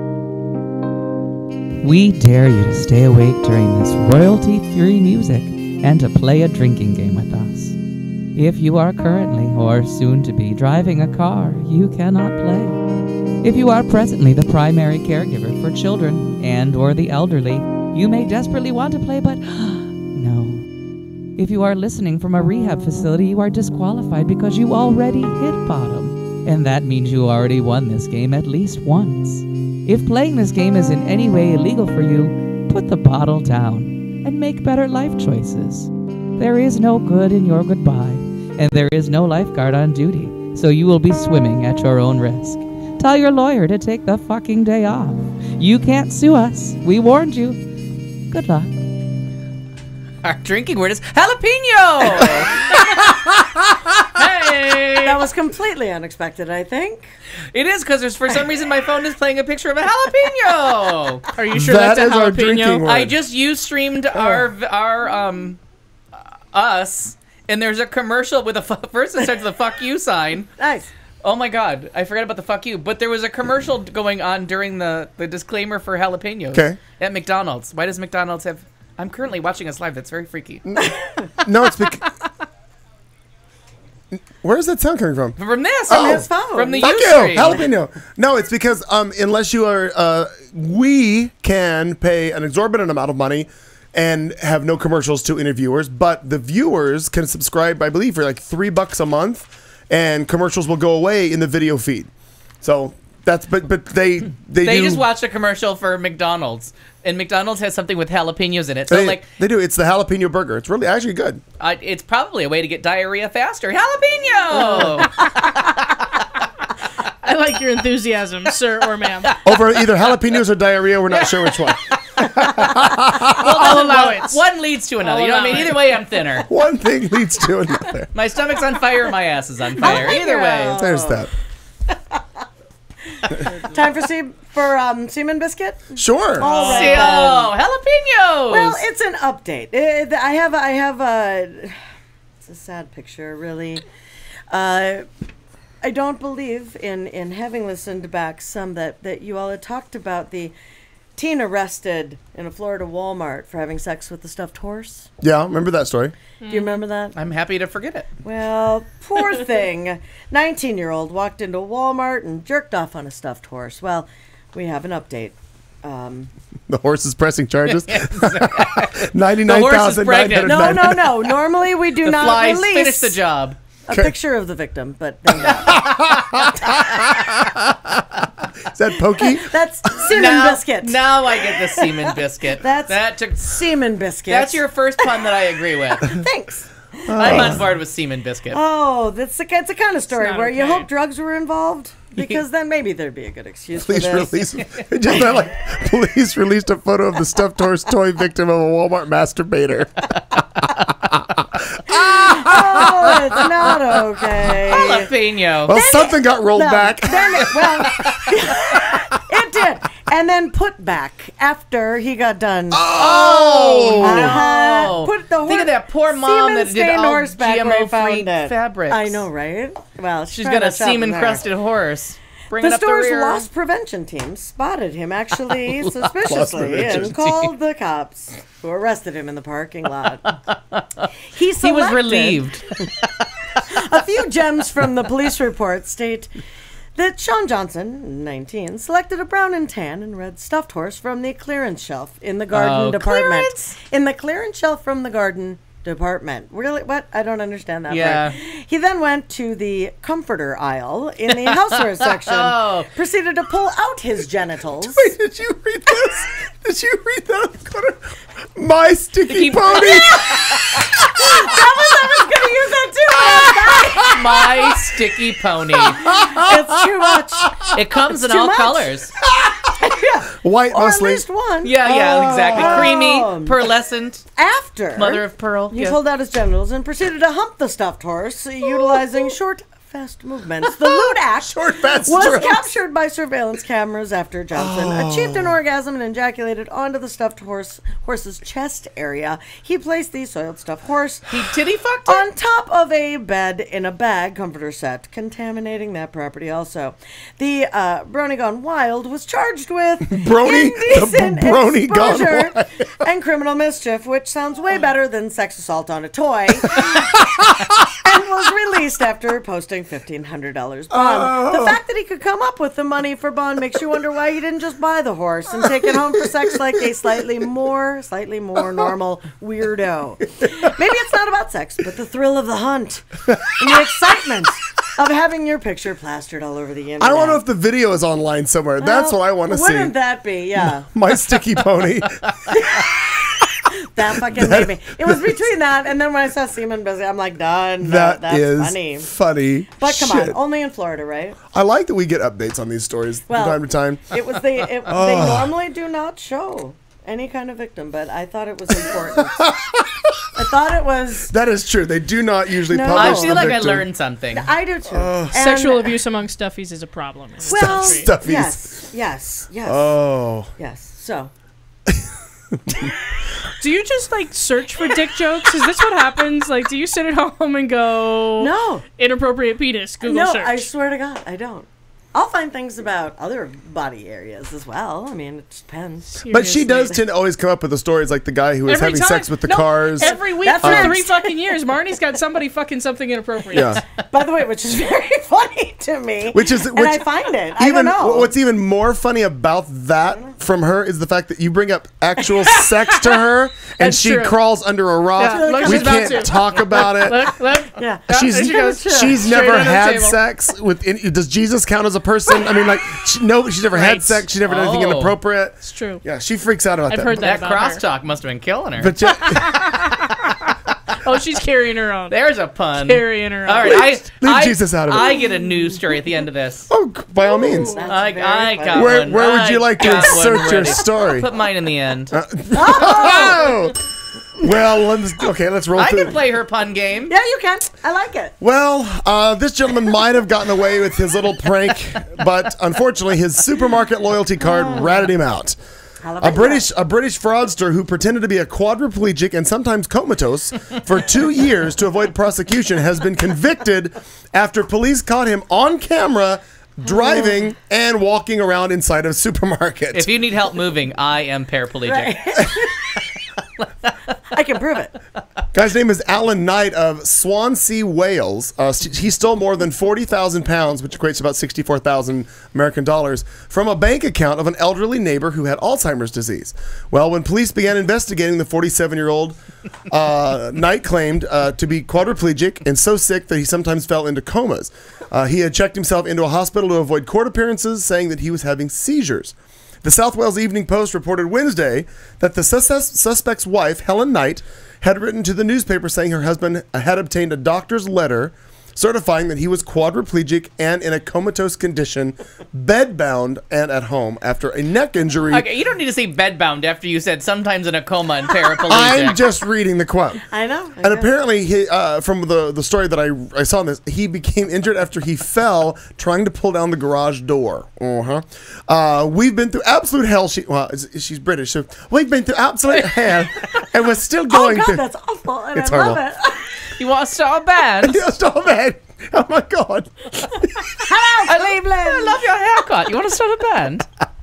We dare you to stay awake during this royalty-free music and to play a drinking game with us. If you are currently or soon to be driving a car, you cannot play. If you are presently the primary caregiver for children and or the elderly, you may desperately want to play, but no. If you are listening from a rehab facility, you are disqualified because you already hit bottom. And that means you already won this game at least once. If playing this game is in any way illegal for you, put the bottle down and make better life choices. There is no good in your goodbye, and there is no lifeguard on duty, so you will be swimming at your own risk. Tell your lawyer to take the fucking day off. You can't sue us. We warned you. Good luck. Our drinking word is jalapeno. Hey. That was completely unexpected, I think. It is because there's for some reason my phone is playing a picture of a jalapeno. Are you sure That that's a is our drinking jalapeno? word. I just you streamed our our um us, and there's a commercial with a fu- first it starts with a fuck you sign. Nice. Oh my god, I forgot about the fuck you. But there was a commercial going on during the, the disclaimer for jalapenos Okay. at McDonald's. Why does McDonald's have... I'm currently watching us live. That's very freaky. No, it's because... Where's that sound coming from? From this. Oh. His phone. From the Fuck you, Ustream. jalapeno. No, it's because um, unless you are, uh, we can pay an exorbitant amount of money and have no commercials to interviewers, but the viewers can subscribe, I believe, for like three bucks a month, and commercials will go away in the video feed. So that's, but but they they, They do, just watched a commercial for McDonald's, and McDonald's has something with jalapenos in it. So, They, like, they do. It's the jalapeno burger. It's really actually good. uh, it's probably a way to get diarrhea faster. Jalapeno! I like your enthusiasm, sir or ma'am. Over either jalapenos or diarrhea. We're not sure which one. I'll allow it. One leads to another. I'll You know what I allow mean? it. Either way, I'm thinner. One thing leads to another. My stomach's on fire, my ass is on fire. Either way. There's that. Time for se- for um, semen biscuit. Sure. All right. See, oh, jalapenos! Well, it's an update. Uh, I have I have a. It's a sad picture, really. Uh, I don't believe in in having listened back some that that you all had talked about the teen arrested in a Florida Walmart for having sex with the stuffed horse. Yeah, remember that story? Do you remember that? I'm happy to forget it. Well, poor thing. nineteen-year-old walked into Walmart and jerked off on a stuffed horse. Well, we have an update. Um, The horse is pressing charges. The Ninety-nine horse is thousand nine pregnant. hundred. no, no, no. Normally we do The not flies release finish the job. a picture of the victim, but they Is that Pokey? that's semen Now, biscuit. now I get the semen biscuit. That's- that took. Semen biscuit. That's your first pun that I agree with. Thanks. I'm on board with semen biscuit. Oh, that's the, it's the kind of story not where you okay. hope drugs were involved, because then maybe there'd be a good excuse Please for this. release. It just not like police released a photo of the stuffed horse toy victim of a Walmart masturbator. Oh, it's not okay. Jalapeno. Well, something got rolled No, back. Then it, well, it did, and then put back after he got done. Oh, Uh-huh. Oh. Put the Think hor- of that poor mom that did semen-stained all horseback G M where I O-free found it. fabrics. I know, right? Well, She's trying got a to shop in there. semen-crusted horse. Bring The it up store's the rear. loss prevention team spotted him actually suspiciously prevention and called the cops, who arrested him in the parking lot. He, He was selected- relieved. A few gems from the police report state that Sean Johnson, nineteen, selected a brown and tan and red stuffed horse from the clearance shelf in the garden Oh, department. clearance? In the clearance shelf from the garden department. Really? What? I don't understand that Yeah. part. He then went to the comforter aisle in the housewares section, Oh. proceeded to pull out his genitals. wait, did you read this? Did you read that on the corner? My sticky Keep- pony. Gonna use that too. My sticky pony. It's too much. It comes in too all much. colors. White Or at mostly. least one. Yeah, yeah, exactly. Oh. Creamy, pearlescent, After mother of pearl. he Yeah. pulled out his genitals and proceeded to hump the stuffed horse, utilizing short, fast movements. The lewd act Short, fast was strokes. captured by surveillance cameras after Johnson Oh. achieved an orgasm and ejaculated onto the stuffed horse horse's chest area. He placed the soiled stuffed horse He titty fucked it? on top of a bed in a bag comforter set, contaminating that property also. The uh, Brony Gone Wild was charged with Brony- the indecent Brony Gone exposure Wild. and criminal mischief, which sounds way better than sex assault on a toy, and was released after posting fifteen hundred dollars bond. Oh. The fact that he could come up with the money for bond makes you wonder why he didn't just buy the horse and take it home for sex like a slightly more, slightly more normal weirdo. Maybe it's not about sex, but the thrill of the hunt and the excitement of having your picture plastered all over the internet. I don't know if the video is online somewhere. That's Well, what I want to see. Wouldn't that be? Yeah. My sticky pony. That fucking made me. It was between that and then when I saw Seaman Busy, I'm like, done. That that's is funny. funny. But come shit. on, only in Florida, right? I like that we get updates on these stories Well, from time to time. It was they. It, they normally do not show any kind of victim, but I thought it was important. I thought it was. That is true. They do not usually No. I publish feel the like I victim. learned something. I do too. And- Sexual abuse among stuffies is a problem. in this Well, country. Stuffies. yes, yes, yes, Oh. yes. So Do you just like search for dick jokes? Is this what happens? Like, do you sit at home and go, No. inappropriate penis, Google No, search? I swear to God, I don't. I'll find things about other body areas as well. I mean, it depends. But she Seriously. does tend to always come up with the stories like the guy who was Every having time. sex with the No, cars. Every week That's for next. three fucking years, Marnie's got somebody fucking something inappropriate. Yeah. By the way, which is very funny to me. Which is- and which- I find it. I Even don't know. what's even more funny about that from her is the fact that you bring up actual sex to her and That's she true. crawls under a rock. Yeah, look, we she's about can't to. talk about it. Look, look. yeah. She's there she goes. she's Straight never under the had table. sex with. Any, does Jesus count as a person? I mean, like, she, no, she's never had Right. sex. She never did anything Oh. inappropriate. It's true. Yeah, she freaks out about I've that. heard that That about her. crosstalk must have been killing her. But yeah, Oh, she's carrying her own. There's a pun. Carrying her own. All right, I, leave I, Jesus out of it. I get a news story at the end of this. oh, by all means. That's I, very I funny. got Where one. where would I you like to got one insert your ready. story? Put mine in the end. Oh! Well, let's okay. Let's roll I through. can play her pun game. Yeah, you can. I like it. Well, uh, this gentleman might have gotten away with his little prank, but unfortunately, his supermarket loyalty card ratted him out. A British a British fraudster who pretended to be a quadriplegic and sometimes comatose for two years to avoid prosecution has been convicted after police caught him on camera driving and walking around inside a supermarket. If you need help moving, I am paraplegic. I can prove it. Guy's name is Alan Knight of Swansea, Wales. Uh, he stole more than forty thousand pounds, which equates to about sixty-four thousand American dollars, from a bank account of an elderly neighbor who had Alzheimer's disease. Well, when police began investigating, the forty-seven-year-old uh, Knight claimed uh, to be quadriplegic and so sick that he sometimes fell into comas. Uh, he had checked himself into a hospital to avoid court appearances, saying that he was having seizures. The South Wales Evening Post reported Wednesday that the sus- suspect's wife, Helen Knight, had written to the newspaper saying her husband had obtained a doctor's letter certifying that he was quadriplegic and in a comatose condition, bedbound and at home after a neck injury. Okay, you don't need to say bedbound after you said sometimes in a coma and paraplegic. I'm just reading the quote. I know. And apparently, he, uh, from the, the story that I, I saw in this, he became injured after he fell trying to pull down the garage door. Uh-huh. Uh, we've been through absolute hell. She, well, she's British, so we've been through absolute hell, and we're still Oh going God, through. that's awful, and It's I horrible. love it. You want to start a band? Yeah, stop it. Oh my God. Hello, Cleveland. I love your haircut. You want to start a band?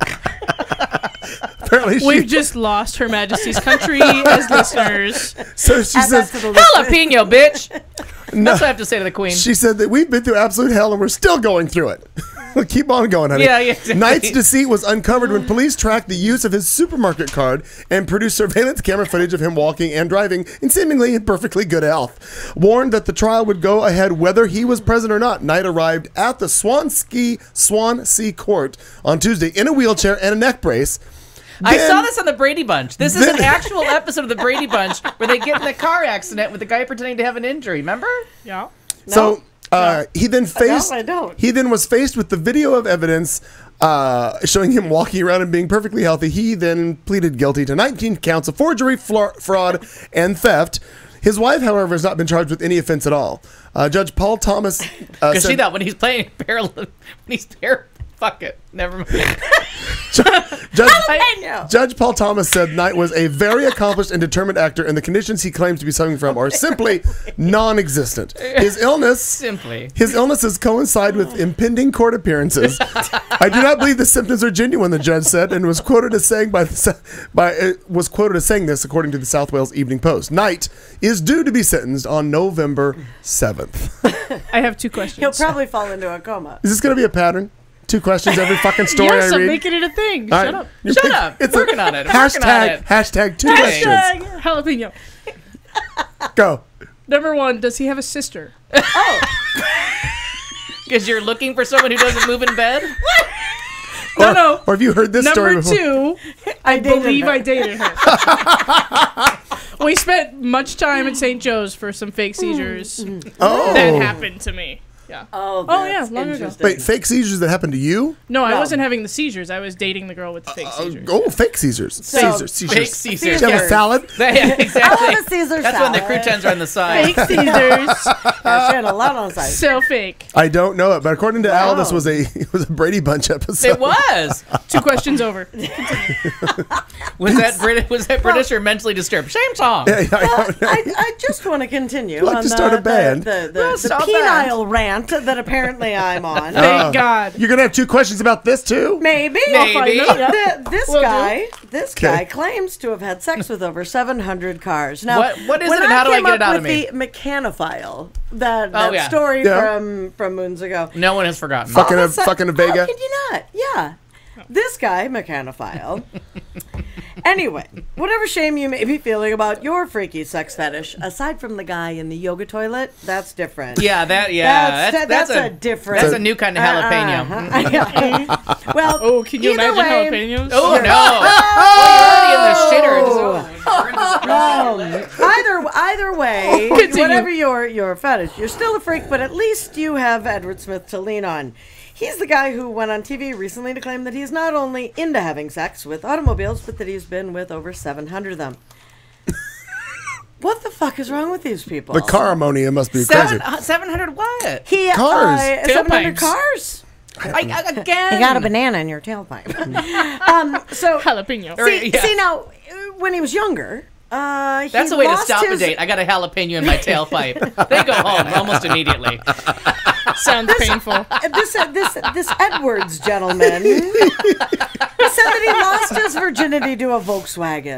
Apparently, she, We've just lost Her Majesty's country as listeners. so she Add that says, to the list. Jalapeno, bitch. no, That's what I have to say to the queen. she said that we've been through absolute hell and we're still going through it. Keep on going, honey. Yeah, yeah, exactly. Knight's deceit was uncovered when police tracked the use of his supermarket card and produced surveillance camera footage of him walking and driving in seemingly in perfectly good health. Warned that the trial would go ahead whether he was present or not, Knight arrived at the Swansea Swansea court on Tuesday in a wheelchair and a neck brace. I Then- saw this on the Brady Bunch. This is then- an actual episode of the Brady Bunch where they get in a car accident with the guy pretending to have an injury. Remember? Yeah. So uh, he then faced. I don't. He then was faced with the video of evidence uh, showing him walking around and being perfectly healthy. He then pleaded guilty to nineteen counts of forgery, fla- fraud, and theft. His wife, however, has not been charged with any offense at all. Uh, Judge Paul Thomas. Uh, Because said, see that when he's playing parallel, when he's par. Fuck it. Never mind. Judge, I know. Judge Paul Thomas said Knight was a very accomplished and determined actor, and the conditions he claims to be suffering from are simply non-existent. His illness, Simply. his illnesses coincide with impending court appearances. I do not believe the symptoms are genuine, the judge said, and was quoted as saying by the, by uh, was quoted as saying this according to the South Wales Evening Post. Knight is due to be sentenced on November seventh. I have two questions. He'll probably fall into a coma. Is this going to be a pattern? Two questions every fucking story yes, I I'm read. making it a thing. All Shut right. up. You're Shut pick- up. It's Working a on it. I'm working on hashtag, it. hashtag two Hashtag. questions. Hashtag jalapeno. Go. Number one, does he have a sister? Because you're looking for someone who doesn't move in bed? No, or, no. Or have you heard this story Number before? two, I dated believe her. I dated her. We spent much time at Saint Joe's for some fake seizures. Oh. That happened to me. Yeah. Oh, Oh, yeah, that's long ago. interesting. Wait, fake seizures that happened to you? No, I No. wasn't having the seizures. I was dating the girl with the fake Uh, seizures. oh, fake Caesars. Caesars. Caesars. Fake Caesars. Did you have a Caesars. salad? Yeah, exactly. I love a Caesar That's when the salad. croutons are on the side. Fake Caesars. Yeah, she had a lot on the side. So fake. I don't know it, but according to Al, this Wow. was a it was a Brady Bunch episode. It was. Two questions over. Was that British? Was that British or mentally disturbed? Same song. Yeah, yeah, I Well, don't know. I, I just want to continue like on to the, start a band? the, the, the, Well, the stop penile rant that apparently I'm on. Thank God. You're gonna have two questions about this too. Maybe. Maybe. The- this Will do. guy, this Okay. guy claims to have had sex with over seven hundred cars. Now, What- what is when it and how do I came get it up out of with me? The mechanophile, that, Oh, that yeah. story Yeah. from from moons ago. No one has forgotten. Fucking All a of sudden- fucking a Vega. How could you not? Yeah. This guy, mechanophile. Anyway, whatever shame you may be feeling about your freaky sex fetish, aside from the guy in the yoga toilet, that's different. Yeah, that. Yeah, That's, that's, that's, a, different. That's a new kind of jalapeno. Uh-uh. Yeah. Well, Oh, can you either imagine way, jalapenos? Oh no! Well, you're already in the shitter. Just- Um, either either way, Continue. whatever your your fetish, you're still a freak, but at least you have Edward Smith to lean on. He's the guy who went on T V recently to claim that he's not only into having sex with automobiles, but that he's been with over seven hundred of them. What the fuck is wrong with these people? The car ammonia must be Seven, crazy. uh, seven hundred what? He, Cars. Uh, seven hundred Tailpipes. cars. I, I, again. You got a banana in your tailpipe. um, so Jalapeno. see, Yeah. see now, uh, when he was younger, uh, he That's a way to lost stop his, a date. I got a jalapeno in my tailpipe. They go home almost immediately. Sounds painful. Uh, This uh, this this Edwards gentleman he said that he lost his virginity to a Volkswagen.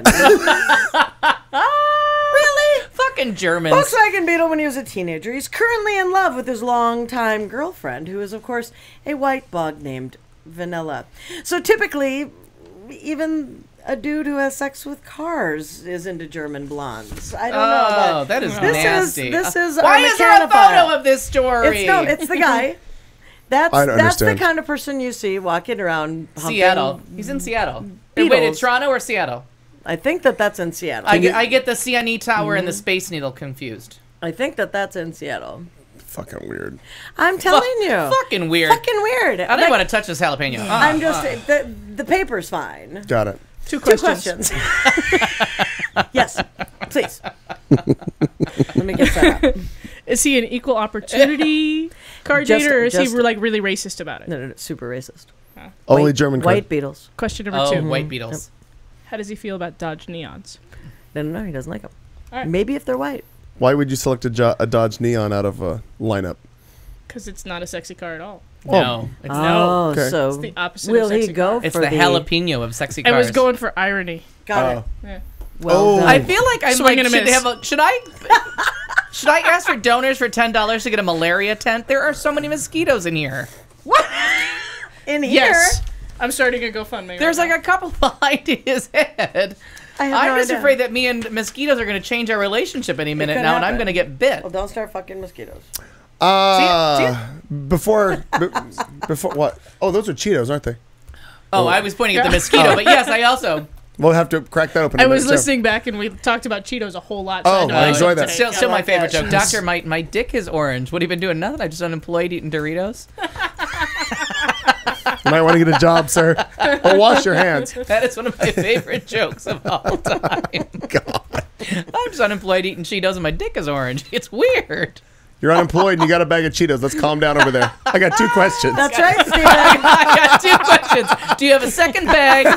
Really? Fucking Germans. Volkswagen Beetle when he was a teenager. He's currently in love with his longtime girlfriend, who is, of course, a white bug named Vanilla. So typically, even a dude who has sex with cars is into German blondes. I don't know. Oh, But that is this nasty. Is, this is Why our is there a mechanophile. photo of this story? It's no, it's the guy. That's I don't that's the understand. kind of person you see walking around humping- Seattle. He's in Seattle. Wait, wait, Beatles. Toronto or Seattle? I think that that's in Seattle. I I, get, I get the C N E Tower and the Mm-hmm. Space Needle confused. think that that's in Seattle. Fucking weird. I'm telling you, Fucking weird. fucking weird. I don't want to touch this jalapeno. Uh, I'm just the the paper's fine. Got it. Two Two questions. questions. Yes, please. Let me get set up. Is he an equal opportunity car Just- dater, or is just- he like really racist about it? No, no, no, super racist. Only White- German car. White Beatles. Question number oh, two. white Beatles. How does he feel about Dodge Neons? No, no, no, he doesn't like them. All right. Maybe if they're white. Why would you select a, jo- a Dodge Neon out of a lineup? Because it's not a sexy car at all. No, it's Oh, Okay. so It's the opposite will of he sexy go car. it's for the jalapeno of sexy I cars. was going for irony. Got Oh. it. Yeah. Well Oh. done. I feel like I'm Swing like, and a should miss. have a, should I should I ask for donors for ten dollars to get a malaria tent? There are so many mosquitoes in here. in here. Yes. I'm starting a GoFundMe. There's right like a couple behind his head. I have I'm no just idea. afraid that me and mosquitoes are going to change our relationship any minute could now, and I'm happen. going to get bit. Well, don't start fucking mosquitoes. Uh, before, b- before what? Oh, those are Cheetos, aren't they? Oh, I was pointing at the mosquito, but yes, I also. We'll have to crack that open. now. I in a was minute, too. listening back and we talked about Cheetos a whole lot. Oh, I, know I it enjoy today. that. Still, still I my like favorite that. joke. Doctor, my, my dick is orange. What have you been doing? Nothing. I just unemployed eating Doritos. You might want to get a job, sir. Or wash your hands. That is one of my favorite jokes of all time. God. I'm just unemployed eating Cheetos and my dick is orange. It's weird. You're unemployed and you got a bag of Cheetos. Let's calm down over there. I got two questions. That's right, Steven. I got two questions. Do you have a second bag?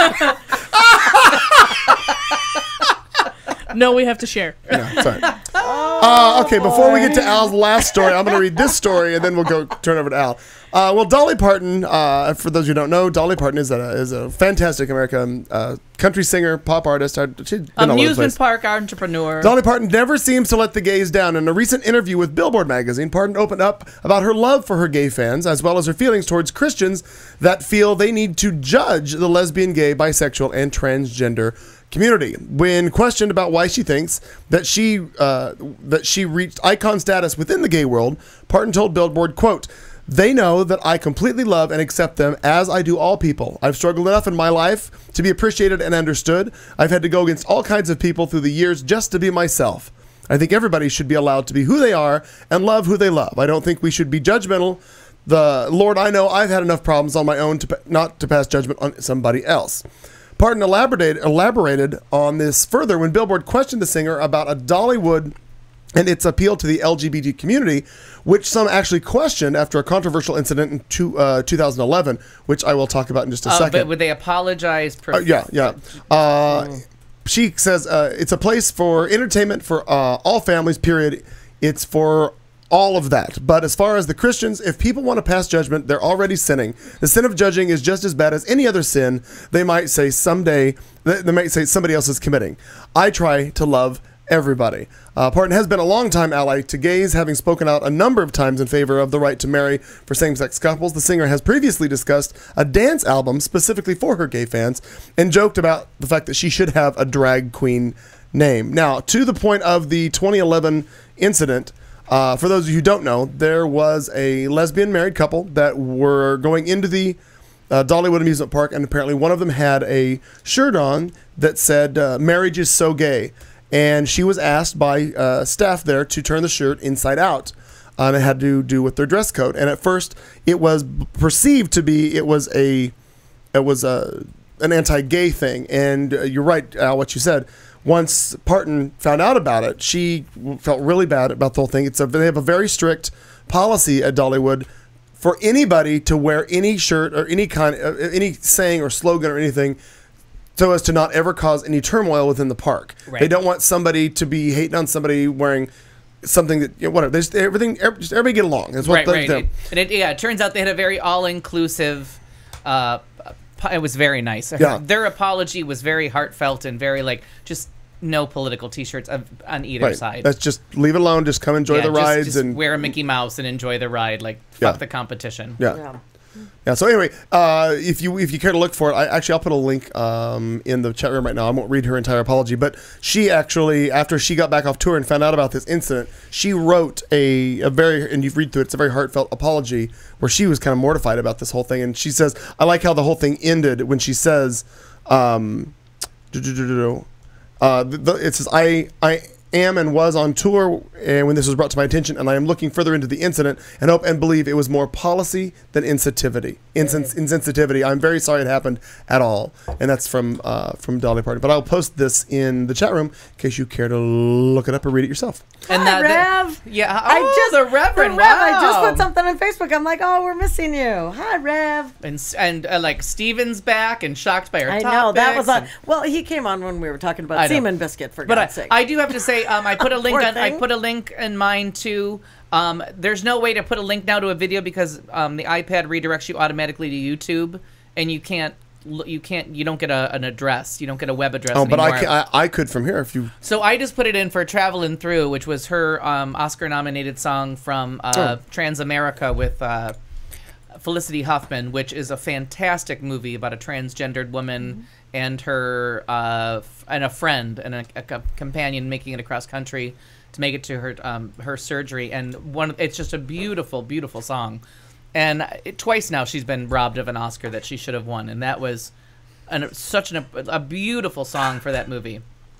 No, we have to share. Yeah, sorry. Uh, okay, before we get to Al's last story, I'm going to read this story and then we'll go turn over to Al. Uh, well, Dolly Parton, uh, for those who don't know, Dolly Parton is a, is a fantastic American uh, country singer, pop artist. Uh, She's been all over the Amusement place. park entrepreneur. Dolly Parton never seems to let the gays down. In a recent interview with Billboard magazine, Parton opened up about her love for her gay fans, as well as her feelings towards Christians that feel they need to judge the lesbian, gay, bisexual, and transgender community. When questioned about why she thinks that she uh, that she reached icon status within the gay world, Parton told Billboard, quote, "They know that I completely love and accept them as I do all people. I've struggled enough in my life to be appreciated and understood. I've had to go against all kinds of people through the years just to be myself. I think everybody should be allowed to be who they are and love who they love. I don't think we should be judgmental. The Lord, I know I've had enough problems on my own to pa- not to pass judgment on somebody else. Parton elaborated, elaborated on this further when Billboard questioned the singer about a Dollywood and its appeal to the L G B T community, which some actually questioned after a controversial incident in two, uh, two thousand eleven, which I will talk about in just a Uh, second. but would they apologize? Per- Uh, yeah, yeah. Uh, she says uh, it's a place for entertainment for uh, all families, period. It's for all of that. But as far as the Christians, if people want to pass judgment, they're already sinning. The sin of judging is just as bad as any other sin they might say someday, they they might say somebody else is committing. I try to love everybody. Uh, Parton has been a long-time ally to gays, having spoken out a number of times in favor of the right to marry for same-sex couples. The singer has previously discussed a dance album specifically for her gay fans and joked about the fact that she should have a drag queen name. Now, to the point of the twenty eleven incident, uh, for those of you who don't know, there was a lesbian married couple that were going into the uh, Dollywood amusement park, and apparently one of them had a shirt on that said, uh, "Marriage is so gay." And she was asked by uh, staff there to turn the shirt inside out. Uh, and it had to do with their dress code. And at first, it was perceived to be it was a it was a an anti-gay thing. And uh, you're right, Al, what you said. Once Parton found out about it, she felt really bad about the whole thing. It's a, they have a very strict policy at Dollywood for anybody to wear any shirt or any kind of any saying or slogan or anything, so as to not ever cause any turmoil within the park. Right. They don't want somebody to be hating on somebody wearing something that, you know, whatever. There's everything. Every, just everybody get along. That's what right, they, right. they- It, and it, yeah, it turns out they had a very all-inclusive. Uh, it was very nice. Her- Yeah. Their apology was very heartfelt and very like just no political T-shirts of, on either right. side. That's just leave it alone. Just come enjoy Yeah, the just- rides just and wear a Mickey Mouse and enjoy the ride. Like fuck Yeah. the competition. yeah. Yeah. Yeah. So anyway, uh, if you if you care to look for it, I actually I'll put a link um, in the chat room right now. I won't read her entire apology, but she actually, after she got back off tour and found out about this incident, she wrote a, a very, and you've read through it, it's a very heartfelt apology where she was kind of mortified about this whole thing. And she says, I like how the whole thing ended when she says, um, uh, the, the, it says, I I am and was on tour and when this was brought to my attention, and I am looking further into the incident and hope and believe it was more policy than insensitivity. Insens- insensitivity. I'm very sorry it happened at all. And that's from uh, from Dolly Parton. But I'll post this in the chat room in case you care to look it up or read it yourself. And Hi, that, Rev. yeah. I oh, just the Reverend. the Rev, I just wow. put something on Facebook. I'm like, oh, we're missing you. Hi, Rev. And s- and uh, like Steven's back and shocked by her. I know that was on. topics Well, he came on when we were talking I about know. Seaman Biscuit. For But God's I, sake. I do have to say, um, I put a link Poor on. I thing. put a link in mine too. Um, there's no way to put a link now to a video because um, the iPad redirects you automatically to YouTube, and you can't. l- You can't. You don't get a, an address. You don't get a web address. Oh, but anymore. I, can, I I could from here if you. So I just put it in for Travelin' Through, which was her um, Oscar-nominated song from uh, Oh. Transamerica with uh, Felicity Huffman, which is a fantastic movie about a transgendered woman and her uh, f- and a friend and a, a co- companion making it across country to make it to her um, her surgery. And one, it's just a beautiful, beautiful song. And it, twice now she's been robbed of an Oscar that she should have won, and that was an, such an, a beautiful song for that movie.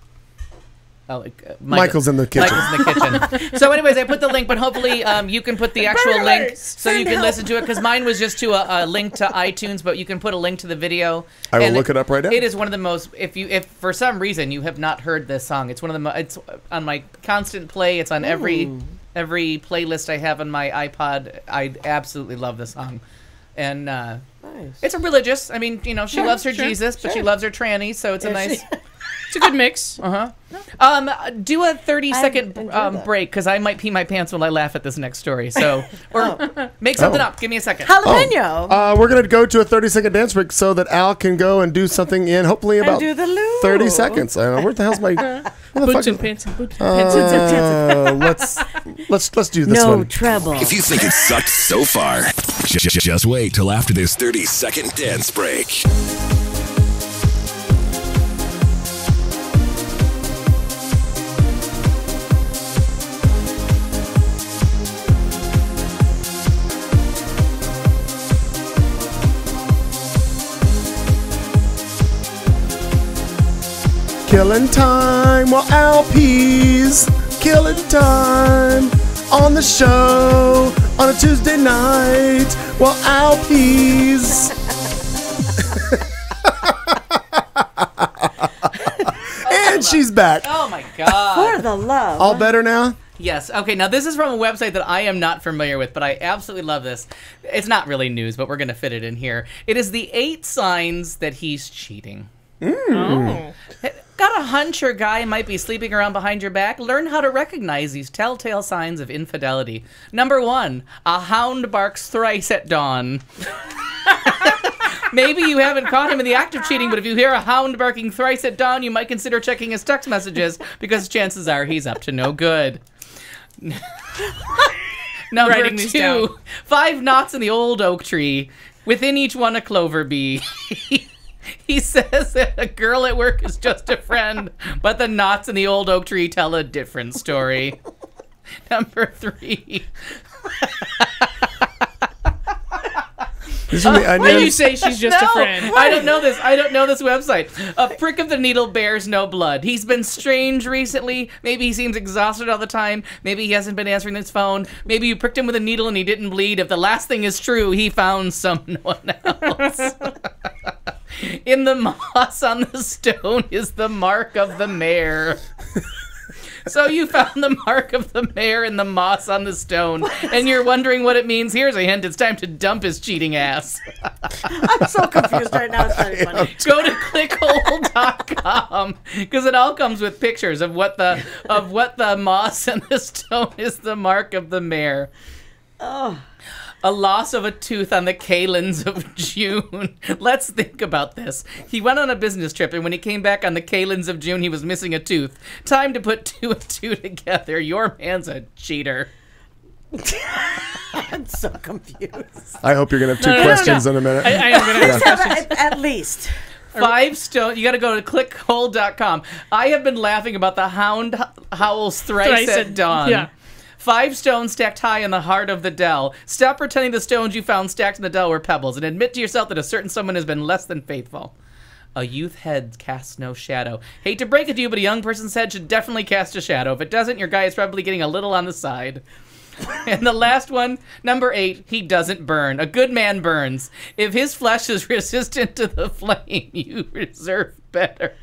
Oh, like, uh, Michael- Michael's in the kitchen. Michael's in the kitchen. So, anyways, I put the link, but hopefully um, you can put the actual link so you can listen to it, because mine was just to a, a link to iTunes, but you can put a link to the video. I will And look it up right now. It is one of the most. If you, if for some reason you have not heard this song, it's one of the. Mo- it's on my constant play. It's on every every playlist I have on my iPod. I absolutely love this song, and uh, Nice. it's a religious. I mean, you know, she Yeah, loves her sure, Jesus, but she sure. loves her tranny, so it's a Yeah, nice. she- It's a good mix. Uh huh. Um, do a thirty I second enjoy um, that. break, because I might pee my pants when I laugh at this next story. So, or make something Oh. up. Give me a second. Jalapeno. Uh, we're gonna go to a thirty second dance break so that Al can go and do something in hopefully and about do the loo. thirty seconds. I don't know where the hell's my. Where the Boots fuck and is- pants and boots and pants. Uh, let's let's let's do this no one. treble. If you think it sucked so far, j- j- just wait till after this thirty second dance break. Killing time while Al pees. killing time on the show on a Tuesday night while Al pees. And she's back. Oh my god. For the love. All better now? Yes. Okay, now this is from a website that I am not familiar with, but I absolutely love this. It's not really news, but we're going to fit it in here. It is the eight signs that he's cheating. Oh. Got a hunch your guy might be sleeping around behind your back? Learn how to recognize these telltale signs of infidelity. Number one, a hound barks thrice at dawn. Maybe you haven't caught him in the act of cheating, but if you hear a hound barking thrice at dawn, you might consider checking his text messages because chances are he's up to no good. Number Writing these down. two, five knots in the old oak tree, within each one a clover bee. He says that a girl at work is just a friend, but the knots in the old oak tree tell a different story. Number three. These are the Why do onions. you say she's just no, a friend? I don't know this. I don't know this website. A prick of the needle bears no blood. He's been strange recently. Maybe he seems exhausted all the time. Maybe he hasn't been answering his phone. Maybe you pricked him with a needle and he didn't bleed. If the last thing is true, he found someone else. In the moss on the stone is the mark of the mare. So you found the mark of the mare in the moss on the stone, and you're wondering what it means. Here's a hint. It's time to dump his cheating ass. I'm so confused right now. It's not even funny. Go to clickhole dot com because it all comes with pictures of what the of what the moss and the stone is the mark of the mare. Oh. A loss of a tooth on the Kalins of June. Let's think about this. He went on a business trip, and when he came back on the Kalins of June, he was missing a tooth. Time to put two and two together. Your man's a cheater. I'm so confused. I hope you're going to have two No, no, no, questions no. in a minute. I, I am going to ask Have questions. a- at least. Five stone. You got to go to clickhole dot com. I have been laughing about the hound h- howls thrice, Thrice at at- dawn. yeah. Five stones stacked high in the heart of the dell. Stop pretending the stones you found stacked in the dell were pebbles and admit to yourself that a certain someone has been less than faithful. A youth head casts no shadow. Hate to break it to you, but a young person's head should definitely cast a shadow. If it doesn't, your guy is probably getting a little on the side. And the last one, number eight, he doesn't burn. A good man burns. If his flesh is resistant to the flame, you deserve better.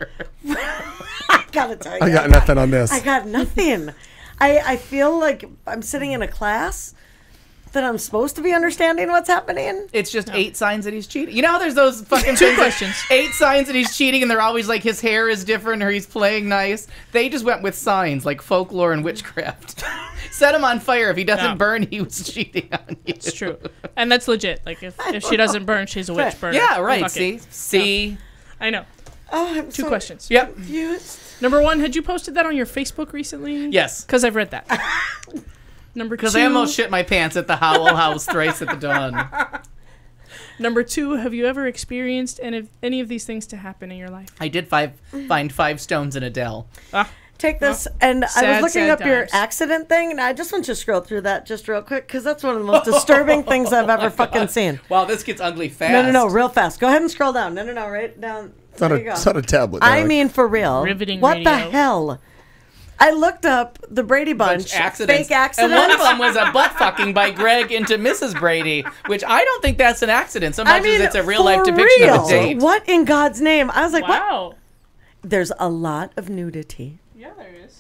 I gotta tell you. I got nothing on this. I got nothing. I, I feel like I'm sitting in a class that I'm supposed to be understanding what's happening. It's just eight signs that he's cheating. You know how there's those fucking Two things that- questions. eight signs that he's cheating, and they're always like his hair is different or he's playing nice. They just went with signs like folklore and witchcraft. Set him on fire. If he doesn't Yeah. burn, he was cheating on you. It's true. And that's legit. Like, if, if she doesn't burn, she's a witch burner. Yeah, right. Fuck See, it. see. I know. Oh, I'm Two so questions. Yep. confused. Number one, had you posted that on your Facebook recently? Yes. Because I've read that. Number two. Because I almost shit my pants at the Howl House thrice at the dawn. Number two, have you ever experienced any of, any of these things to happen in your life? I did five find five stones in a dell. Ah, Take this, and I sad, was looking sad up your times. accident thing, and I just want you to scroll through that just real quick, because that's one of the most disturbing things I've ever fucking seen. Wow, this gets ugly fast. No, no, no, real fast. Go ahead and scroll down. No, no, no, right down. It's not, There a, you go. it's not a tablet. I Alec. mean, for real. Riveting what the radio. hell? I looked up the Brady Bunch accidents. fake accidents. And one of them was a butt fucking by Greg into Missus Brady, which I don't think that's an accident so much I mean, as it's a real life for depiction real. of a date. What in God's name? I was like, what? wow. There's a lot of nudity. Yeah, there is.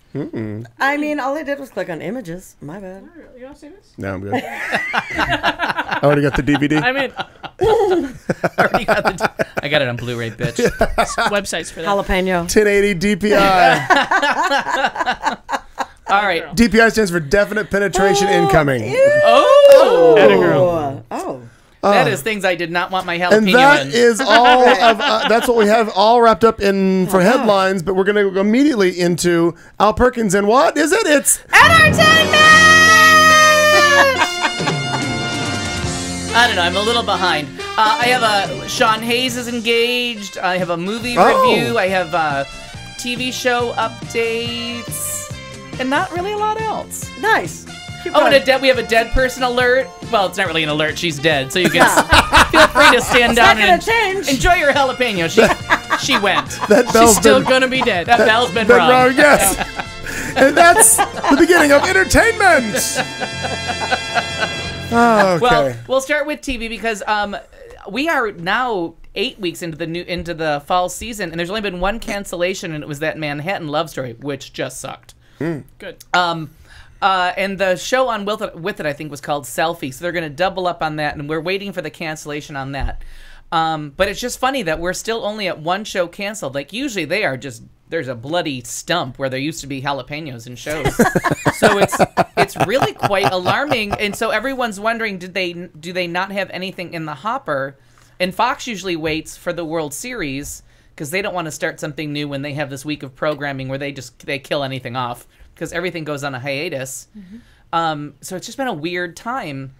I mean, all I did was click on images. My bad. You want to see this? No, I'm good. I already got the D V D. I'm in. Already got the- I got it on Blu-ray, bitch. Websites for that. Jalapeno. ten eighty D P I. All right. D P I stands for definite penetration incoming. Oh, Atta girl. Oh. Oh. that is things I did not want my And jalapeno that in. is all of uh, that's what we have all wrapped up in for headlines, but we're going to go immediately into Al Perkins and what is it? It's I don't know. I'm a little behind. Uh, I have a Sean Hayes is engaged. I have a movie Oh. review. I have uh, T V show updates, and not really a lot else. Nice. Keep Oh, and going. a dead. We have a dead person alert. Well, it's not really an alert. She's dead, so you can feel free to stand not down gonna and change. enjoy your jalapeno. She she went. that bell's She's still been, gonna be dead. That bell's been been rung. wrong. Yes. And that's the beginning of entertainment. Okay. Well, we'll start with T V because um, we are now eight weeks into the new into the fall season, and there's only been one cancellation, and it was that Manhattan Love Story, which just sucked. Good. Um, uh, and the show on with it, with it, I think, was called Selfie. So they're going to double up on that, and we're waiting for the cancellation on that. Um, but it's just funny that we're still only at one show canceled. Like, usually they are just, there's a bloody stump where there used to be jalapenos in shows. So it's it's really quite alarming. And so everyone's wondering, did they do they not have anything in the hopper? And Fox usually waits for the World Series because they don't want to start something new when they have this week of programming where they just they kill anything off because everything goes on a hiatus. Mm-hmm. Um, so it's just been a weird time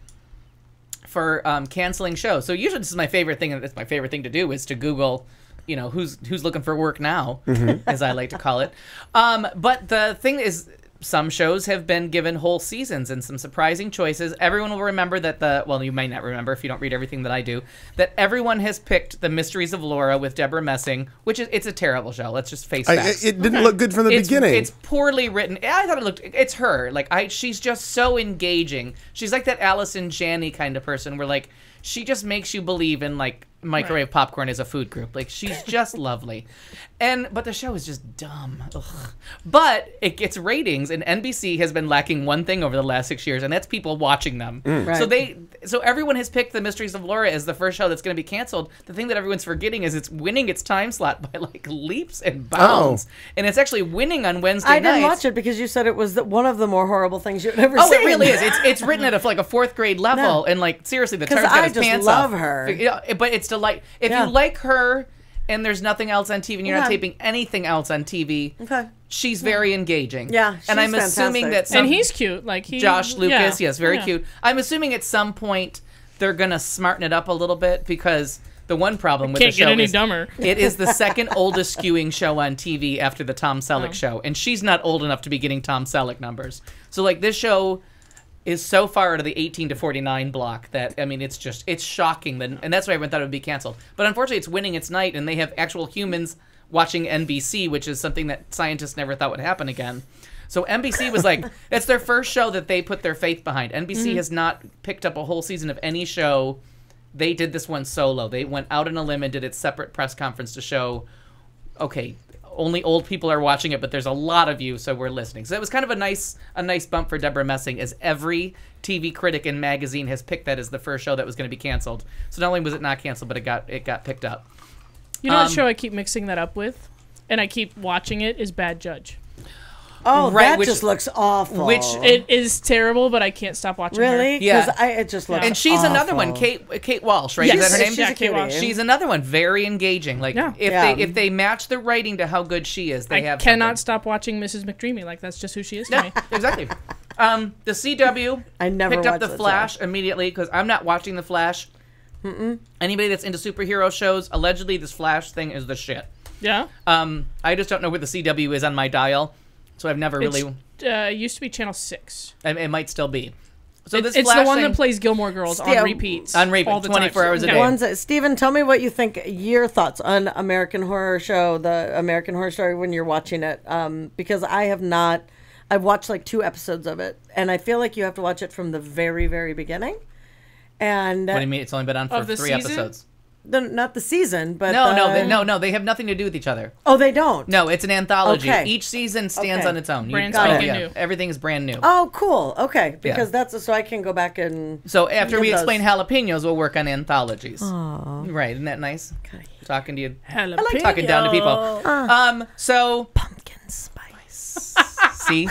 for um, canceling shows. So usually this is my favorite thing, and it's my favorite thing to do is to Google, you know, who's who's looking for work now, mm-hmm. as I like to call it. Um, but the thing is, some shows have been given whole seasons and some surprising choices. Everyone will remember that the, well, you might not remember if you don't read everything that I do, that everyone has picked The Mysteries of Laura with Deborah Messing, which is, it's a terrible show. Let's just face I, facts. it didn't look good from the it's, beginning. It's poorly written. I thought it looked, it's her. Like, I, she's just so engaging. She's like that Allison Janney kind of person where, like, she just makes you believe in, like, microwave right. popcorn as a food group. Like, she's just lovely. And but the show is just dumb. Ugh. But it gets ratings, and N B C has been lacking one thing over the last six years, and that's people watching them. Mm. Right. So they so everyone has picked The Mysteries of Laura as the first show that's going to be canceled. The thing that everyone's forgetting is it's winning its time slot by like leaps and bounds. Oh. And it's actually winning on Wednesday I nights. didn't watch it because you said it was the, one of the more horrible things you've ever oh, seen. Oh, it really is. It's it's written at a, like a fourth grade level, no. and like seriously, the turn's got his pants off. I just love her. You know, but it's delight. If yeah. you like her, and there's nothing else on T V, and you're okay. not taping anything else on T V, okay. she's very engaging. Yeah, she's and I'm fantastic. assuming that some, and he's cute, like he, Josh Lucas, yeah. yes, very yeah. cute. I'm assuming at some point they're gonna smarten it up a little bit because the one problem with Can't the show get any is dumber. it is the second oldest skewing show on T V after the Tom Selleck oh. show, and she's not old enough to be getting Tom Selleck numbers. So like this show is so far out of the eighteen to forty-nine block that, I mean, it's just, it's shocking. That, and that's why everyone thought it would be canceled. But unfortunately, it's winning its night, and they have actual humans watching N B C, which is something that scientists never thought would happen again. So N B C was like, it's their first show that they put their faith behind. N B C mm-hmm. has not picked up a whole season of any show. They did this one solo. They went out on a limb and did its separate press conference to show, okay, only old people are watching it, but there's a lot of you, so we're listening. So it was kind of a nice a nice bump for Deborah Messing, as every T V critic and magazine has picked that as the first show that was going to be canceled. So not only was it not canceled, but it got it got picked up. You know um, what show I keep mixing that up with, and I keep watching it, is Bad Judge. Oh, right, that which, just looks awful. Which it is terrible, but I can't stop watching really? her. Yeah, I, it just looks. And she's awful. another one, Kate Kate Walsh, right? Yes. Is that her name? She's yeah, Kate Walsh. She's another one, very engaging. Like yeah. if yeah. they if they match the writing to how good she is, they I have. cannot something. stop watching Missus McDreamy. Like that's just who she is to Yeah, me. exactly. Um, the C W I never picked up watched the that Flash show. immediately because I'm not watching the Flash. Mm-mm. Anybody that's into superhero shows, allegedly this Flash thing is the shit. Yeah. Um, I just don't know where the C W is on my dial, so I've never really. It's, uh, it used to be Channel Six. It, it might still be. So it, this it's Flash the one thing, that plays Gilmore Girls Yeah, on repeats. on repeat, all the twenty-four time. hours a Yeah. day. Ones that, Steven, tell me what you think. Your thoughts on American Horror Show, the American Horror Story, when you're watching it, um, because I have not. I've watched like two episodes of it, and I feel like you have to watch it from the very, very beginning. And What do you mean? It's only been on for Of the three season? episodes. the, not the season, but No, the, no, they, no, no. They have nothing to do with each other. Oh, they don't. No, it's an anthology. Okay. Each season stands Okay. on its own. Brand oh, spanking yeah. new. Everything is brand new. Oh, cool. Okay, because Yeah. that's so I can go back and. So after give we those. explain jalapenos, we'll work on anthologies. Right? Isn't that nice? Okay. Talking to you. Jalapeno. I like talking down to people. Um. So Pumpkin spice. see.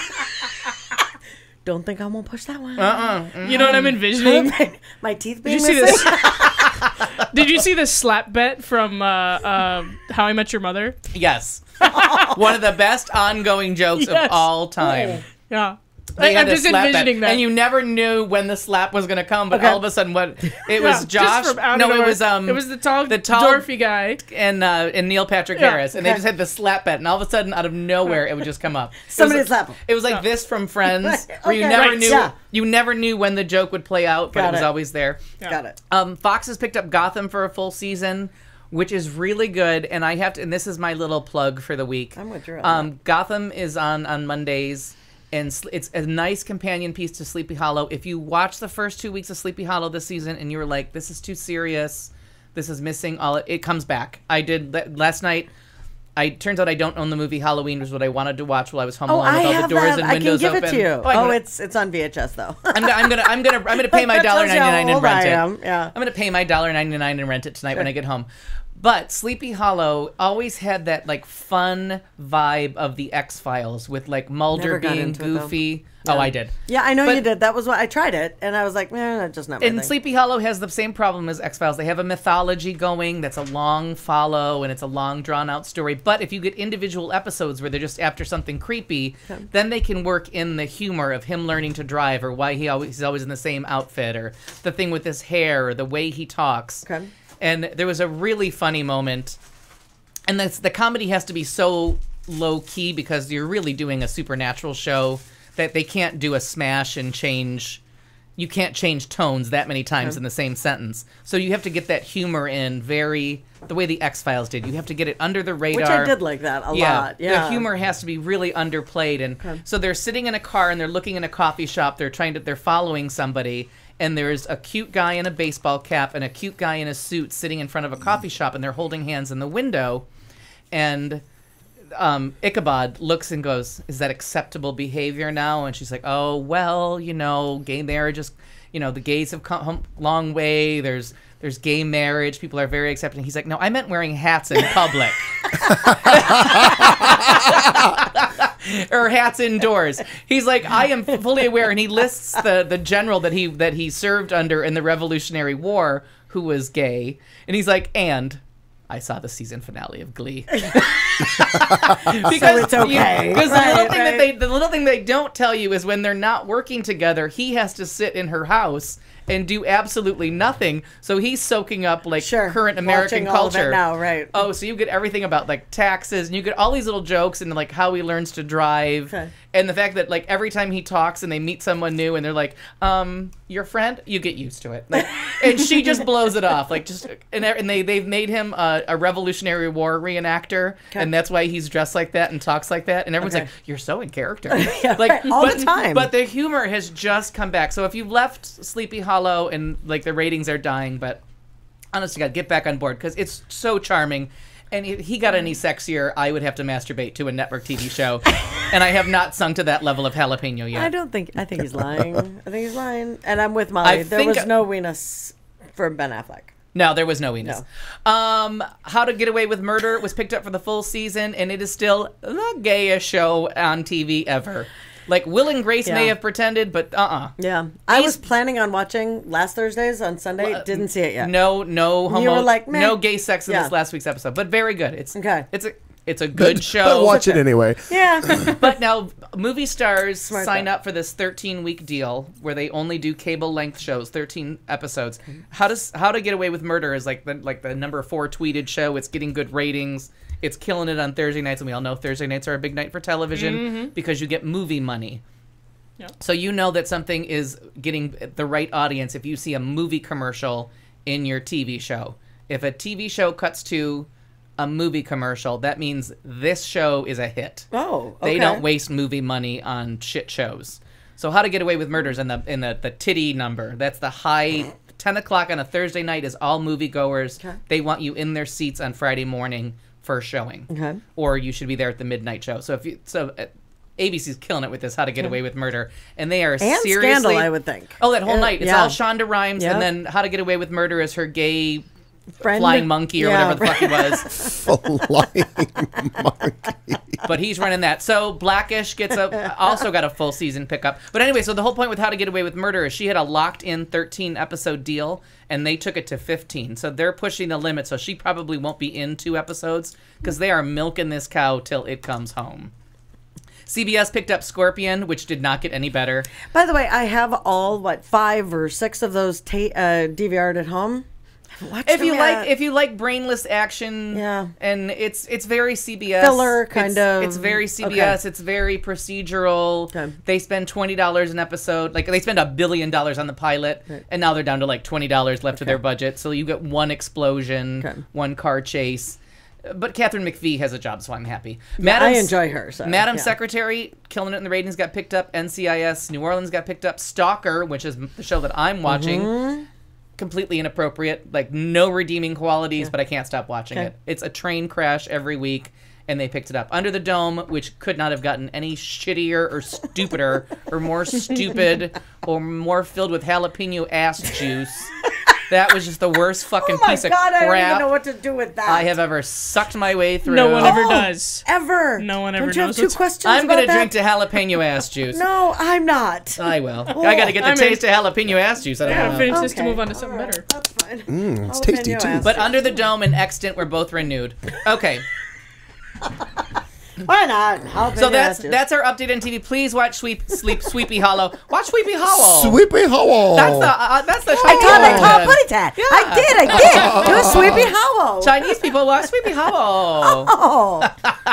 Don't think I'm gonna push that one. Uh-uh. You know what I'm envisioning? My teeth Did being you see missing. this? Did you see the slap bet from uh, uh, How I Met Your Mother? Yes. One of the best ongoing jokes Yes. of all time. Yeah. They I, had I'm a just slap envisioning bet, that. and you never knew when the slap was going to come. But Okay. all of a sudden, what it Yeah, was just Josh? from out of No, it nowhere. was um. It was the tall, the tall dwarfy guy. and uh, and Neil Patrick Yeah. Harris, and they just had the slap bet, and all of a sudden, out of nowhere, it would just come up. Somebody it was, slap him. It was like Yeah. this from Friends, Right, where you okay. never Right, knew yeah. you never knew when the joke would play out, but Got it was it. always there. Yeah. Got it. Um, Fox has picked up Gotham for a full season, which is really good. And I have to, and this is my little plug for the week. I'm with you on Um, Gotham is on on Mondays, and sl- it's a nice companion piece to Sleepy Hollow. If you watch the first two weeks of Sleepy Hollow this season and you were like, "This is too serious, this is missing all," it, it comes back. I did that last night. I turns out I don't own the movie Halloween, which is what I wanted to watch while I was home Oh, alone I with all the have doors that. and I can windows give open. it to you. I'm Oh, gonna- it's it's on V H S though. I'm, gonna, I'm gonna I'm gonna I'm gonna pay my That dollar tells you ninety how nine and old rent I it. am, yeah. I'm gonna pay my dollar ninety nine and rent it tonight when I get home. But Sleepy Hollow always had that like fun vibe of the X-Files with like Mulder Never got being into it, though. goofy. Oh, I did. Yeah, I know But- you did. That was what I tried it, and I was like, man, that's just not my And thing. Sleepy Hollow has the same problem as X-Files. They have a mythology going that's a long follow and it's a long drawn out story. But if you get individual episodes where they're just after something creepy, then they can work in the humor of him learning to drive or why he always he's always in the same outfit or the thing with his hair or the way he talks. Okay. And there was a really funny moment. And that's, the comedy has to be so low key because you're really doing a supernatural show that they can't do a smash and change. You can't change tones that many times in the same sentence. So you have to get that humor in very the way the X-Files did. You have to get it under the radar. Which I did like that a Yeah, lot. Yeah. the humor has to be really underplayed, and so they're sitting in a car and they're looking in a coffee shop. They're trying to, they're following somebody, and there's a cute guy in a baseball cap and a cute guy in a suit sitting in front of a coffee shop, and they're holding hands in the window, and um, Ichabod looks and goes, "Is that acceptable behavior now?" And she's like, "Oh well, you know, gay marriage is, you know, the gays have come a long way. There's there's gay marriage. People are very accepting." He's like, "No, I meant wearing hats in public." Or hats indoors. He's like, "I am fully aware," and he lists the the general that he that he served under in the Revolutionary War who was gay, and he's like, "And I saw the season finale of Glee." Because it's okay. Because the Right, little thing right. that they the little thing they don't tell you is when they're not working together, he has to sit in her house and do absolutely nothing. So he's soaking up like Sure. current American Watching all of it culture now, right. Oh, so you get everything about like taxes, and you get all these little jokes and like how he learns to drive, Okay. and the fact that like every time he talks and they meet someone new and they're like, um, your friend, you get used to it, like, and she just blows it off, like just and, and they they've made him a, a Revolutionary War reenactor, and that's why he's dressed like that and talks like that, and everyone's Okay. like, you're so in character, Yeah, like right, all but, the time. But the humor has just come back. So if you left Sleepy Hollow and like the ratings are dying, but honest to God, get back on board because it's so charming. And if he got any sexier, I would have to masturbate to a network T V show. And I have not sunk to that level of jalapeno yet. I don't think. I think he's lying. I think he's lying. And I'm with Molly. I there think- was no weenus for Ben Affleck. No, there was no Enos. Um, How to Get Away with Murder was picked up for the full season, and it is still the gayest show on T V ever. Like, Will and Grace may Yeah. have pretended, but uh-uh. Yeah, I He's- was planning on watching last Thursdays on Sunday. Well, Didn't see it yet. No, no homo, You were like, meh. no gay sex in Yeah. this last week's episode, but very good. It's Okay. It's a it's a good But- show. But watch it anyway. Yeah. But now, movie stars Smart sign though. up for this thirteen-week deal where they only do cable-length shows, thirteen episodes. How does How to Get Away with Murder is like the like the number four tweeted show. It's getting good ratings. It's killing it on Thursday nights, and we all know Thursday nights are a big night for television because you get movie money. Yep. So you know that something is getting the right audience if you see a movie commercial in your T V show. If a T V show cuts to a movie commercial, that means this show is a hit. Oh, okay. They don't waste movie money on shit shows. So How to Get Away with Murders in the in the, the titty number. That's the high ten o'clock on a Thursday night is all moviegoers. Okay. They want you in their seats on Friday morning for showing. Okay. Or you should be there at the midnight show. So if you so uh, A B C's killing it with this How to Get Away with Murder, and they are And seriously Scandal, I would think. Oh, that whole Yeah, night. It's yeah. all Shonda Rhimes, Yep. and then How to Get Away with Murder is her gay Friend? flying monkey or Yeah, whatever the fuck he was. Flying monkey. But he's running that. So Blackish gets a also got a full season pickup. But anyway, so the whole point with How to Get Away with Murder is she had a locked in thirteen episode deal, and they took it to fifteen. So they're pushing the limit. So she probably won't be in two episodes because they are milking this cow till it comes home. C B S picked up Scorpion, which did not get any better. By the way, I have all what five or six of those ta- uh, D V R'd at home. Watch If them you yet. like, if you like brainless action, Yeah. and it's it's very C B S Filler, kind it's, of. It's very C B S. Okay. It's very procedural. Okay. They spend twenty dollars an episode. Like they spend a billion dollars on the pilot, and now they're down to like twenty dollars left of their budget. So you get one explosion, Okay. one car chase. But Catherine McPhee has a job, so I'm happy. I Madam, enjoy her. So, Madam yeah. Secretary, killing it in the ratings, got picked up. N C I S New Orleans got picked up. Stalker, which is the show that I'm watching, Mm-hmm. completely inappropriate. Like no redeeming qualities, but I can't stop watching Okay. it. It's a train crash every week, and they picked it up. Under the Dome, which could not have gotten any shittier or stupider or more stupid or more filled with jalapeno ass juice. That was just the worst fucking Oh my piece of God, I crap don't even know what to do with that. I have ever sucked my way through. No one ever Oh, does. Ever. No one ever Don't you have knows two what's- questions I'm about gonna that? drink to jalapeno ass juice. No, I'm not. I will. I gotta get the I'm taste of jalapeno ass juice. I don't I gotta know. finish this to Okay. move on to something better. That's fine. Mm, it's Jalapeno tasty too. ass But juice. Under the Dome and Extant were both renewed. Okay, Why not? Jalapeno so that's ass juice. that's our update on T V. Please watch Sweep Sleep Sweepy Hollow. Watch Sweepy Hollow. Sweepy Hollow. That's the uh, that's the I Chinese called it called version. Putty Tat. I did, I did. It was Sweepy Hollow. Chinese people watch Sweepy Hollow. Oh,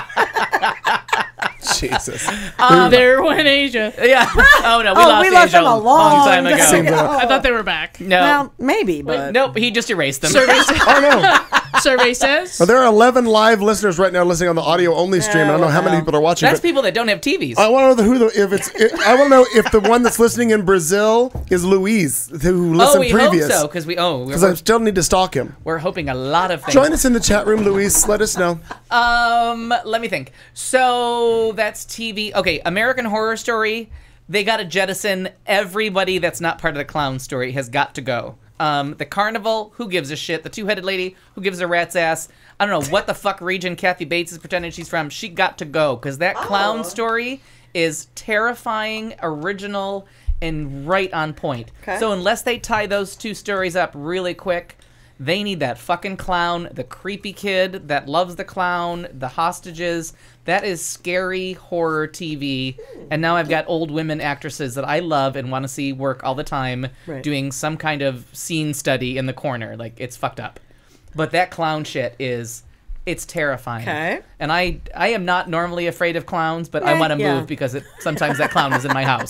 Jesus. there went Asia. Yeah. Oh no, we Oh, lost we lost Angel them a long time time ago. Seems like- I thought they were back. No. well, maybe, but Nope. He just erased them. Survey, sa- Oh no. survey says. Well, there are eleven live listeners right now listening on the audio only stream. I don't know how many well. people are watching. That's but people that don't have T Vs. I want to know the, who the if it's. It, I want to know if the one that's listening in Brazil is Louise, who oh, listened we previous. hope so because we oh Because I we're, still need to stalk him. we're hoping a lot of things. Join us in the chat room, Louise. Let us know. Um, let me think. So that's T V. Okay, American Horror Story. They got to jettison everybody that's not part of the clown story has got to go. Um, the carnival, who gives a shit? The two-headed lady, who gives a rat's ass? I don't know what the fuck region Kathy Bates is pretending she's from. She got to go because that clown story is terrifying, original, and right on point. Okay. So unless they tie those two stories up really quick, they need that fucking clown, the creepy kid that loves the clown, the hostages. That is scary horror T V. And now I've got old women actresses that I love and want to see work all the time Right. doing some kind of scene study in the corner. Like, it's fucked up. But that clown shit is, it's terrifying. Okay. And I I am not normally afraid of clowns, but I Eh, want to yeah. move because it, sometimes that clown is in my house.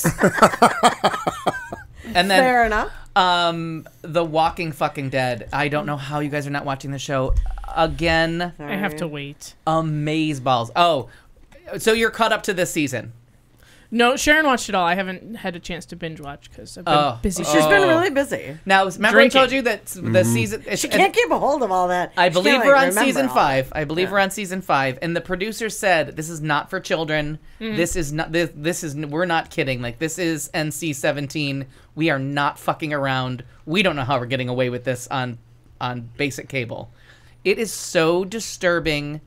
And then fair enough. um, The Walking Fucking Dead. I don't know how you guys are not watching the show. Again, I have to wait. amazeballs. Oh, so you're caught up to this season. No, Sharon watched it all. I haven't had a chance to binge watch because I've been Oh. busy. She's She's been Oh. really busy. Now, remember Drinking. I told you that the season... it's- She and can't keep a hold of all that. I She believe can't, we're like, on remember season all five. that. I believe Yeah. we're on season five, and the producer said this is not for children. Mm-hmm. This is not. This, this is. We're not kidding. Like, this is N C seventeen. We are not fucking around. We don't know how we're getting away with this on on basic cable. It is so disturbing,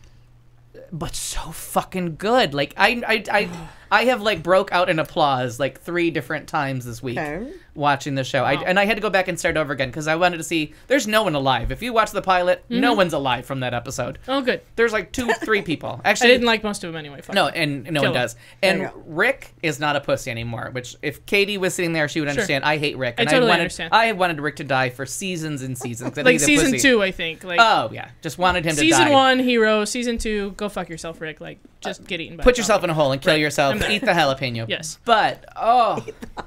but so fucking good. Like I I I, I have like broke out in applause like three different times this week Okay. watching the show. I, and I had to go back and start over again because I wanted to see. There's no one alive. If you watch the pilot, no one's alive from that episode. Oh, good. There's like two, three people. I Actually, didn't like most of them anyway. Fuck no, it. and no Kill one him. does. There And you go. Rick is not a pussy anymore. Which, if Katie was sitting there, she would understand. I hate Rick. I And totally wanted, understand. I wanted Rick to die for seasons and seasons. I think like he's a season pussy. two, I think. Like Oh yeah, just wanted him to die. season one, hero. Season two, go fuck yourself, Rick. Like just get eaten by. Put a yourself zombie. in a hole and kill Right. yourself. I'm done. Eat the jalapeno. Yes. But oh,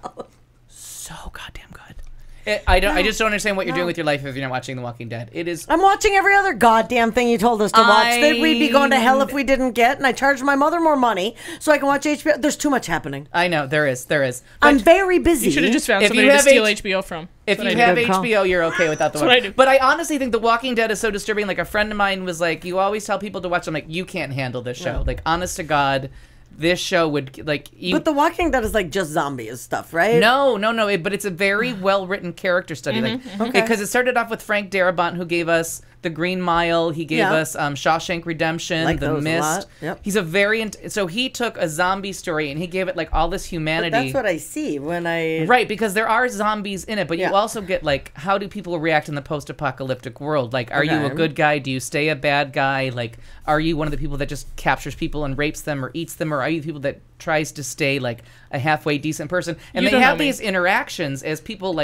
so goddamn good. It, I don't. I just don't understand what you're doing with your life if you're not watching The Walking Dead. It is. I'm watching every other goddamn thing you told us to watch I- that we'd be going to hell if we didn't get, and I charged my mother more money so I can watch H B O. There's too much happening. I know there is. There is. I'm But very busy. You should have just found If somebody you to have steal H- H B O from. if That's you what I have do. Good call. H B O, you're okay without the That's one. what I do. But I honestly think The Walking Dead is so disturbing. Like a friend of mine was like, "You always tell people to watch." I'm like, "You can't handle this show." Like, honest to God, this show would like. You, But The Walking Dead is like just zombies stuff, right? No, no, no. It, but it's a very well written character study. Like, Okay. because it started off with Frank Darabont, who gave us The Green Mile. He gave Yeah. us um, Shawshank Redemption, Like The those a Mist. lot. Yep. He's a very int- so he took a zombie story and he gave it like all this But humanity. that's what I see when I. Right, because there are zombies in it, but Yeah. you also get like, how do people react in the post-apocalyptic world? Like, are you a Okay. good guy? Do you stay a bad guy? Like, are you one of the people that just captures people and rapes them or eats them, or are you the people that tries to stay like a halfway decent person? And You they don't have know me. these interactions as people like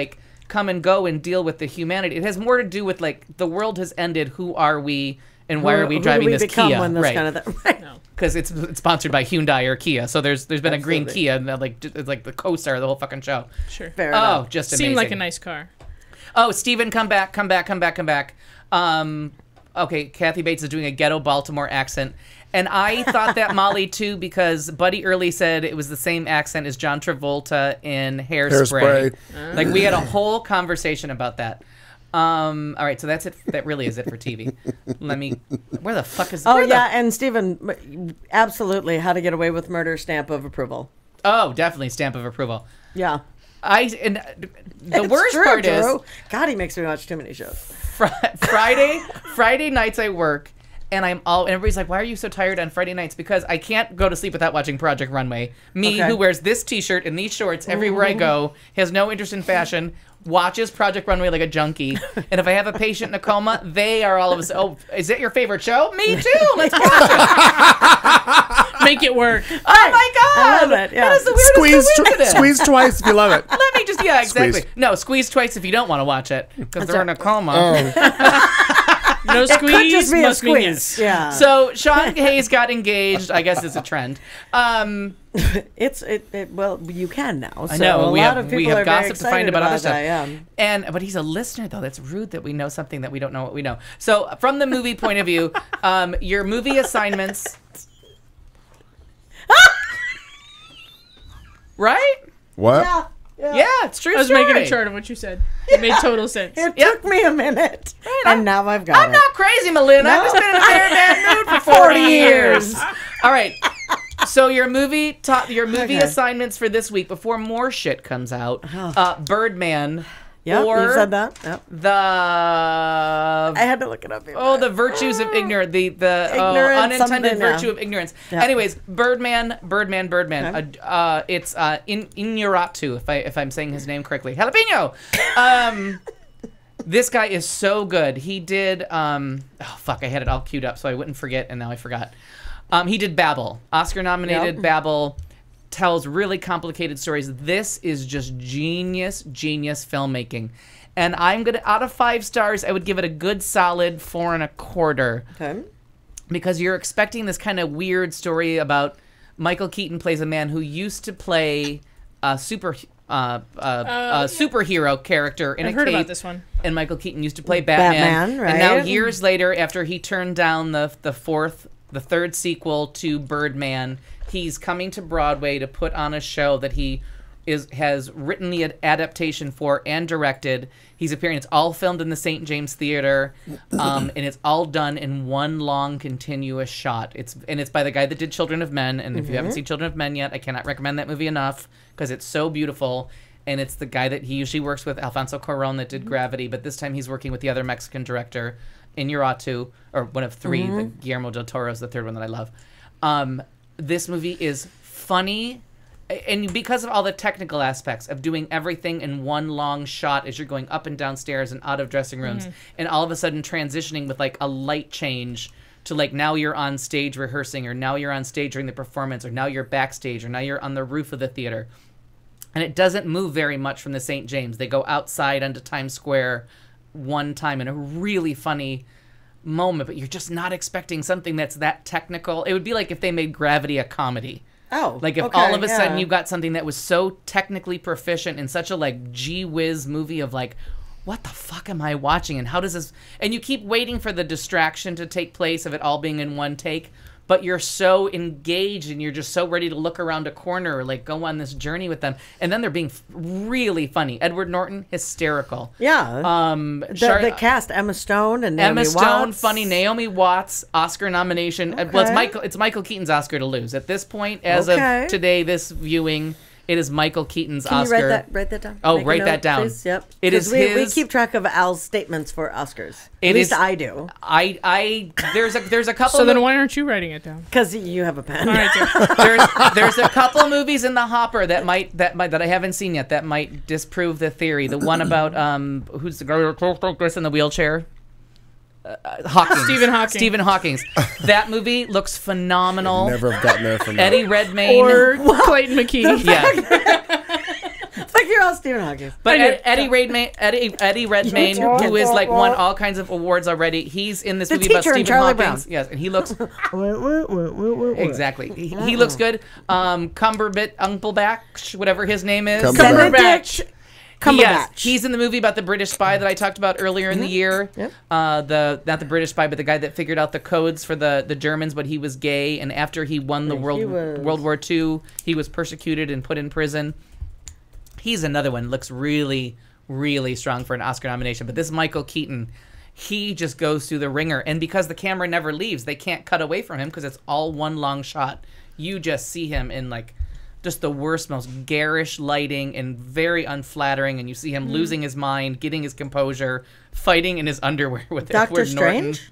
come and go and deal with the humanity. It has more to do with like the world has ended. Who are we? And why Who- are we who do driving we this become Kia? when this right. kind of thing- right. Because it's, it's sponsored by Hyundai or Kia. So there's there's been a green Absolutely. Kia and uh, like just, it's like the co-star of the whole fucking show. Sure. Fair Oh, enough. just amazing. Seemed like a nice car. Oh, Steven, come back, come back, come back, come back. Um, okay, Kathy Bates is doing a ghetto Baltimore accent. And I thought that Molly too because Buddy Early said it was the same accent as John Travolta in Hairspray. Hairspray. Like we had a whole conversation about that. Um, all right, so that's it. That really is it for T V. Let me. Where the fuck is? Oh where the- yeah, and Stephen, absolutely, How to Get Away with Murder stamp of approval. oh, definitely stamp of approval. Yeah. I and the It's worst true, part is Drew. God, he makes me watch too many shows. Fri- Friday, Friday nights I work, and I'm all. And everybody's like, "Why are you so tired on Friday nights?" Because I can't go to sleep without watching Project Runway. Me, Okay. who wears this T-shirt and these shorts everywhere I go, has no interest in fashion, watches Project Runway like a junkie. And if I have a patient in a coma, they are all of us. Oh, is it your favorite show? Me too. Let's watch it. Make it work. Oh my god! I love it, yeah. That is the weirdest Squeeze, tw- coincidence. squeeze twice if you love it. Let me just yeah exactly. Squeeze. No, squeeze twice if you don't want to watch it because they're in a coma. No It squeeze. could just be a must mean squeeze. yes. Yeah. So Sean Hayes got engaged. I guess it's a trend. Um, it's it, it. Well, you can now. So I know a we lot have of people we have are very gossip to find excited about, other stuff. that, yeah. And but he's a listener though. That's rude that we know something that we don't know what we know. So from the movie point of view, um, your movie assignments, right? What? Yeah. Yeah, it's true. I was story. making a chart of what you said. It made total sense. It Yep. took me a minute, I'm- and now I've got I'm it. not crazy, Melinda. I've just been in a very bad mood for forty years. All right. So your movie, top, your movie Okay. assignments for this week before more shit comes out. Uh, Birdman. Yeah, or you said that. Yep. The I had to look it up. oh the virtues of ignorance the the oh, Ignorance unintended something, yeah. virtue of ignorance. Yeah. Anyways, Birdman, Birdman, Birdman. Okay. Uh, uh, it's uh, in Iñárritu, if I if I'm saying his name correctly. Jalapeno. Um, this guy is so good. He did. Um, oh fuck! I had it all queued up so I wouldn't forget, and now I forgot. Um, he did Babel, Oscar-nominated Yep. Babel. Tells really complicated stories. This is just genius, genius filmmaking. And I'm gonna, out of five stars, I would give it a good solid four and a quarter. Okay. Because you're expecting this kind of weird story about Michael Keaton plays a man who used to play a super uh, uh, a superhero character in I've a heard cape. about this one. And Michael Keaton used to play Batman. Batman, And now right. years later, after he turned down the the fourth, the third sequel to Birdman, he's coming to Broadway to put on a show that he is has written the ad- adaptation for and directed. He's appearing. It's all filmed in the Saint James Theater, um, and it's all done in one long continuous shot. It's and it's by the guy that did Children of Men. And if you haven't seen Children of Men yet, I cannot recommend that movie enough because it's so beautiful. And it's the guy that he usually works with, Alfonso Cuarón, that did Gravity, but this time he's working with the other Mexican director, Iñárritu, or one of three. The Guillermo del Toro is the third one that I love. Um, this movie is funny, and because of all the technical aspects of doing everything in one long shot as you're going up and down stairs and out of dressing rooms, and all of a sudden transitioning with like a light change to like now you're on stage rehearsing, or now you're on stage during the performance, or now you're backstage, or now you're on the roof of the theater. And it doesn't move very much from the Saint James. They go outside onto Times Square one time in a really funny moment, but you're just not expecting something that's that technical. It would be like if they made Gravity a comedy. Oh, Like if okay, all of a yeah. sudden you got something that was so technically proficient in such a like gee whiz movie of like, what the fuck am I watching and how does this, and you keep waiting for the distraction to take place of it all being in one take, but you're so engaged and you're just so ready to look around a corner or like go on this journey with them, and then they're being f- really funny. Edward Norton, hysterical. Yeah. Um, the, Char- the cast: Emma Stone and Emma Naomi Stone, Watts. funny. Naomi Watts, Oscar nomination. Uh, Well, it's Okay. Michael. It's Michael Keaton's Oscar to lose at this point. As Okay. of today, this viewing, it is Michael Keaton's Can Oscar. you write that? Write that down. Oh, Make a write note, that down. Please. Yep. It 'Cause is we, we his- keep track of Al's statements for Oscars. It At least is- I do, I, I, there's a, there's a couple. So then mo- why aren't you writing it down? because you have a pen. All right, Jeff. there's, there's a couple movies in the hopper that might, that might, that I haven't seen yet that might disprove the theory. The one about um, who's the girl in the wheelchair? Uh, Hawking. Stephen Hawking. Stephen Hawking's. That movie looks phenomenal. Never have gotten there from that. Eddie Redmayne. Or Clayton McKee. yeah. It's like you're all Stephen Hawking. But I knew Ed, it. Eddie Redmayne, Eddie, Eddie Redmayne, who is like won all kinds of awards already, he's in this The movie about teacher in Stephen Charlie Hawking. Brown. Yes, and he looks exactly. He, he looks good. Um, Cumberbit Unclebatch, whatever his name is. Cumberbatch. Benedict Cumberbatch. Yes, he's in the movie about the British spy that I talked about earlier in the year. Yep. Uh, the not the British spy, but the guy that figured out the codes for the, the Germans, but he was gay, and after he won the He world was- World War Two, he was persecuted and put in prison. He's another one. Looks really, really strong for an Oscar nomination. But this Michael Keaton, he just goes through the ringer, and because the camera never leaves, they can't cut away from him because it's all one long shot. You just see him in like just the worst, most garish lighting and very unflattering, and you see him losing his mind, getting his composure, fighting in his underwear with Doctor Edward Norton. Strange?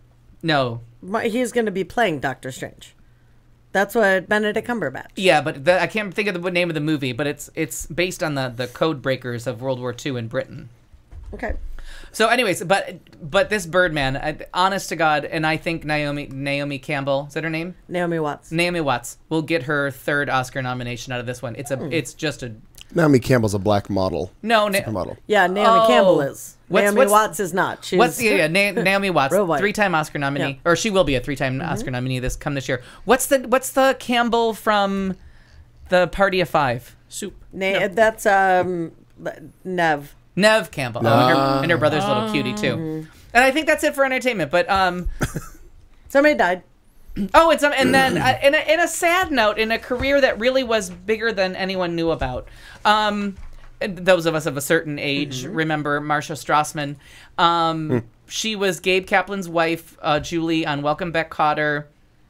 No. My- He's going to be playing Doctor Strange. That's what Benedict Cumberbatch. Yeah, but the, I can't think of the name of the movie, but it's it's based on the, the code breakers of World War Two in Britain. Okay. So, anyways, but but this Birdman, I, honest to God, and I think Naomi Naomi Campbell, is that her name? Naomi Watts. Naomi Watts will get her third Oscar nomination out of this one. It's a Hmm. it's just a Naomi Campbell's a black model. no. Na- Model. Yeah, Naomi Oh. Campbell is. What's- Naomi what's- Watts is not. She's What's yeah, yeah Na- Naomi Watts, Real white. three-time Oscar nominee, Yeah. Mm-hmm. or she will be a three-time Oscar nominee this come this year. What's the what's the Campbell from the Party of Five? Soup. Na- That's um, Nev. Nev Campbell, oh, and, her, and her brother's little cutie too. Mm-hmm. And I think that's it for entertainment. But um, Somebody died. oh, it's um, and then uh, in a in a sad note, in a career that really was bigger than anyone knew about. Um, and those of us of a certain age remember Marcia Strassman. Um, she was Gabe Kaplan's wife, uh, Julie, on Welcome Back, Kotter.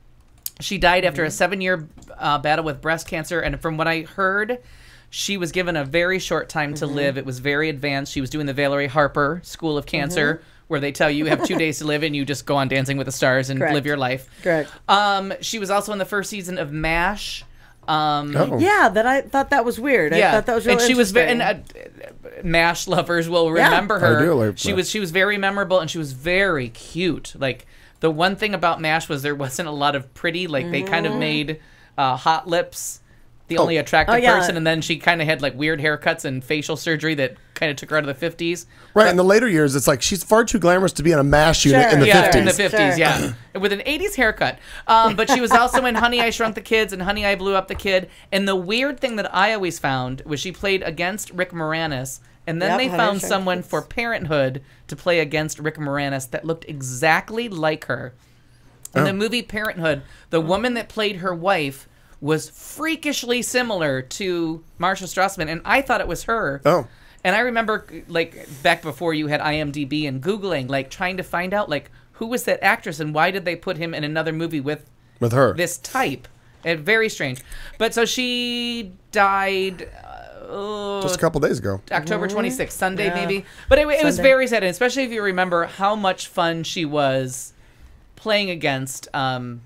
She died after a seven-year uh, battle with breast cancer, and from what I heard, she was given a very short time to live. It was very advanced. She was doing the Valerie Harper School of Cancer, where they tell you you have two days to live, and you just go on Dancing with the Stars and Correct. live your life. Correct. Um, she was also in the first season of MASH. Um, Oh. Yeah, that I thought that was weird. I yeah, thought that was really and she was very. interesting. And, uh, MASH lovers will Yeah. remember I her. do like she MASH. was she was very memorable, and she was very cute. Like the one thing about MASH was there wasn't a lot of pretty. Like they kind of made uh, hot lips the only attractive Oh, yeah. person, and then she kind of had like weird haircuts and facial surgery that kind of took her out of the fifties. Right, in the later years, it's like she's far too glamorous to be in a MASH unit Sure. in the yeah, fifties. in the fifties, Sure. yeah, with an eighties haircut. Um, but she was also in Honey, I Shrunk the Kids and Honey, I Blew Up the Kid. And the weird thing that I always found was she played against Rick Moranis, and then Yep, they Honey, I found Shrunk the someone Kids. for Parenthood to play against Rick Moranis that looked exactly like her. In Oh. the movie Parenthood, the woman that played her wife was freakishly similar to Marcia Strassman, and I thought it was her. Oh. And I remember, like, back before you had I M D B and Googling, like, trying to find out, like, who was that actress and why did they put him in another movie with With her. this type? And very strange. But so she died uh, oh, Just a couple days ago. October twenty-sixth, Sunday Yeah. maybe. But it, it was Sunday. very sad, and especially if you remember how much fun she was playing against, um,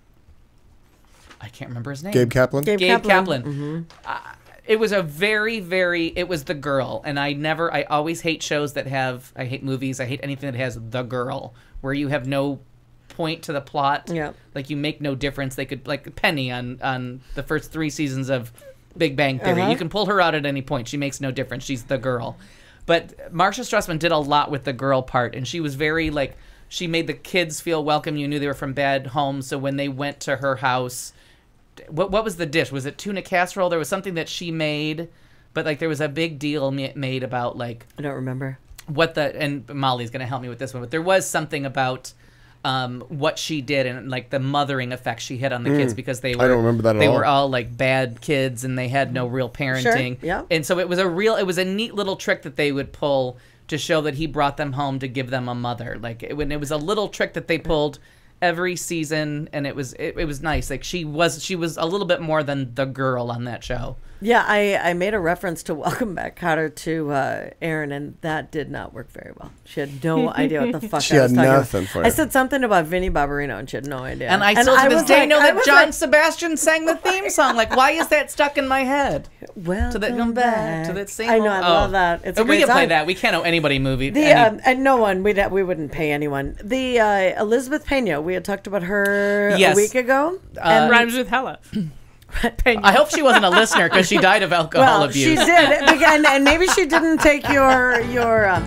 I can't remember his name. Gabe Kaplan. Gabe Gabe Kaplan. Kaplan. Uh, it was a very, very. It was the girl, and I never. I always hate shows that have. I hate movies. I hate anything that has the girl, where you have no point to the plot. Yeah. Like you make no difference. They could like Penny on on the first three seasons of Big Bang Theory. Uh-huh. You can pull her out at any point. She makes no difference. She's the girl. But Marcia Strassman did a lot with the girl part, and she was very like. She made the kids feel welcome. You knew they were from bad homes, so when they went to her house. What what was the dish? Was it tuna casserole? There was something that she made, but like there was a big deal ma- made about like I don't remember. what the and Molly's gonna help me with this one, but there was something about um, what she did and like the mothering effect she had on the kids because they were I don't remember that at they all. were all like bad kids and they had no real parenting. yeah. And so it was a real it was a neat little trick that they would pull to show that he brought them home to give them a mother. Like it, when it was a little trick that they pulled every season, and it was it, it was nice. Like she was she was a little bit more than the girl on that show. Yeah, I, I made a reference to Welcome Back, Kotter to uh, Erin, and that did not work very well. She had no idea what the fuck She I was had talking nothing about. for you. I said something about Vinnie Barbarino, and she had no idea. And I still to this was day like- know I that was John like, Sebastian sang the theme song. Like, why is that stuck in my head? Welcome To that come back to that same. I know, I old- love oh. that. It's a And we great can play song. that. We can't owe anybody movie. The any- um, and no one we we wouldn't pay anyone. The uh, Elizabeth Pena, we had talked about her Yes. a week ago. Uh, and Rhymes with hella. Pena. I hope she wasn't a listener because she died of alcohol Well, abuse. she did, and, and maybe she didn't take your your. Uh,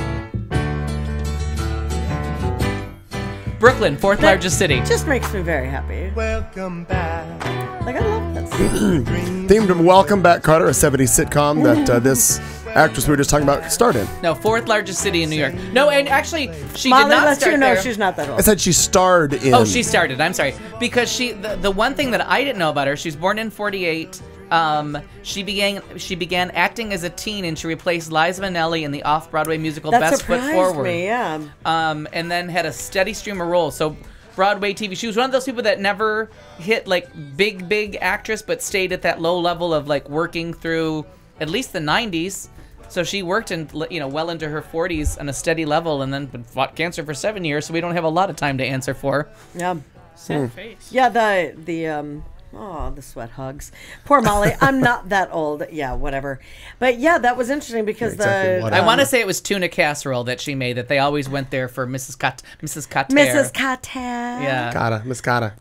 Brooklyn, fourth largest city. just makes me very happy. Welcome back. Like I love this. Themed to Welcome Back, Kotter, a seventies sitcom that uh, this actress we were just talking about starred in. No, fourth largest city in New York. No, and actually, she Molly did not lets start you know there. she's not that I old. said she starred in. Oh, she started. I'm sorry. Because she, the, the one thing that I didn't know about her, she was born in forty-eight. Um, she began she began acting as a teen, and she replaced Liza Minnelli in the off-Broadway musical That Best Foot surprised Forward. me. Yeah. Um, and then had a steady stream of roles. So Broadway T V. She was one of those people that never hit like big, big actress, but stayed at that low level of like working through at least the nineties. So she worked in, you know, well into her forties on a steady level, and then fought cancer for seven years. So we don't have a lot of time to answer for. Yeah. Sad face. Yeah. The the um. Oh, the sweat hugs. Poor Molly. I'm not that old. Yeah, whatever. But yeah, that was interesting because Exactly the what I um, want to say it was tuna casserole that she made. That they always went there for Missus Cat, Missus Cater. Missus Cater. Yeah. Kata, Miss Kata.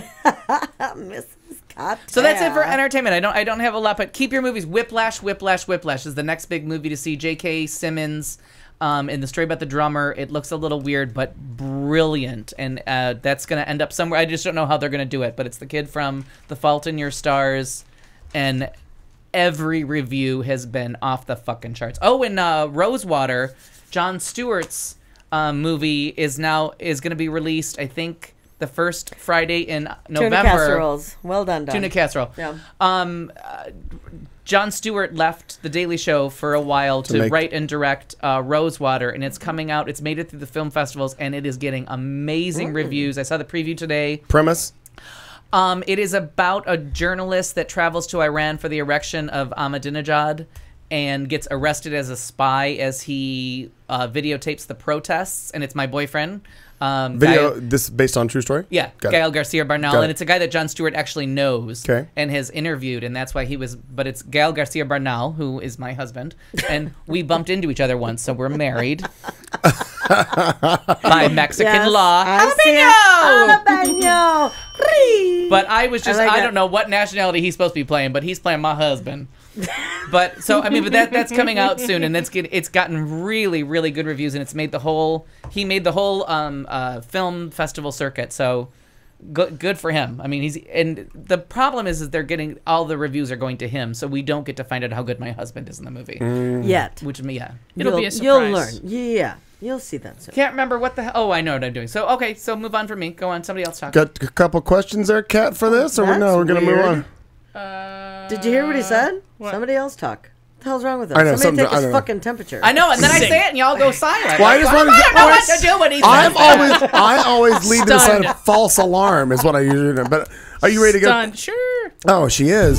Missus Cater. So that's it for entertainment. I don't I don't have a lot, but keep your movies. Whiplash, Whiplash, Whiplash is the next big movie to see. J K. Simmons um, in the story about the drummer. It looks a little weird, but brilliant, and uh, that's going to end up somewhere. I just don't know how they're going to do it, but it's the kid from The Fault in Your Stars, and every review has been off the fucking charts. Oh, and uh, Rosewater, Jon Stewart's uh, movie is now is going to be released. I think the first Friday in November. Tuna casseroles. Well done, Don. Tuna casserole. Yeah. Um, uh, Jon Stewart left The Daily Show for a while to, make- write and direct uh, Rosewater, and it's coming out. It's made it through the film festivals, and it is getting amazing reviews. I saw the preview today. Premise? Um, it is about a journalist that travels to Iran for the erection of Ahmadinejad and gets arrested as a spy as he uh, videotapes the protests, and it's My Boyfriend. Um, Video, Gael- this based on true story? yeah, Got it. Gael Garcia Bernal, Got and it. it's a guy that Jon Stewart actually knows Okay. and has interviewed, and that's why he was. But it's Gael Garcia Bernal, who is my husband, and we bumped into each other once, so we're married by Mexican Yes, law. I see it. Jalapeno. Free. But I was just, I I, like that. don't know what nationality he's supposed to be playing, but he's playing my husband. But so I mean, but that that's coming out soon, and that's get, it's gotten really, really good reviews, and it's made the whole he made the whole um, uh, film festival circuit. So good, good for him. I mean, he's and the problem is, is they're getting all the reviews are going to him, so we don't get to find out how good my husband is in the movie. Yet. Which yeah, It'll you'll, be a You'll surprise. learn. Yeah. You'll see that soon. can't remember what the hell. Oh, I know what I'm doing. So okay, so move on from me. Go on, somebody else talk. Got a couple questions there, Kat, for this? Or That's no, we're going to move weird. on. Uh, Did you hear what he said? what? Somebody else talk. What the hell's wrong with him? I know, Somebody something- take I his don't know. fucking temperature. I know, and then I say it, and y'all go silent. Well, I just wanted to I get- don't know what to do when he says I'm that. always, I always lead to the side Stunned. of false alarm is what I usually do. But are you ready to go? Done. Sure. Oh, she is.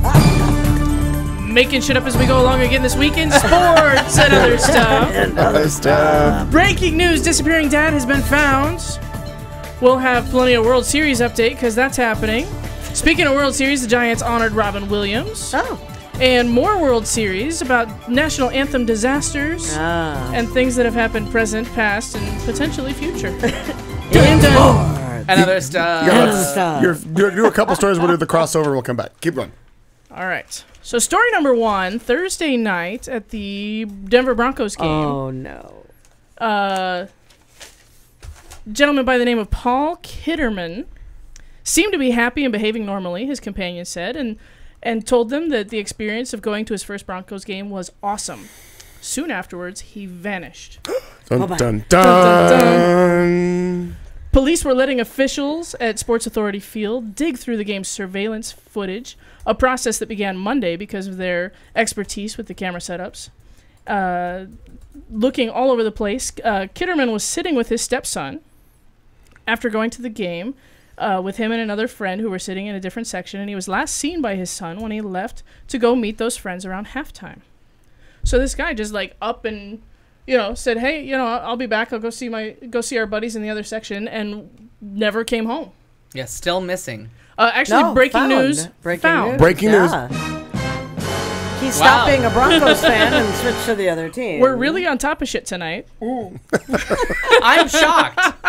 Making shit up as we go along again this weekend. Sports and other stuff. Other stuff. Breaking news: disappearing dad has been found. We'll have plenty of World Series update because that's happening. Speaking of World Series, the Giants honored Robin Williams. Oh. And more World Series about national anthem disasters Ah. and things that have happened present, past, and potentially future. Dun, dun. And other stuff. Yeah, Other let's- stuff. you're, you're, do a couple stories. We'll do the crossover. We'll come back. Keep going. All right. So story number one, Thursday night at the Denver Broncos game. Oh, no. Uh, gentleman by the name of Paul Kitterman seemed to be happy and behaving normally, his companion said, and, and told them that the experience of going to his first Broncos game was awesome. Soon afterwards, he vanished. Dun, Bye-bye. dun, dun, dun. Police were letting officials at Sports Authority Field dig through the game's surveillance footage, a process that began Monday because of their expertise with the camera setups. Uh, looking all over the place, uh, Kitterman was sitting with his stepson after going to the game uh, with him and another friend who were sitting in a different section, and he was last seen by his son when he left to go meet those friends around halftime. So this guy just like up and, you know, said, "Hey, you know, I'll, I'll be back. I'll go see my go see our buddies in the other section," and never came home. Yeah, still missing. Uh, actually, No, breaking found. news. Breaking found. news. Breaking news. Yeah. He stopped Wow. being a Broncos fan and switched to the other team. We're really on top of shit tonight. I'm shocked.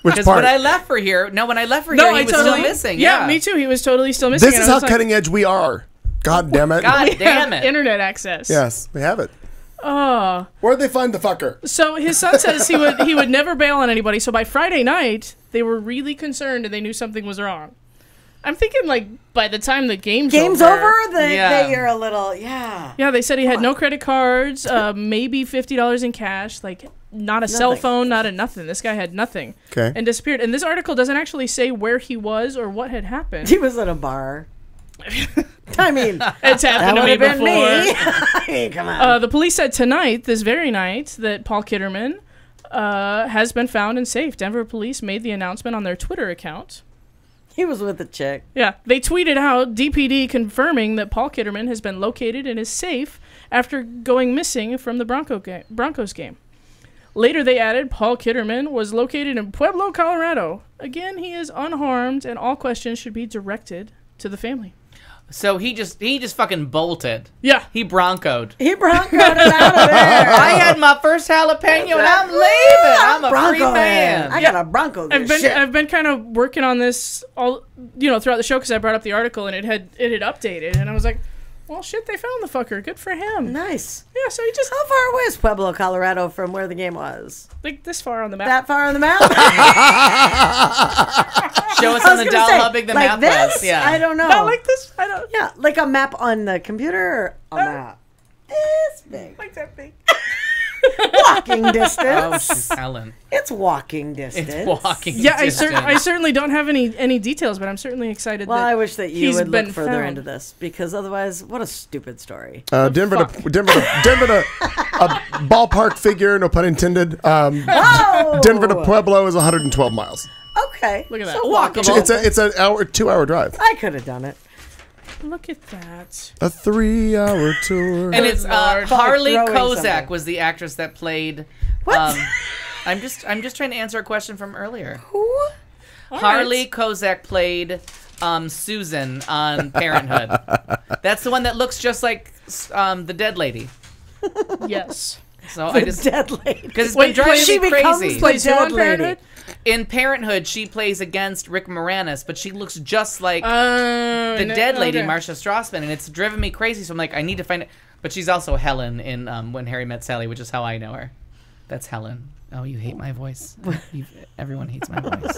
Which Because part? when I left for here, no, when I left for No, here, he I was totally, still missing. Yeah, Yeah, me too. He was totally still missing. This and is I how was like, cutting edge we are. God damn it. God we damn have it. internet access. Yes, we have it. Oh. Where'd they find the fucker? So his son says he would he would never bail on anybody. So by Friday night, they were really concerned and they knew something was wrong. I'm thinking like by the time the game's, Game's over, over. They, Yeah. they are a little, yeah. Yeah, they said he had no credit cards, uh, maybe fifty dollars in cash, like not a cell Nothing. phone, not a nothing. This guy had nothing. Okay. And disappeared. And this article doesn't actually say where he was or what had happened. He was at a bar. I mean, It's happened that to would me have been before. me. I mean, come on. Uh, the police said tonight, this very night, that Paul Kitterman uh, has been found and safe. Denver police made the announcement on their Twitter account. He was with a chick. Yeah, they tweeted out D P D confirming that Paul Kitterman has been located and is safe after going missing from the Bronco ga- Broncos game. Later, they added Paul Kitterman was located in Pueblo, Colorado. Again, he is unharmed, and all questions should be directed to the family. So he just he just fucking bolted. Yeah, He broncoed. He broncoed it out of there. I had my first jalapeno and I'm leaving. I'm a free Bronco man. I got a Bronco. This I've been shit. I've been kind of working on this all you know throughout the show because I brought up the article and it had it had updated and I was like, well, shit, they found the fucker. Good for him. Nice. Yeah, so he just How far away is Pueblo, Colorado from where the game was? like this far on the map. That far on the map? Show us I on was the gonna dial say, how big the like map this? was. Yeah. I don't know. Not like this. I don't Yeah, like a map on the computer or a map. This big. like that big. Walking Oh, distance. she's Helen. It's walking distance. It's walking. Yeah, I, cer- distance. I certainly don't have any any details, but I'm certainly excited. Well, that I wish that you he's would been look further found. into this because otherwise, what a stupid story. Uh, Denver fuck? to Denver to Denver to a ballpark figure, no pun intended. Um, Oh! Denver to Pueblo is one hundred twelve miles. Okay. Look at that. So Walkable. walkable. It's a it's an hour two hour drive. I could have done it. Look at that. A three hour tour. And it's uh, Lord. Harley Throwing Kozak something. was the actress that played. What? Um, I'm just I'm just trying to answer a question from earlier. Who? All Harley right. Kozak played um, Susan on Parenthood. That's the one that looks just like um, the dead lady. Yes. So I just Dead lady. because it's Wait, been driving she me becomes crazy. the Plays who dead on Parenthood? lady. In Parenthood, she plays against Rick Moranis, but she looks just like Uh, the no- dead lady, okay. Marcia Strassman, and it's driven me crazy. So I'm like, I need to find it. But she's also Helen in um, When Harry Met Sally, which is how I know her. That's Helen. Oh, you hate my voice. You, everyone hates my voice.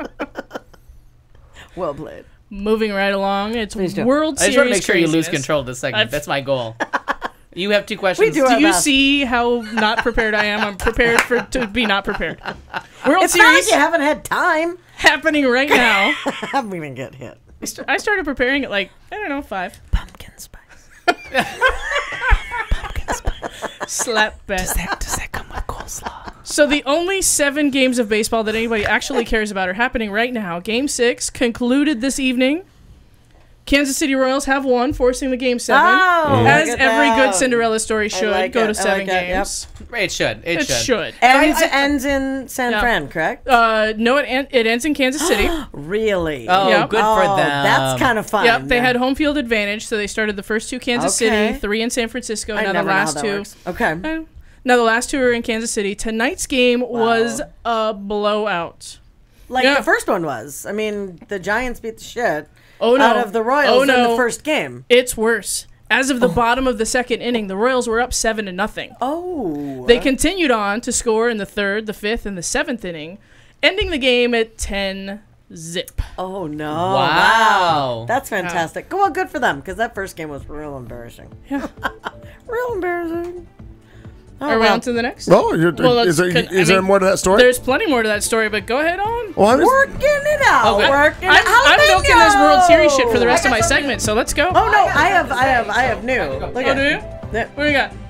Well played. Moving right along, it's Please do. World I Series just want to make sure you lose craziness. control of this segment. I've- That's my goal. You have two questions. do our Do you best. see how not prepared I am? I'm prepared for to be not prepared. World It's not Series like you haven't had time. happening right now. I'm gonna get hit. I started preparing at like I don't know five. Pumpkin spice. Slap bet. Does that come with coleslaw? So the only seven games of baseball that anybody actually cares about are happening right now. Game six concluded this evening. Kansas City Royals have won, forcing the game seven. Oh, As look at every that. good Cinderella story should like go it. to I seven like it. Yep. games. It should. It, It should. should. Ends, I- I- ends in San Yeah. Fran, correct? Uh, no, it, en- it ends in Kansas City. Really? Oh, Yep. good for Oh, them. That's kind of fun. Yep, they had home field advantage, so they started the first two Kansas Okay. City, three in San Francisco, I now the never know how last that two. works. Okay. Uh, Now the last two are in Kansas City. Tonight's game was a blowout. Like Yeah. the first one was. I mean, the Giants beat the shit Oh no! out of the Royals oh, in no. the first game. It's worse. As of the bottom of the second inning, the Royals were up seven to nothing. Oh. They continued on to score in the third, the fifth, and the seventh inning, ending the game at ten zip. Oh no! Wow. That's fantastic. Well, good for them because that first game was real embarrassing. Yeah. Real embarrassing. Oh, Are we well. on to the next? Oh, you're, Well, is there, let's- is I there mean, more to that story? There's plenty more to that story, but go ahead on. Well, I'm just- Working it out. Okay. Working I'm, it out. I'm milking this World Series shit for the Jalapeno. rest of my segment, so let's go. Oh no! I have, I have, I have new. Look Oh, at do you? Yeah. What do you got?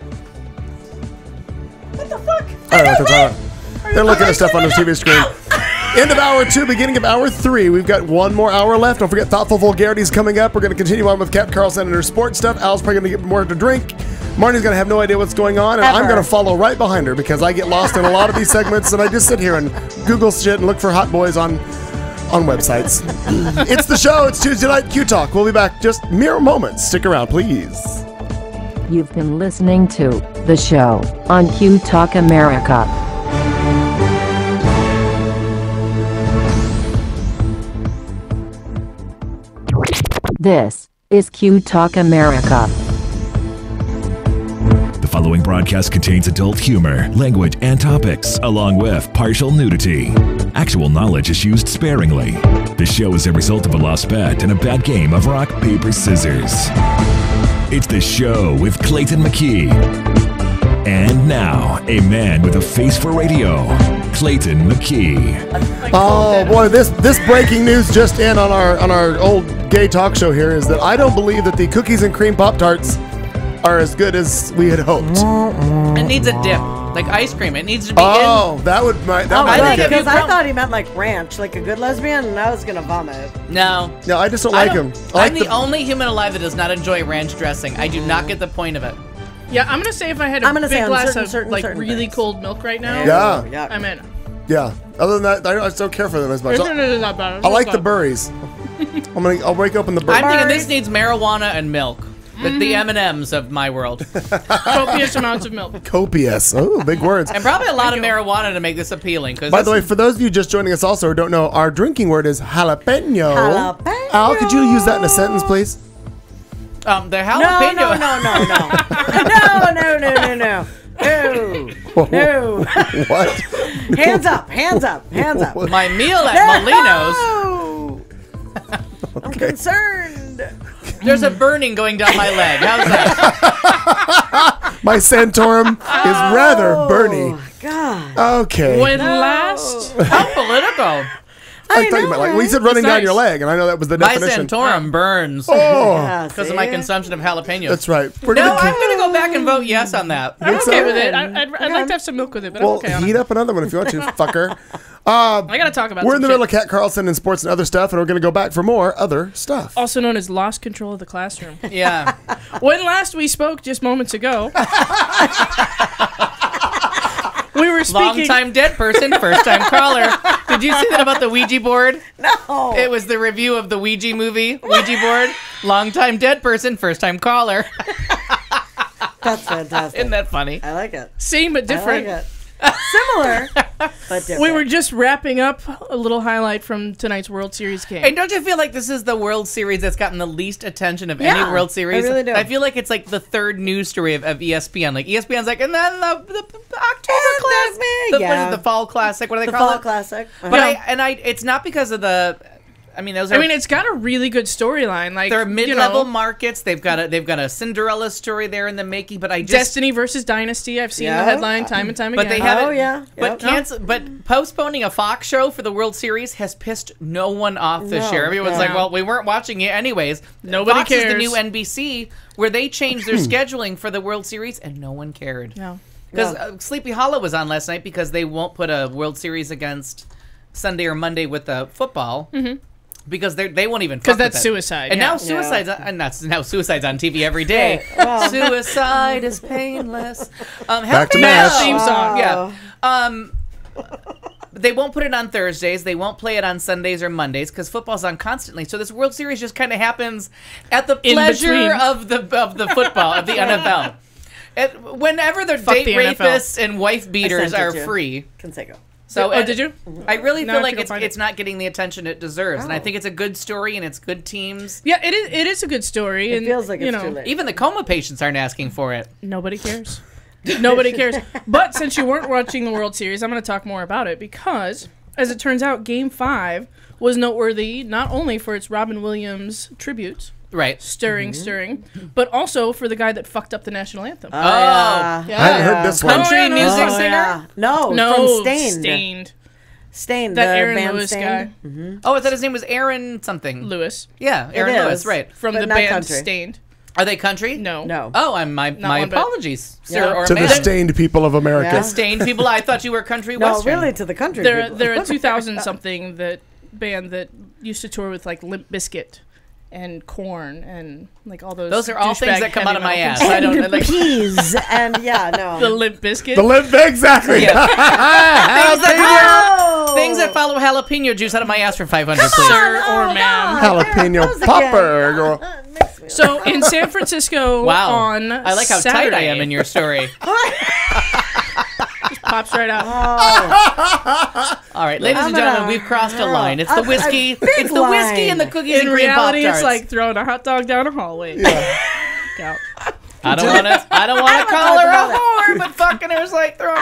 What the fuck? I don't know what they're talking about. They're looking at stuff on the T V screen. End of hour two, beginning of hour three. We've got one more hour left. Don't forget Thoughtful Vulgarities coming up. We're going to continue on with Cap Carlson and her sports stuff. Al's probably going to get more to drink. Marnie's going to have no idea what's going on, and I'm Ever. going to follow right behind her because I get lost in a lot of these segments, and I just sit here and Google shit and look for hot boys on on websites. It's the show. It's Tuesday Night Q Talk. We'll be back just mere moments. Stick around, please. You've been listening to The Show on Q Talk America. This is Q Talk America. The following broadcast contains adult humor, language, and topics, along with partial nudity. Actual knowledge is used sparingly. The show is a result of a lost bet and a bad game of rock, paper, scissors. It's The Show with Clayton McKee. And now, a man with a face for radio, Clayton McKee. Oh boy, this this breaking news just in on our on our old gay talk show here is that I don't believe that the cookies and cream Pop-Tarts are as good as we had hoped. It needs a dip, like ice cream. It needs to be Oh, that would might that Oh, might I make think it. if you because I prob- thought he meant like ranch, like a good lesbian, and I was gonna vomit. in. No. No, I just don't I like don't- them. I like I'm the, only human alive that does not enjoy ranch dressing. I do not get the point of it. Yeah, I'm gonna say if I had a I'm gonna big say on glass certain- of certain- like certain really things. cold milk right now, Yeah. Oh, yuck. I'm in. Yeah. Other than that, I just don't care for them as much. No, no, no, no, not bad. I like the Not bad. burries. I'm gonna. I'll break open the burries. I'm thinking this needs marijuana and milk. The, Mm-hmm. the M and M's of my world. Copious amounts of milk. Copious. Oh, big words. And probably a lot of marijuana to make this appealing. Cause By the way, this- for those of you just joining us also who don't know, our drinking word is jalapeno. Jalapeno. Al, could you use that in a sentence, please? um, the No, jalapeno. no, no, no, no, no, no, no, no, no. No, no. What? Hands up, hands up, hands up. My meal at Molino's, No! I'm concerned. there's a burning going down my leg. How's that? My Santorum is rather burny. Oh, God. Okay. When last, How political. I thought you meant like, well, you said running It's down nice. your leg, and I know that was the My definition. Santorum burns Oh, Yeah, because see? of my consumption of jalapenos. that's right. We're No, gonna I'm keep, going to go back and vote yes on that. I'm so? okay with it. I, I'd, I'd like to have some milk with it, but I'm well, okay on heat it. up another one if you want to, fucker. I gotta talk about. We're some in the shit. middle of Cat Carlson and sports and other stuff, and we're going to go back for more other stuff. also known as lost control of the classroom. Yeah. When last we spoke, just moments ago, we were speaking. Long time dead person, first time caller. Did you see that about the Ouija board? No. It was the review of the Ouija movie, Ouija board. Long time dead person, first time caller. That's fantastic. Isn't that funny? I like it. Same but I different. like it. Similar, but different. We were just wrapping up a little highlight from tonight's World Series game. And don't you feel like this is the World Series that's gotten the least attention of Yeah, any World Series? I really do. I feel like it's like the third news story of, of E S P N. Like E S P N's like, and then the, the, the October And Classic, the- the, what yeah. is it, the Fall Classic. What do they the call Fall it? Classic. Uh-huh. But I and I, it's not because of the. I mean, those are. I mean, it's got a really good storyline. Like they're you mid-level know, markets. They've got a they've got a Cinderella story there in the making. But I just Destiny versus Dynasty. I've seen Yeah. the headline time and time again. But they haven't. Oh, yeah. But Yep. cancel. But postponing a Fox show for the World Series has pissed no one off this No, year. Everyone's yeah. like, "Well, we weren't watching it anyways." Nobody Fox is the cares. new N B C where they changed their scheduling for the World Series, and no one cared. No. Because No. uh, Sleepy Hollow was on last night because they won't put a World Series against Sunday or Monday with the football. Mm-hmm. Because they they won't even Because fuck with that's it. suicide. And yeah. now suicide's on, and that's now suicide's on T V every day. Right. Well. Suicide is painless. Um, Back to Jalapeno. MASH. Theme song. Yeah. Um, they won't put it on Thursdays. They won't play it on Sundays or Mondays because football's on constantly. So this World Series just kind of happens at the In pleasure between. of the of the football of the N F L. It, whenever the Fuck date the N F L. rapists and wife beaters sent it are to you. free. Conseco. So Oh, and did you? I really Now feel I like have to go it's find it. it's not getting the attention it deserves, and I Oh. think it's a good story and it's good teams. Yeah, it is. It is a good story. It and, feels like you it's know, too late. Even the coma patients aren't asking for it. Nobody cares. Nobody cares. But since you weren't watching the World Series, I'm going to talk more about it because, as it turns out, Game Five was noteworthy not only for its Robin Williams tribute, Right. stirring, stirring, but also for the guy that fucked up the national anthem. Oh, yeah. Yeah. I hadn't heard this one. Country Oh, yeah, no. music Oh, singer? yeah. No, no, from Stained. Stained. Stained, That the Aaron band Lewis Stained. guy, Oh, I thought his name was Aaron something. Lewis, Yeah, Aaron It Lewis, is. right. from But the not band country. Stained. Are they country? No, No. Oh, I'm my my one bit. apologies, sir Yeah. or To the madam. stained people of America. Yeah. Stained people. I thought you were country No, western. really, to the country. they're people. they're a two thousand something that band that used to tour with like Limp Bizkit and Korn and like all those. Those are all things douchebag that come heavy out of my metal ass. things. I don't know. Like, peas and yeah, no. The Limp Bizkit. The lip, exactly. things, that Oh! follow, things that follow jalapeno juice out of my ass for five hundred, please. Sir or ma'am. Jalapeno Those again. popper. Girl. Makes me So in San Francisco Wow. on I like how Saturday, tight I am in your story. Pops right out. All right, ladies I'm and gentlemen, gonna- we've crossed a line. It's the A- a whiskey. big It's the whiskey and the line. cookies In and cream reality, Pop-Tarts. it's like throwing a hot dog down a hallway. Yeah. Out. I don't want to. I don't want to call her a whore, but fucking her's like throwing a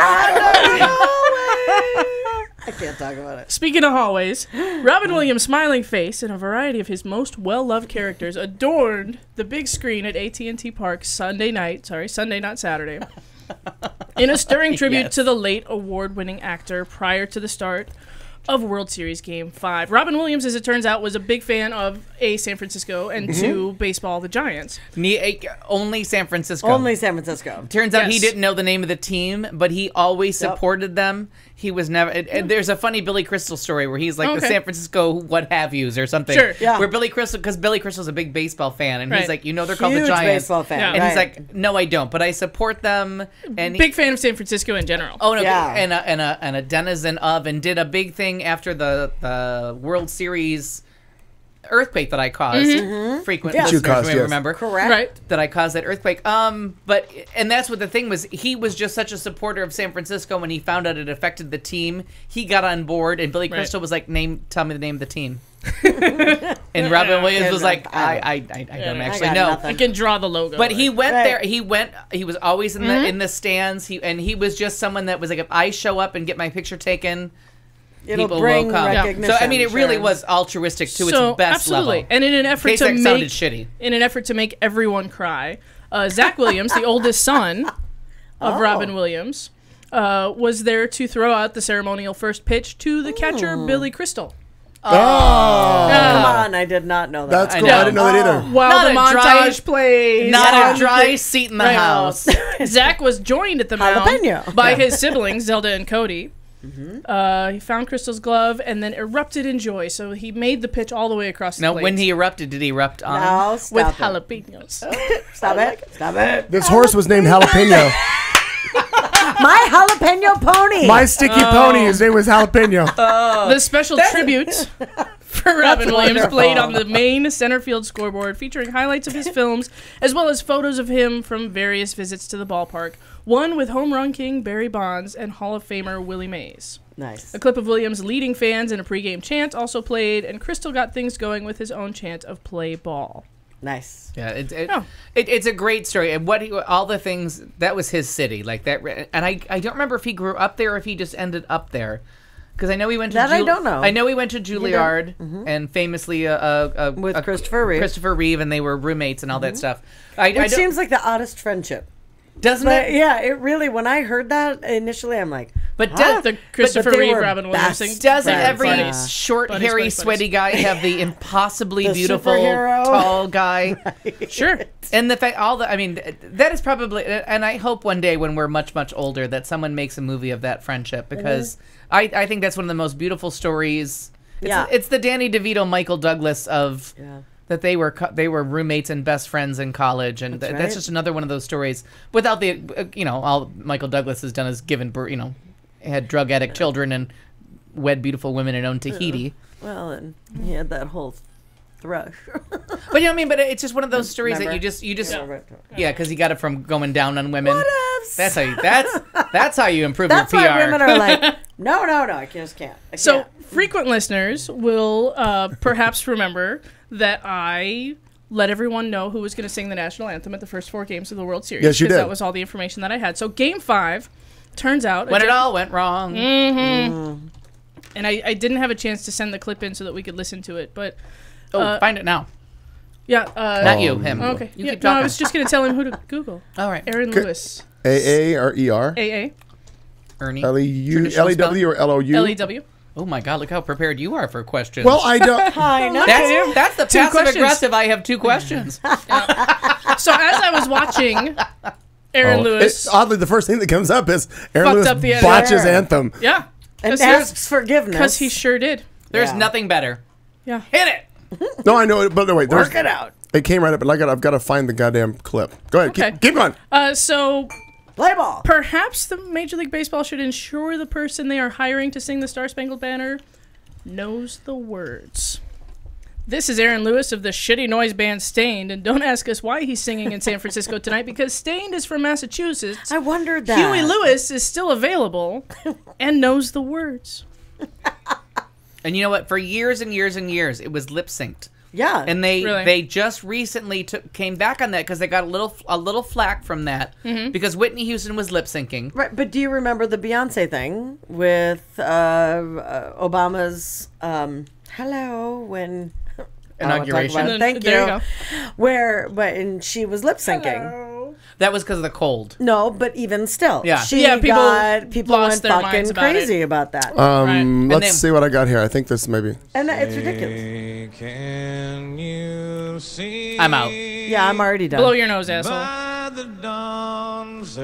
hot dog. I can't talk about it. Speaking of hallways, Robin Williams' smiling face and a variety of his most well-loved characters adorned the big screen at A T and T Park Sunday night. Sorry, Sunday, not Saturday. In a stirring tribute Yes. to the late award-winning actor prior to the start of World Series Game five. Robin Williams, as it turns out, was a big fan of A, San Francisco, and Mm-hmm. two, baseball, the Giants. Ne- eh, Only San Francisco. Only San Francisco. Turns out he Yes. didn't know the name of the team, but he always Yep. supported them. He was never. It, it- there's a funny Billy Crystal story where he's like the Okay. San Francisco what have yous or something. Sure. Yeah. Where Billy Crystal, because Billy Crystal's a big baseball fan, and Right. he's like, you know, they're called Huge the Giants. baseball fan. Yeah. And he's right. like, no, I don't, but I support them. And Big fan of San Francisco in general. Oh no! Yeah. And a and a and a denizen of, and did a big thing after the the World Series earthquake that I caused. Frequent Yeah. That you listeners caused, may yes. remember. Correct. Right. That I caused that earthquake. Um, but and that's what the thing was. He was just such a supporter of San Francisco. When he found out it affected the team, he got on board. And Billy Right. Crystal was like, "Name, tell me the name of the team." And Robin Williams was like, "I, I, I, I don't I actually got know." nothing. I can draw the logo. But he went Right. there. He went. He was always in the in the stands. He and he was just someone that was like, if I show up and get my picture taken, It'll people bring will come. recognition. So I mean, it really sure. was altruistic to so, its best absolutely. level. And in an effort In case to that make sounded shitty. in an effort to make everyone cry, uh, Zach Williams, the oldest son of Oh. Robin Williams, uh, was there to throw out the ceremonial first pitch to the catcher Billy Crystal. Oh, Come on, I did not know that. that's I cool. I, know. didn't know that either. While Not the a montage dry- plays, Not on a dry the- seat in the Right. house. Zach was joined at the mound Jalapeno. by his siblings, Zelda and Cody. Mm-hmm. Uh, he found Crystal's glove and then erupted in joy. So he made the pitch all the way across the Now, plate when he erupted, did he erupt on? Now with stop it. jalapenos. Stop it. Stop it. This horse was named Jalapeno. My jalapeno pony. My sticky pony, his name was Jalapeno. The special tribute for Robin Williams wonderful. played on the main center field scoreboard, featuring highlights of his films as well as photos of him from various visits to the ballpark. One with home run king Barry Bonds and Hall of Famer Willie Mays. Nice. A clip of Williams leading fans in a pregame chant also played, and Crystal got things going with his own chant of "Play Ball." Nice. Yeah, it, it, Oh. it, it's a great story, and what he, all the things that was his city, like that. And I, I don't remember if he grew up there or if he just ended up there, because I know he went to. That I don't know. I know he went to Juilliard, and famously uh, uh, uh, With uh, Christopher Reeve. Christopher Reeve, and they were roommates and all that stuff. I, I Which don't- seems like the oddest friendship. doesn't But it? yeah, it really, when I heard that initially, I'm like, But huh? does, The Christopher they Reeve, were Robin Williams best thing. doesn't friends. every Yeah. short, Buddies, hairy, buddies, sweaty guy have the impossibly The beautiful, superhero. tall guy? Sure. And the fact, all the, I mean, th- that is probably, and I hope one day when we're much, much older that someone makes a movie of that friendship, because I, I think that's one of the most beautiful stories. It's, Yeah. it's the Danny DeVito, Michael Douglas of Yeah. that they were co- they were roommates and best friends in college, and That's th- that's right. just another one of those stories. Without the, uh, you know, all Michael Douglas has done is given birth, you know, had drug addict children and wed beautiful women and owned Tahiti. well, and he had that whole thrush. But you know what I mean? But it's just one of those stories that Remember? you just you just Yeah. yeah, because he got it from going down on women. Whatevs. That's how you that's that's how you improve That's your P R. why women are like, no, no, no, I just can't. I So can't. frequent listeners will uh, perhaps remember that I let everyone know who was going to sing the national anthem at the first four games of the World Series. Yes, you 'cause did. That was all the information that I had. So game five turns out when a it gen- all went wrong. and I, I didn't have a chance to send the clip in so that we could listen to it, but Oh, uh, find it now. yeah. Uh, Not Oh, you, him. Okay. You Yeah, keep no, talking. I was just going to tell him who to Google. All right. Aaron Okay. Lewis, A A or E R? A A, Ernie. L E U Traditional L E W or L O U? L E W. Oh my God! Look how prepared you are for questions. Well, I don't. I know. that's that's the Two passive questions. aggressive. I have two questions. So as I was watching Aaron Oh, Lewis, it- oddly, the first thing that comes up is Aaron Fucked Lewis up the editor. botches Anthem. yeah, and because asks forgiveness. he sure did. There's Yeah. nothing better. Yeah. Hit it. No, I know it, but no, wait. there's- Work it out. It came right up, but I got, I've got to find the goddamn clip. Go ahead. Okay. Keep, keep going. Uh, so Play ball. perhaps the Major League Baseball should ensure the person they are hiring to sing the Star Spangled Banner knows the words. This is Aaron Lewis of the shitty noise band Stained, and don't ask us why he's singing in San Francisco tonight, because Stained is from Massachusetts. I wondered that. Huey Lewis is still available and knows the words. And you know what? For years and years and years, it was lip synced. Yeah. And they Really? they just recently took came back on that because they got a little a little flack from that Mm-hmm. because Whitney Houston was lip syncing. Right, but do you remember the Beyonce thing with uh, uh, Obama's um, "Hello" when I don't wanna talk Inauguration. about it. Thank There you. you go. Where, but and she was lip syncing. That was because of the cold. No, but even still, Yeah. she Yeah, people got people lost went their fucking minds about crazy about that, Um, Right. let's then- see what I got here. I think this maybe. and it's ridiculous. Can you see I'm out. Yeah, I'm already done. Blow your nose, asshole. by the dawn's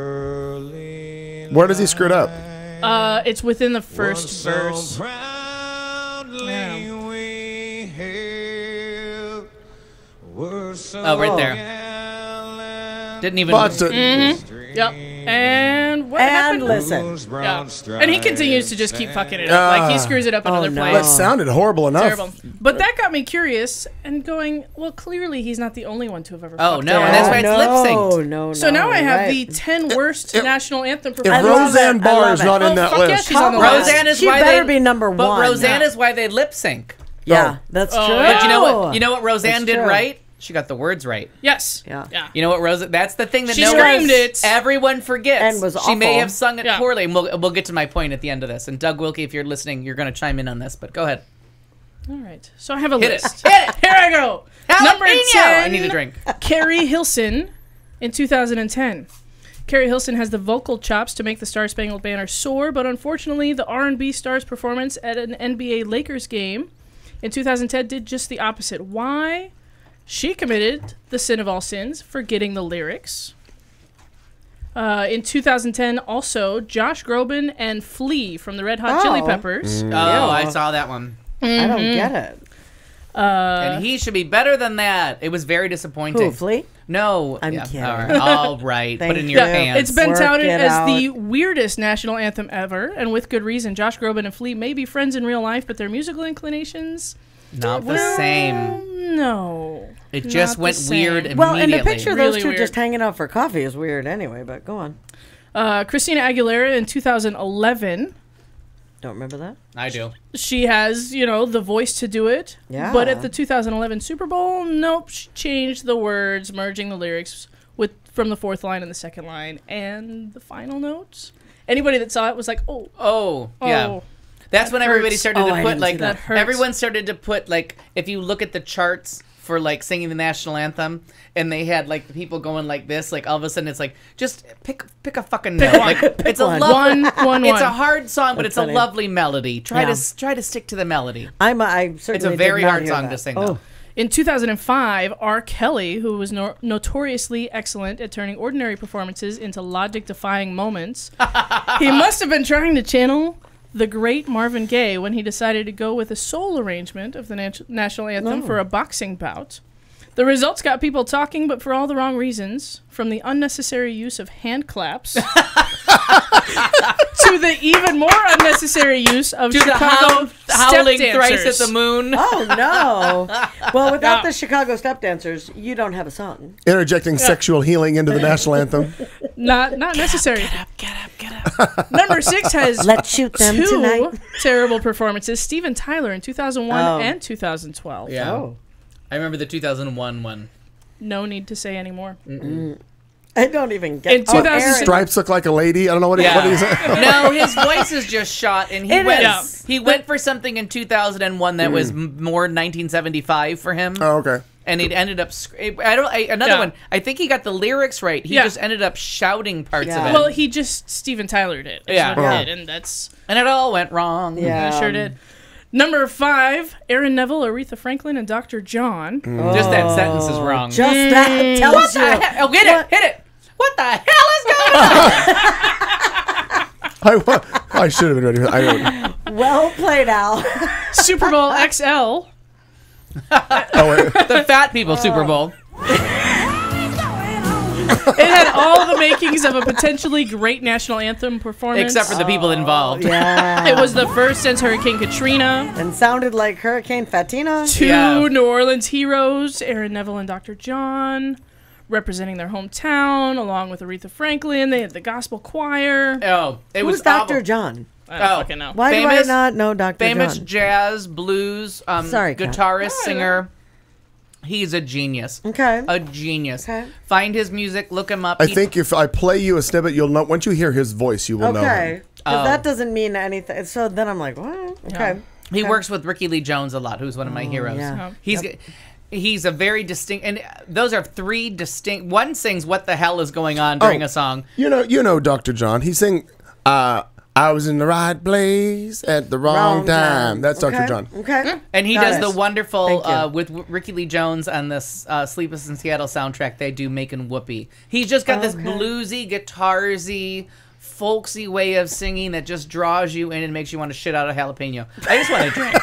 early Where does he screw it up? Uh, it's within the first so verse. proudly Yeah. we hailed, were so Oh, right there. gallant. Didn't even. Botched it. Yep. And what and happened? listen, Whose Yeah. broad And he continues to just keep fucking it up. Like, he screws it up another no. place. That sounded horrible enough. Terrible. But that got me curious and going, well, clearly he's not the only one to have ever Oh, fucked no, it and that's up. why it's no, lip synced. No, no, So now I have right. the ten worst If- national anthem If performances. love Roseanne it. I Barr love is it. not Oh, in that fuck yeah, list, she's on the Come on. list. Roseanne is She why better they, be number But one. Roseanne Yeah. is why they lip sync. Yeah, that's Oh, true. yeah. But you know what? You know what Roseanne That's did true. right? She got the words right. Yes. Yeah. Yeah. You know what, Rose? That's the thing that She no screamed one, it. everyone forgets. And was She may awful. have sung it Yeah. poorly. And we'll, we'll get to my point at the end of this. And Doug Wilkie, if you're listening, you're going to chime in on this. But go ahead. All right. So I have a Hit it. list. Hit it. Here I go. Number Jalapeno. ten. I need a drink. Carrie Hilson in two thousand ten. Carrie Hilson has the vocal chops to make the Star Spangled Banner soar, but unfortunately, the R and B star's performance at an N B A Lakers game in two thousand ten did just the opposite. Why? She committed the sin of all sins, forgetting the lyrics. Uh, in two thousand ten, also, Josh Groban and Flea from the Red Hot Chili Oh. Peppers. Oh, I saw that one. I don't get it. And he should be better than that. It was very disappointing. Who, Flea? No. I'm yeah. kidding. All right. All right. Put Thank in your you. pants. It's been Work touted it as out. the weirdest national anthem ever, and with good reason. Josh Groban and Flea may be friends in real life, but their musical inclinations, not the same. no. It just not the went same. weird immediately. Well, and the picture of those Really two weird. just hanging out for coffee is weird anyway, but go on. Uh, Christina Aguilera in two thousand eleven. Don't remember that? I do. She has, you know, the voice to do it. Yeah. But at the two thousand eleven Super Bowl, nope, she changed the words, merging the lyrics with from the fourth line and the second line and the final notes. Anybody that saw it was like, oh, Oh, yeah. oh. That's when That everybody hurts. started Oh, to I put didn't like see that. That hurts. everyone started to put like if you look at the charts for like singing the national anthem and they had like the people going like this, like all of a sudden it's like just pick pick a fucking note. one. Like it's a one. lovely One, one, it's one. a hard song, but That's it's funny. a lovely melody. Try Yeah. to s- try to stick to the melody. I'm, I certainly It's a did very not hard hear song that. to sing Oh, though. In two thousand five, R. Kelly, who was no- notoriously excellent at turning ordinary performances into logic-defying moments, he must have been trying to channel the great Marvin Gaye when he decided to go with a sole arrangement of the nat- national anthem for a boxing bout. The results got people talking, but for all the wrong reasons, from the unnecessary use of hand claps to the even more unnecessary use of To the Chicago howl- howling step thrice dancers. at the moon. oh no. Well, without Yeah. the Chicago step dancers, you don't have a song. Interjecting sexual healing into the national anthem. Not not necessary. Get up, get up, get up. Number six has Let's shoot them two tonight. terrible performances. Steven Tyler in two thousand one Oh. and two thousand twelve. Yeah. Oh. I remember the two thousand one one. No need to say anymore. I don't even get In it. two thousand Stripes look like a lady. I don't know what he, Yeah. what he said. No, his voice is just shot, and he It went. is. He went for something in two thousand one that was m- more nineteen seventy-five for him, Oh, okay. and it ended up. sc- I don't. I, another Yeah. one. I think he got the lyrics right. He Yeah. just ended up shouting parts Yeah. of it, Well, he just Steven Tyler did. That's Yeah. what he Yeah. did, and that's and it all went wrong. Yeah. he sure did. Number five, Aaron Neville, Aretha Franklin, and Doctor John. Just that sentence is wrong. Just that tells what the you. hell? Oh, hit it! Hit it! What the hell is going on? I, wa- I should have been ready for that. I don't. Well played, Al. Super Bowl X L. Oh, wait. The fat people Super Bowl. It had all the makings of a potentially great national anthem performance. Except for the people involved. Yeah. It was the first since Hurricane Katrina. And sounded like Hurricane Fatina. Two Yeah. New Orleans heroes, Aaron Neville and Doctor John, representing their hometown, along with Aretha Franklin. They had the gospel choir. Oh, it Who's was Doctor awful. John? I don't Oh. fucking know. Why Famous- do I not know Doctor Famous John? jazz, blues, um, Sorry, Kat. guitarist, singer. He's a genius. Okay. A genius. Okay. Find his music, look him up. I He- think if I play you a snippet, you'll know. Once you hear his voice, you will know Okay. him. Because Oh. that doesn't mean anything. So then I'm like, what? Okay. he Okay. works with Ricky Lee Jones a lot, who's one of my heroes. yeah. He's he's a very distinct, and those are three distinct. One sings "What the hell is going on" during Oh. a song. You know, you know, Doctor John. He sang, uh, "I was in the right place at the wrong, Wrong time. time. That's Okay. Doctor John. Okay. And he Got does it. the wonderful Thank you. uh, with w- Ricky Lee Jones on this uh, Sleepless in Seattle soundtrack. They do "Making Whoopee." He's just got this Okay. bluesy, guitarsy, folksy way of singing that just draws you in and makes you want to shit out a jalapeno. I just want to drink.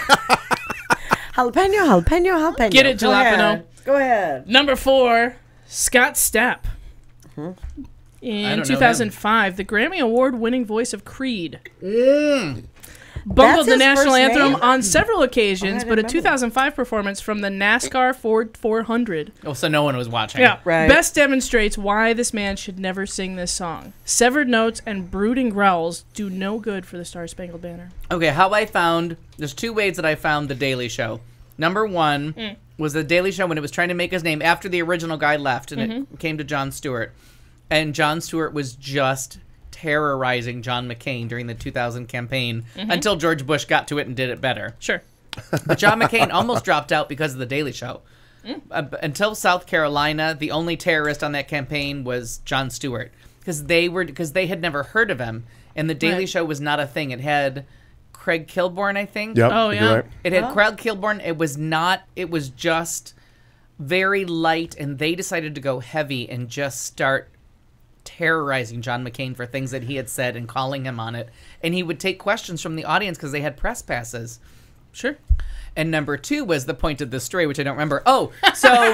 Jalapeno, jalapeno, jalapeno. Get it, Go jalapeno. ahead. Go ahead. Number four, Scott Stapp. Hmm? I In don't know two thousand five, the Grammy Award-winning voice of Creed. Mm. Bungled That's the his national first anthem name? on several occasions, Oh, I but a didn't know two thousand five performance from the NASCAR Ford four hundred. Oh, so no one was watching. Yeah, Right. best demonstrates why this man should never sing this song. Severed notes and brooding growls do no good for the Star-Spangled Banner. Okay, how I found there's two ways that I found the Daily Show. Number one Mm. was the Daily Show when it was trying to make his name after the original guy left, and Mm-hmm. it came to Jon Stewart, and Jon Stewart was just terrorizing John McCain during the two thousand campaign Mm-hmm. until George Bush got to it and did it better. Sure. But John McCain almost dropped out because of the Daily Show. Mm. Uh, b- until South Carolina, the only terrorist on that campaign was Jon Stewart because they were because they had never heard of him, and the Daily Right. Show was not a thing. It had Craig Kilborn, I think. Yep. Oh, you're yeah. right. It had Craig Kilborn. It was not. It was just very light, and they decided to go heavy and just start terrorizing John McCain for things that he had said and calling him on it. And he would take questions from the audience because they had press passes. Sure. And number two was the point of the story, which I don't remember. Oh, so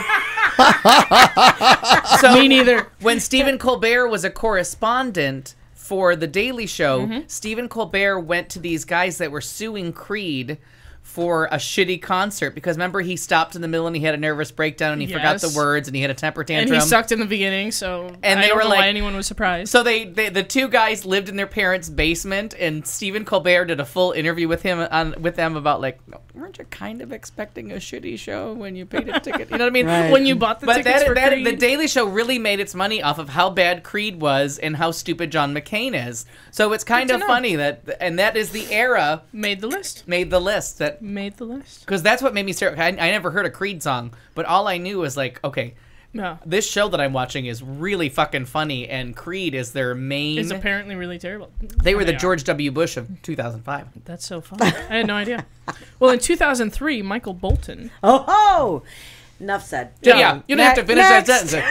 so Me neither. when Stephen Colbert was a correspondent for The Daily Show, Mm-hmm. Stephen Colbert went to these guys that were suing Creed for a shitty concert because remember he stopped in the middle and he had a nervous breakdown and he forgot the Yes. words and he had a temper And tantrum. he sucked in the beginning, so And I they don't were know like- why anyone was surprised. So they, they, the two guys lived in their parents' basement, and Stephen Colbert did a full interview with him on with them about like, weren't you kind of expecting a shitty show when you paid a ticket? You know what I mean? Right. when you bought the But tickets that, for that Creed. the Daily Show really made its money off of how bad Creed was and how stupid John McCain is. So it's kind Good of to know. funny that, and that is the era made the list. made the list that Made the list. because that's what made me start. I, I never heard a Creed song, but all I knew was like, okay, No. this show that I'm watching is really fucking funny, and Creed is their main. It's apparently really terrible. They were the are. George W. Bush of two thousand five. That's so fun. I had no idea. Well, in two thousand three, Michael Bolton. Oh ho! Enough said. Yeah, yeah, you don't have to Ne- finish next. that sentence.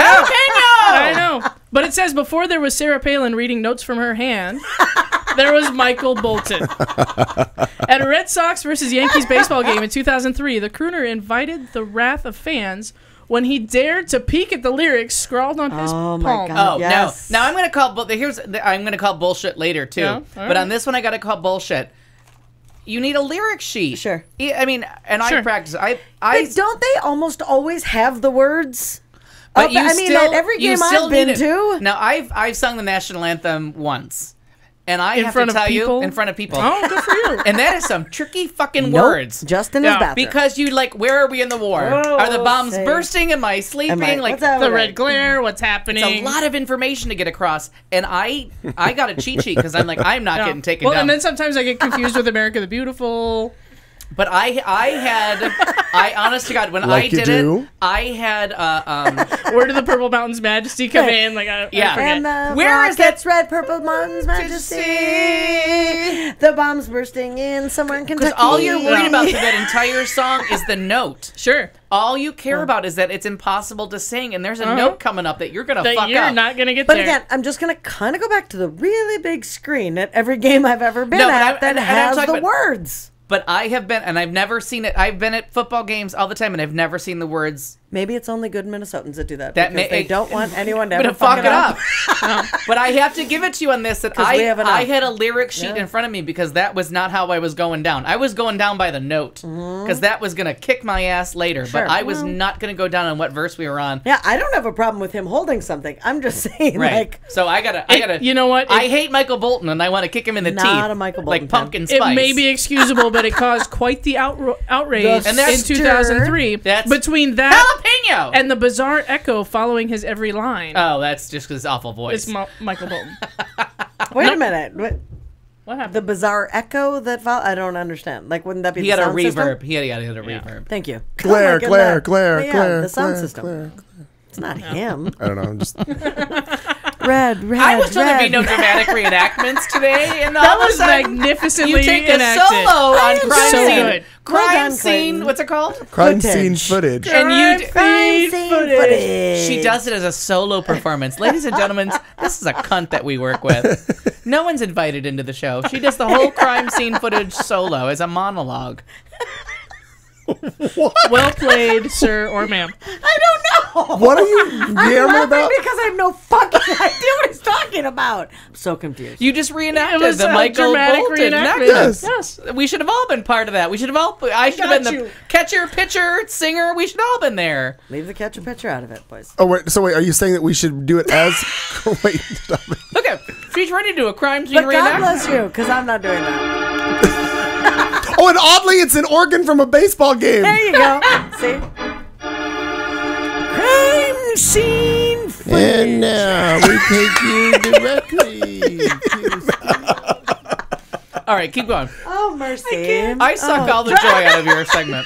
I know. But it says before there was Sarah Palin reading notes from her hand, there was Michael Bolton. At a Red Sox versus Yankees baseball game in two thousand three, the crooner invited the wrath of fans when he dared to peek at the lyrics scrawled on his Oh, my palm. God. Oh Yes. no! Now I'm gonna call. bu- Here's I'm gonna call bullshit later too. Yeah? All But right. on this one, I gotta call bullshit. You need a lyric sheet. Sure. Yeah, I mean, and I Sure. practice. I I. But don't they almost always have the words? But Oh, you I mean, still, at every you game still I've been need it. to. Now I've I've sung the national anthem once, and I In have front to of tell people? you in front of people. Oh, good for you. And that is some tricky fucking Nope, words. just in his Yeah, bathroom. Because you like, where are we in the war? Oh, are the bombs say- bursting? Am I sleeping? Am I- like what's that? The Okay. red glare, what's happening? it's a lot of information to get across, and I I got a cheat sheet because I'm like I'm not Yeah. getting taken well, down. and then sometimes I get confused with America the Beautiful. But I I had I honest to God when Like I you did do? it I had uh, um Where did the Purple Mountain's Majesty come in? Like, I, Yeah. I forget. And the Where is that- rockets, red, purple, mountains, majesty. The bombs bursting in somewhere in Kentucky. because all you're worried about through that entire song is the note. Sure. All you care about is that it's impossible to sing, and there's a Uh-huh. note coming up that you're gonna That fuck you're up. not going to get But there. again, I'm just gonna kind of go back to the really big screen at every game I've ever been No, but at I'm- that and- and I'm has talking the about- words. But I have been, and I've never seen it. I've been at football games all the time, and I've never seen the words Maybe it's only good Minnesotans that do that. That because may- they don't want anyone to I'm ever gonna fuck, it up. But I have to give it to you on this that 'Cause I we have enough. I had a lyric sheet Yeah. in front of me because that was not how I was going down. I was going down by the note because that was gonna kick my ass later. Sure. But I was Well. not gonna go down on what verse we were on. Yeah, I don't have a problem with him holding something. I'm just saying, Right. like, so I gotta, I It- gotta. you know what? I It- hate Michael Bolton, and I want to kick him in the Not teeth. a Michael Bolton like fan. pumpkin It spice. may be excusable, but it caused quite the outro- outrage The in that's- two thousand three. That's- between that jalapeno. and the bizarre echo following his every line. oh, that's just his awful voice. It's Mo- Michael Bolton. wait a minute. What, What happened? the bizarre echo that fol- I don't understand. Like, wouldn't that be he the had a sound system? reverb. He had, he had a reverb. Thank you. Glare, Oh my glare, goodness. glare, Yeah, glare, the sound glare, system. glare. It's not him. I don't know. I'm just Red, red, I was told there'd be red. no dramatic reenactments today, and all that of a was sudden, magnificently you take a enacted. solo on am crime so scene. good. Crime Well done, scene. Clayton. What's it called? crime Footage. scene footage. And you. d- Crime scene footage. She does it as a solo performance. Ladies and gentlemen, this is a cunt that we work with. No one's invited into the show. She does the whole crime scene footage solo as a monologue. Well played, sir or ma'am. I don't know. What are you I'm yammering laughing about? because I have no fucking idea what he's talking about. I'm so confused. You just reenacted It was the a Michael dramatic Bolton. reenactment. Yes. Yes. We should have all been part of that. We should have all. I should have got been the you. catcher, pitcher, singer. We should all been there. Leave the catcher picture out of it, boys. Oh wait, so wait, are you saying that we should do it as? Wait, stop it. Look at she's ready to do a crime scene But God reenactment. bless you, because I'm not doing that. Oh, and oddly, it's an organ from a baseball game. There you go. See? Crime scene footage. And now we take you directly. to- All right, keep going. Oh, mercy. I suck all the joy out of your segment.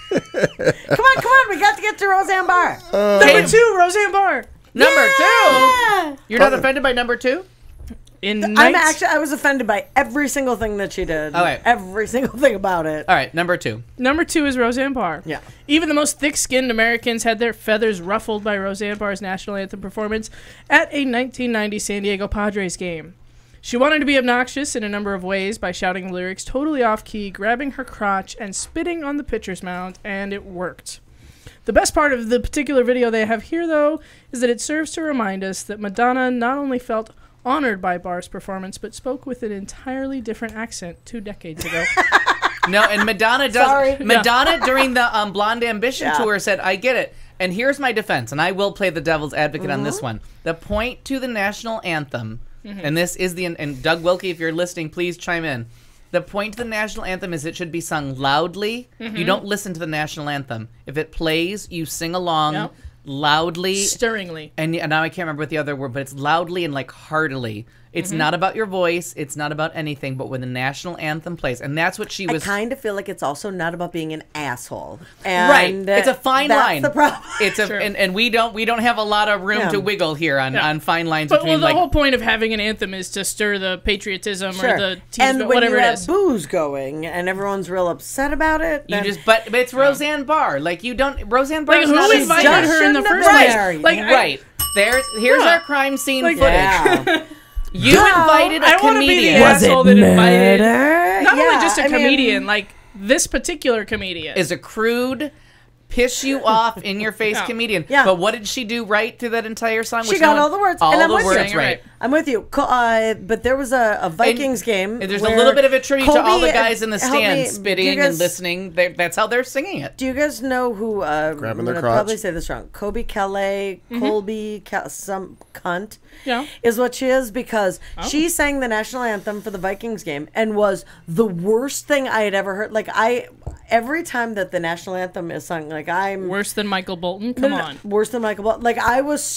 Come on, come on. We got to get to Roseanne Barr. Number two, Roseanne Barr. Number two. Yeah. You're not offended by number two? In I'm night- actually, I was offended by every single thing that she did. Okay. Every single thing about it. All right, number two. Number two is Roseanne Barr. Yeah. Even the most thick-skinned Americans had their feathers ruffled by Roseanne Barr's national anthem performance at a nineteen ninety San Diego Padres game. She wanted to be obnoxious in a number of ways by shouting the lyrics totally off-key, grabbing her crotch, and spitting on the pitcher's mound, and it worked. The best part of the particular video they have here, though, is that it serves to remind us that Madonna not only felt honored by Barr's performance, but spoke with an entirely different accent two decades ago. No, and Madonna does. Sorry. Madonna during the um, Blonde Ambition Yeah. tour said, "I get it." And here's my defense, and I will play the devil's advocate on Mm-hmm. this one. The point to the national anthem, and this is the and Doug Wilkie, if you're listening, please chime in. The point to the national anthem is it should be sung loudly. You don't listen to the national anthem. If it plays, you sing along Yep. loudly. Stirringly. And, and now I can't remember what the other word, but it's loudly and like heartily. It's not about your voice. It's not about anything. But when the national anthem plays, and that's what she I was. kind of feel like it's also not about being an asshole. Right, And, it's a fine that's line. the problem. It's a Sure. and, and we don't we don't have a lot of room Yeah. to wiggle here on, Yeah. on fine lines But well, between the like whole point of having an anthem is to stir the patriotism Sure. or the tease, and when whatever you it have is. booze going and everyone's real upset about it, you then just but, but it's Roseanne Barr. Like you don't Roseanne Barr. Like, is who not a invited judge. her in the Shouldn't have first been place? there. Like, I- Right. There's here's Yeah. our crime scene Like- footage. yeah. You invited a I want to be the comedian. asshole that invited Murder? not only Yeah, just a I mean, comedian, like this particular comedian. is a crude, piss you off in your face Yeah. comedian. Yeah. But what did she do right through that entire song? She Which got no all one- the words, All and I'm the with you. words Saying it right. right. I'm with you. Co- Uh, but there was a, a Vikings game. And there's where a little bit of a tribute to all the Colby- guys in the help me, stands do spitting you guys- and listening. They're, that's how they're singing it. Do you guys know who? Uh, Grabbing I'm their gonna crotch? probably say this wrong. Kobe Calais, Colby, Cal- some cunt. Yeah. Is what she is because Oh. she sang the national anthem for the Vikings game and was the worst thing I had ever heard. Like I, every time that the national anthem is sung, like I'm Worse than Michael Bolton. Come No, no, on. worse than Michael. Bol- Like I was,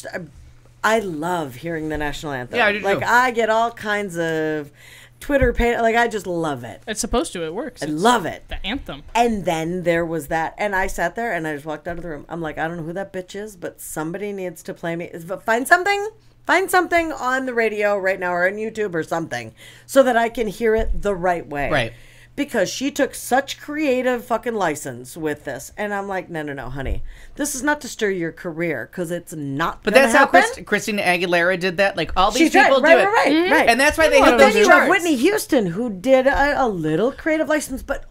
I love hearing the national anthem. Yeah, I do Like too. I get all kinds of Twitter page. Like I just love it. It's supposed to. It works. I It's love it. the anthem. And then there was that, and I sat there and I just walked out of the room. I'm like, I don't know who that bitch is, but somebody needs to play me. But find something, find something on the radio right now or on YouTube or something, so that I can hear it the right way. Right. Because she took such creative fucking license with this, and I'm like, no, no, no, honey, this is not to stir your career because it's not. But gonna that's how happen. Christ- Christina Aguilera did that. Like all She these tried, people right, do it, right, right, right. and that's why they But hit then those you charts. have Whitney Houston, who did a, a little creative license, but oh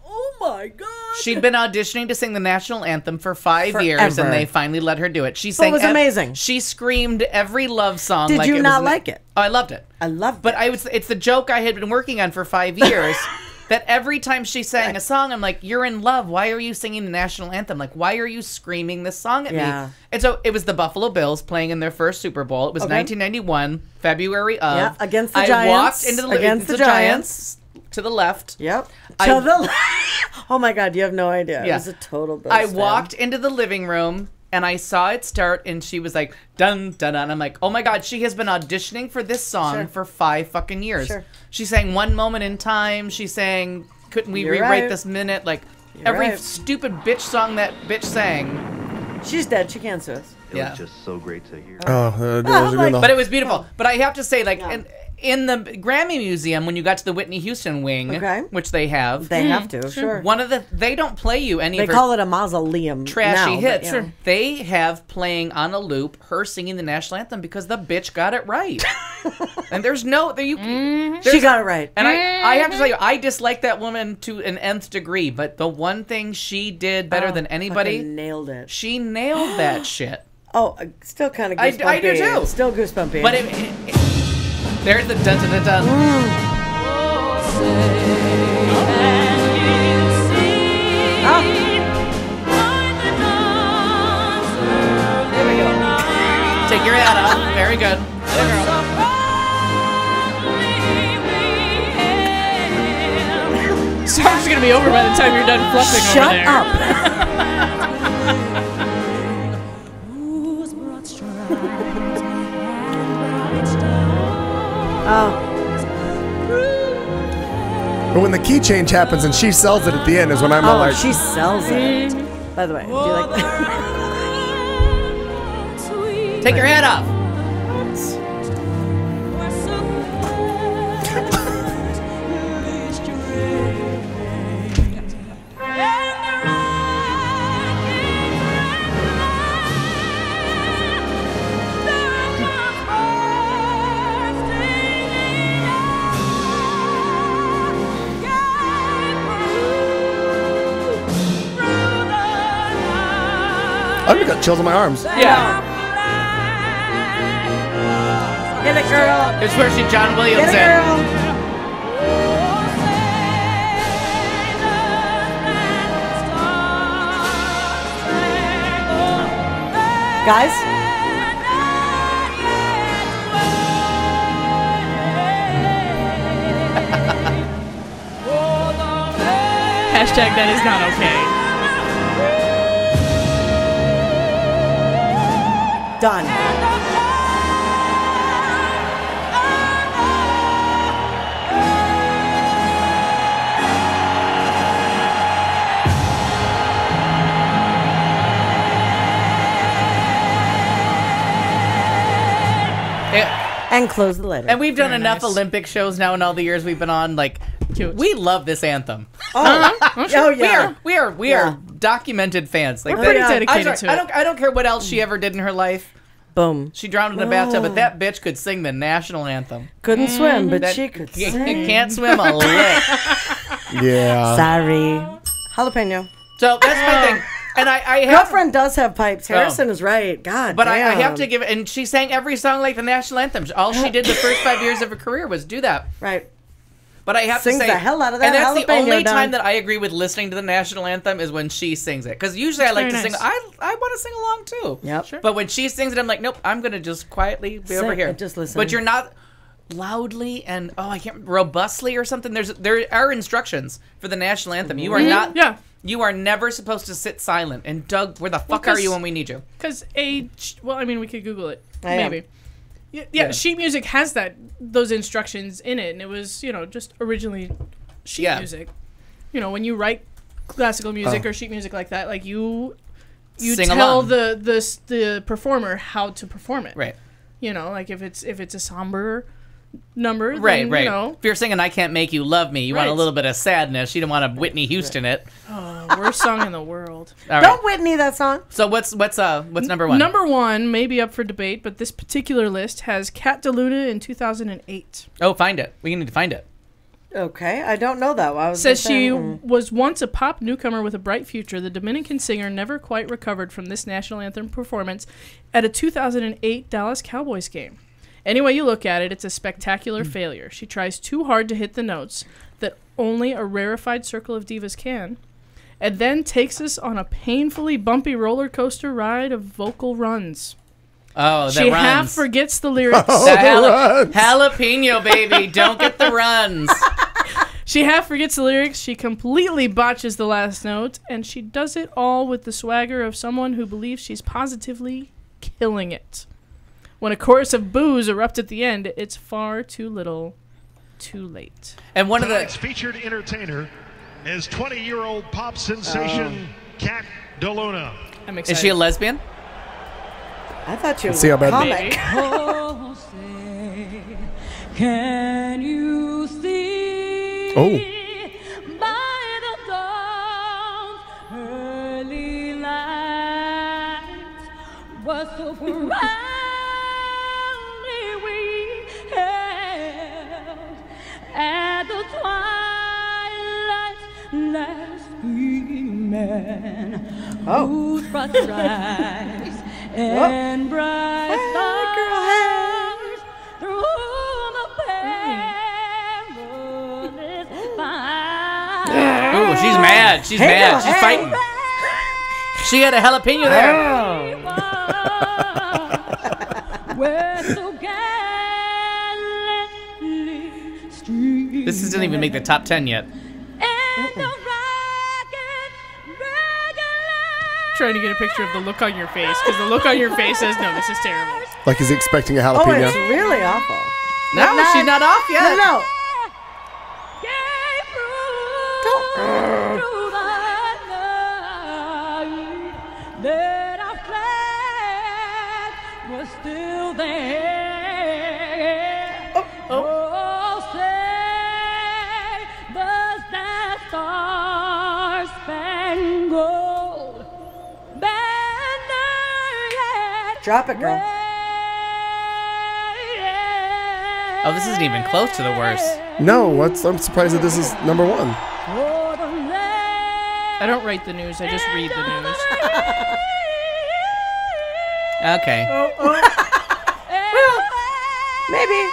my God. She'd been auditioning to sing the national anthem for five years, Forever. and they finally let her do it. She But sang. it was ev- amazing. She screamed every love song. Did like you it not was like it? Oh, I loved it. I loved But it. I was. It's the joke I had been working on for five years. That every time she sang a song, I'm like, "You're in love. Why are you singing the national anthem? Like, why are you screaming this song at Yeah. me?" And so it was the Buffalo Bills playing in their first Super Bowl. It was Okay. nineteen ninety-one, February of. Yeah, against the I Giants. walked into the Against the, the Giants. to the left. Yep. I- To the oh my God, you have no idea. Yeah. It was a total Bills I fan. walked into the living room and I saw it start, and she was like, dun, dun, dun. I'm like, oh my God, she has been auditioning for this song Sure. for five fucking years. Sure. She sang One Moment in Time. She sang Couldn't We You're Rewrite right. This Minute? Like, You're every right. stupid bitch song that bitch sang. She's dead. She can't sue us. It Yeah. was just so great to hear. Oh, uh, those Oh, are like- the- But it was beautiful. But I have to say, like, Yeah. in, in the Grammy Museum, when you got to the Whitney Houston wing, Okay. which they have, They have to, sure. one of the, they don't play you any They of her call it a mausoleum. trashy now, hits. But, yeah. They have playing on a loop her singing the national anthem because the bitch got it right. And there's no there you She there's- got it right. And I, I have to tell you, I dislike that woman to an nth degree, but the one thing she did better Oh, than anybody, fucking nailed it. she nailed that shit. Oh, uh, still kind of I- goosebumpy. I do too. Still goosebumpy. But it, it, it- there's the dun dun dun dun. Take your hat off. Very good. Song's gonna be over by the time you're done fluffing over Shut there. up. Oh, But when the key change happens and she sells it at the end is when I'm all oh, like, she sells it. By the way, do you like that? Take your hat off. I've got chills on my arms. Yeah. Get it, girl. It's where she John Williams Get it, in. girl. Guys, Hashtag that is not okay. done. Yeah. And close the letter. And we've done Very enough nice. Olympic shows now in all the years we've been on. Like, Cute. we love this anthem. oh, oh We yeah. are, we are, we Yeah. are documented fans. Like, We're pretty that- dedicated I'm to sorry, I it. don't, I don't care what else she ever did in her life. Boom. She drowned in a bathtub, but that bitch could sing the national anthem. Couldn't swim, but That- she could y- sing. Can't swim a lick. Yeah. Sorry. Jalapeno. So that's my thing. And I, I have, Girlfriend does have pipes. Harrison is right. God but I, I damn. have to give it. And she sang every song like the national anthem. All she did the first five years of her career was do that. Right. But I have Sings to say, the hell out of that and that's the jalapeno, only Don. time that I agree with listening to the national anthem is when she sings it. Because usually I like very to sing. nice. I I want to sing along too. Yep. Sure. But when she sings it, I'm like, nope. I'm gonna just quietly be over Sing- here. just listen. But you're not loudly and oh, I can't robustly or something. There's there are instructions for the national anthem. You are not. Yeah. You are never supposed to sit silent. And Doug, where the fuck are 'cause- you when we need you? Because a well, I mean, we could Google it. I am. Maybe. Yeah, yeah, Yeah. sheet music has that those instructions in it, and it was you know just originally sheet Yeah. music. You know, when you write classical music Oh. or sheet music like that, like you you Sing tell along. the the s- the performer how to perform it. Right. You know, like if it's if it's a somber number, then, Right, right. You know, If you're singing "I Can't Make You Love Me," you want a Right. little bit of sadness. You don't want to Whitney Houston it. oh, worst song in the world. All right. Don't Whitney that song. So what's what's uh what's number one? Number one may be up for debate, but this particular list has Cat DeLuna in two thousand eight. Oh, find it. We need to find it. Okay, I don't know that. I was Says gonna say, she mm. was once a pop newcomer with a bright future. The Dominican singer never quite recovered from this national anthem performance at a two thousand eight Dallas Cowboys game. Any way you look at it, it's a spectacular failure. She tries too hard to hit the notes that only a rarefied circle of divas can, and then takes us on a painfully bumpy roller coaster ride of vocal runs. Oh, the She runs. half forgets the lyrics. Oh, The the jala- runs. jalapeno, baby. Don't get the runs. She half forgets the lyrics, she completely botches the last note, and she does it all with the swagger of someone who believes she's positively killing it. When a chorus of boos erupt at the end, it's far too little, too late. And one of Tonight's the featured entertainer is twenty-year-old pop sensation Kat DeLuna. I'm excited. is she a lesbian? I thought she was See how a bad- comic. Maybe. Oh, say, can you see Oh. by the dawn's early light what so proudly we held at the twilight's last gleaming, Oh. whose broad stripes and bright stars through the perilous fight. Ooh, she's mad. She's Hey, mad. girl, She's hey. fighting. She had a jalapeno there. We're so gallantly streaming. This doesn't even make the top ten yet. And the rocket regular Trying to get a picture of the look on your face, because the look on your face says, no, this is terrible. Like he's expecting a Oh, jalapeno. it's really awful. No, not- she's not off yet. No, no. gave through, through the night that our flag was still there. Oh, say, does that star-spangled banner yet Drop it, girl. Oh, this isn't even close to the worst. No, what's, I'm surprised that this is number one. I don't write the news, I just read the news. Okay. Maybe.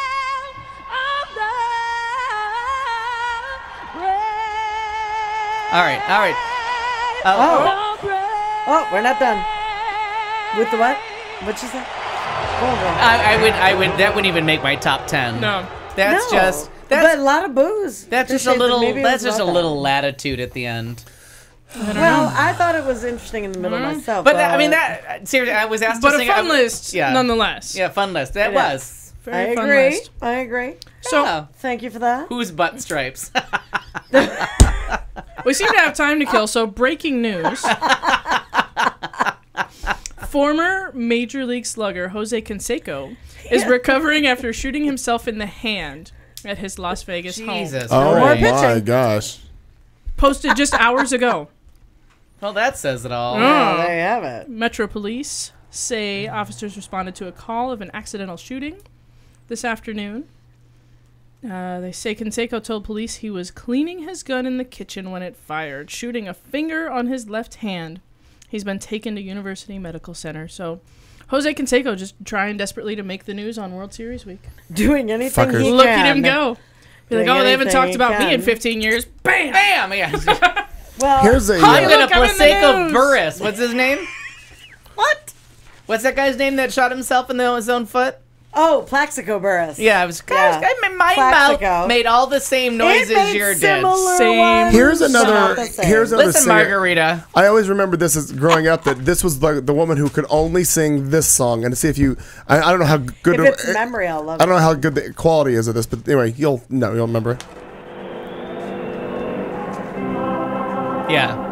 All right. All right. Oh. Oh, we're not done. With the what? What'd she say? Go on, girl. I, I would. I would. That wouldn't even make my top ten. No. That's No, just. but That's. a lot of booze. That's just a Appreciate that little. maybe it That's was just a about that. little latitude at the end. Well, I thought it was interesting in the middle myself. But that, I mean, that seriously, I was asked But to a sing. fun I- list, Yeah. nonetheless. Yeah, fun list. That It was. is. Very I fun agree. list. I agree. So, Yeah. Thank you for that. Whose butt stripes? we seem to have time to kill, so breaking news. Former Major League slugger Jose Canseco is recovering after shooting himself in the hand at his Las Vegas home. Jesus. Oh more Christ. my pitching. gosh. Posted just hours ago. Well, that says it all. Oh, there you have it. Metro Police say officers responded to a call of an accidental shooting this afternoon. Uh, they say Canseco told police he was cleaning his gun in the kitchen when it fired, shooting a finger on his left hand. He's been taken to University Medical Center. So, Jose Canseco just trying desperately to make the news on World Series week. Doing anything Fuckers. he Look can. at him go. Be like, Doing oh, they haven't anything talked he about me in can. fifteen years. Bam! Bam! Yeah. Well, Here's a. I'm uh, gonna Look, I'm in the Plaseco news. Burris. What's his name? what? What's that guy's name that shot himself in the, his own foot? Oh, Plaxico Burris. Yeah, I was. Yeah. Gosh, I, my Plaxico. mouth made all the same It noises made yours similar did. Same. ones, Here's but another. not the same. Here's another Listen, singer. Margarita. I always remember this as growing up that this was the the woman who could only sing this song. And to see if you, I, I don't know how good. If of- it's memory, I'll love I don't know how good the quality is of this, but anyway, you'll no, you'll remember it. Yeah.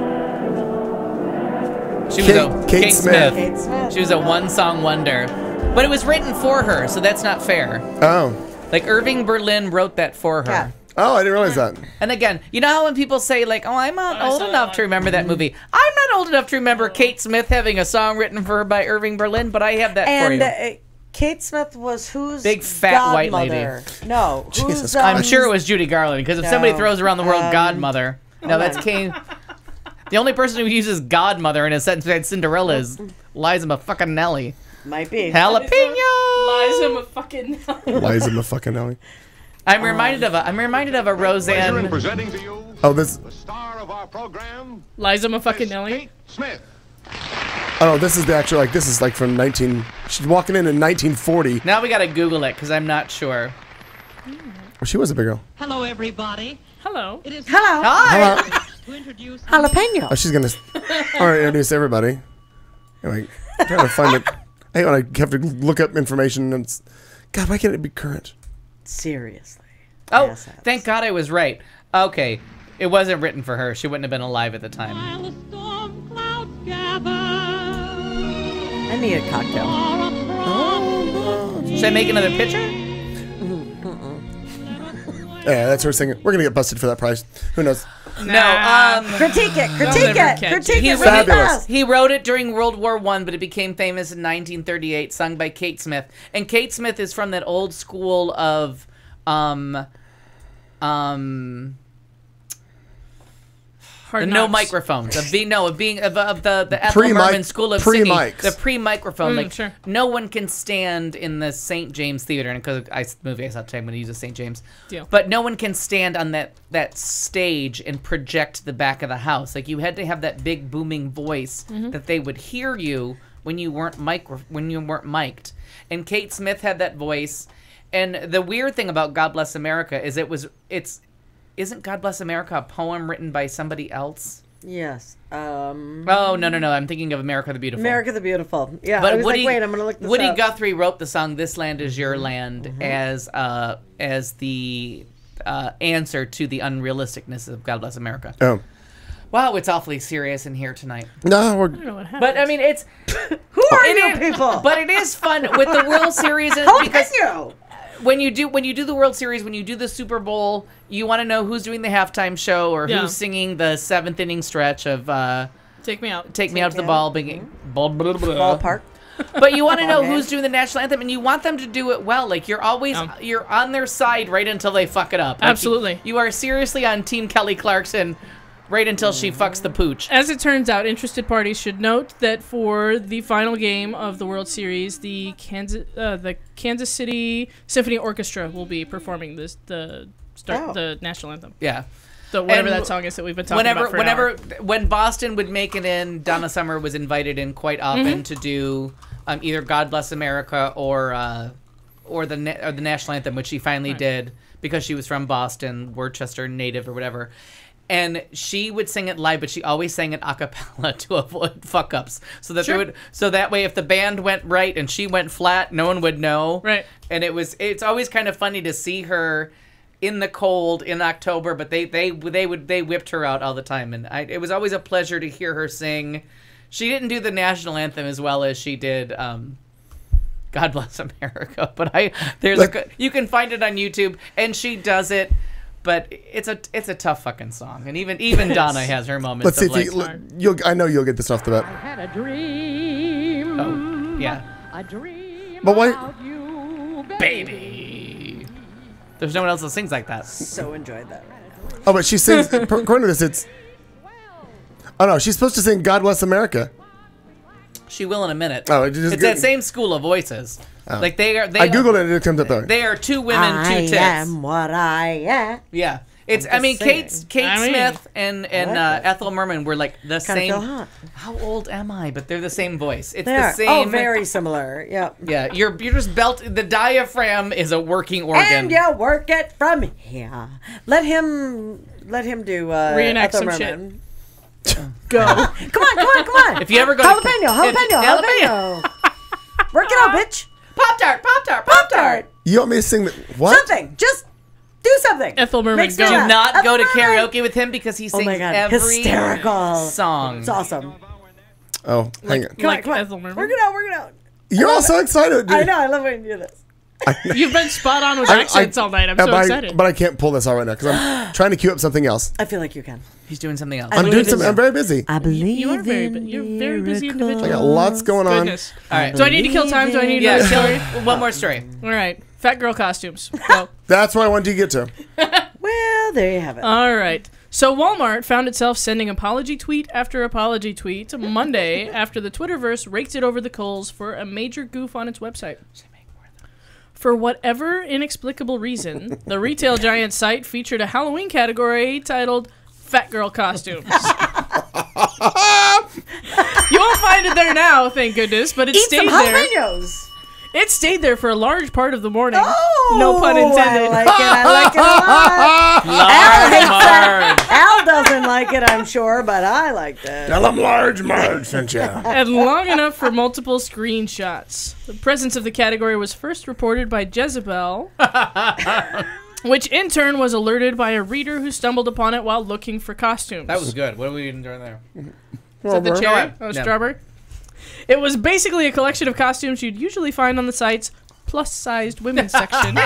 She was Kate- a Kate Smith. Kate Smith. She was a one-song wonder, but it was written for her, so that's not fair. Oh, Like Irving Berlin wrote that for her. Yeah. oh, I didn't realize that. And again, you know how when people say like, "Oh, I'm not old enough to remember that movie." I'm not old enough to remember Kate Smith having a song written for her by Irving Berlin, but I have that for And you. uh, Kate Smith was whose Big fat white lady. godmother? No, Jesus who's, Christ. I'm um, sure it was Judy Garland because if somebody No. throws around the word Um, godmother, no, that's Kate. The only person who uses godmother in a sentence like Cinderella is Liza fucking Nelly. might be. Jalapeno. Liza fucking. Liza motherfucking I'm reminded of a. I'm reminded of a Roseanne. Presenting to you Oh, this. the star of our program, Liza fucking Nelly. Kate Smith. Oh, this is the actual. Like this is like from nineteen. She's walking in in nineteen forty. Now we gotta Google it because I'm not sure. Well, she was a big girl. Hello, everybody. Hello. It is Hello. Hi. Hello. to introduce Jalapeno. Oh, she's gonna. All right, introduce everybody. Anyway, I'm trying to find it. I hate when I have to look up information. And it's, God, why can't it be current? Seriously. Oh, Yes, that's- thank God I was right. Okay, it wasn't written for her. She wouldn't have been alive at the time. While the storm clouds gather I need a cocktail. for a promise. Should I make another picture? Yeah, that's her singing. We're gonna get busted for that price. Who knows? No. Um, Critique it. Critique never it. catch Critique He it. wrote, really Fabulous. fast. he wrote it during World War One, but it became famous in nineteen thirty-eight, sung by Kate Smith. And Kate Smith is from that old school of, um, um, Hard the no knocks. microphones of being no of being of, of the the Ethel Pre-mic- Merman School of Singing, pre-mics. the pre-microphone. Mm, like sure. no one can stand in the Saint James Theater, and because I movie I saw today, I'm going to use a Saint James. Deal. But no one can stand on that that stage and project the back of the house. Like you had to have that big booming voice that they would hear you when you weren't micro when you weren't mic'd. And Kate Smith had that voice. And the weird thing about God Bless America is it was it's isn't God Bless America a poem written by somebody else? Yes. Um, Oh no no no! I'm thinking of America the Beautiful. America the Beautiful. Yeah. But I was Woody, like, wait, I'm gonna look this Woody up. Guthrie wrote the song "This Land Is Your Land" Mm-hmm. as uh, as the uh, answer to the unrealisticness of God Bless America. Oh, Wow, it's awfully serious in here tonight. no, we're. I don't know what happened. But I mean, it's Who are it you is- people? But it is fun with the World Series and How because are you? when you do when you do the World Series, when you do the Super Bowl, you want to know who's doing the halftime show or Yeah. who's singing the seventh inning stretch of uh, Take me out. "Take Me Out to the Me Ball." Out. Big, ball, blah, blah, blah. Ballpark. But you want to know Okay. who's doing the national anthem, and you want them to do it well. Like you're always Um. you're on their side right until they fuck it up. Like, Absolutely. you, you are seriously on Team Kelly Clarkson right until she fucks the pooch. As it turns out, interested parties should note that for the final game of the World Series, the Kansas uh, the Kansas City Symphony Orchestra will be performing this the start Oh. the national anthem. Yeah. The whatever And that song is that we've been talking Whenever, about for an whenever, hour. when Boston would make it in, Donna Summer was invited in quite often Mm-hmm. to do um, either "God Bless America" or uh, or the na- or the national anthem, which she finally Right. did because she was from Boston, Worcester native or whatever. And she would sing it live, but she always sang it a cappella to avoid fuck ups, so that Sure. they would, so that way if the band went right and she went flat, no one would know. Right. And it was, it's always kind of funny to see her in the cold in October, but they they they would they whipped her out all the time, and I, it was always a pleasure to hear her sing. She didn't do the national anthem as well as she did um, "God Bless America," but I there's a good- you can find it on YouTube, and she does it. But it's a it's a tough fucking song, and even even Donna has her moments. Let's see of if like, you. You'll, I know you'll get this off the bat. Had a dream. oh yeah, A dream But why- about you, baby. There's no one else that sings like that. So enjoyed that. Oh, but she sings. According to this, it's. Oh no, she's supposed to sing "God Bless America." She will in a minute. Oh, it just it's go- that same school of voices. Oh. Like they are. They I are, googled it and it comes up though. They are two women, I two tits. am what I am. Yeah, it's. I'm I just mean, saying. Kate Kate I mean- Smith and and like uh, that. Ethel Merman were like the Kinda same. feel hot. How old am I? But they're the same voice. It's They the are. same. Oh, very similar. Yep. Yeah, you're you're just belt. The diaphragm is a working organ. And you work it from here. Let him. Let him do. Uh, Reenact Ethel some shit. Merman. Go. Come on, come on, come on. If you ever go to- jalapeno, if- jalapeno, jalapeno. jalapeno. Work it out, bitch. Pop tart, pop tart, pop tart. You want me to sing the what? Something. Just do something. Ethel Merman, Makes me go. Do laugh. not go to Ethel Merman. karaoke with him because he Oh sings my god, every hysterical song. It's awesome. Oh, hang on. Come Like on, come on. Ethel Merman. Work it out, work it out. You're all so excited. Dude. I know. I love when you do this. You've been spot on with I- accents I- all night. I'm but so I- excited. But I can't pull this out right now because I'm trying to queue up something else. I feel like you can. He's doing something else. I I'm believe doing in something. you. I'm very busy. I believe you are very, in bu- you're a very busy miracles. individual. I got lots going on. Goodness. All right. Do I need to kill time? Do I need Yeah, another story? kill one more story. All right. Fat girl costumes. Go. That's what I wanted to get to. Well, there you have it. All right. So Walmart found itself sending apology tweet after apology tweet Monday after the Twitterverse raked it over the coals for a major goof on its website. For whatever inexplicable reason, the retail giant site featured a Halloween category titled Fat Girl Costumes. You won't find it there now, thank goodness, but it Eat stayed some there. jalapenos. It stayed there for a large part of the morning. Oh, No pun intended. I like it. I like it a lot. Al hates that. Al doesn't like it, I'm sure, but I liked it. Tell them large Marge sent you. And long enough for multiple screenshots. The presence of the category was first reported by Jezebel, which in turn was alerted by a reader who stumbled upon it while looking for costumes. That was good. What are we doing there? Is that the Over. cherry? Go Oh, ahead. strawberry? It was basically a collection of costumes you'd usually find on the site's plus-sized women's section,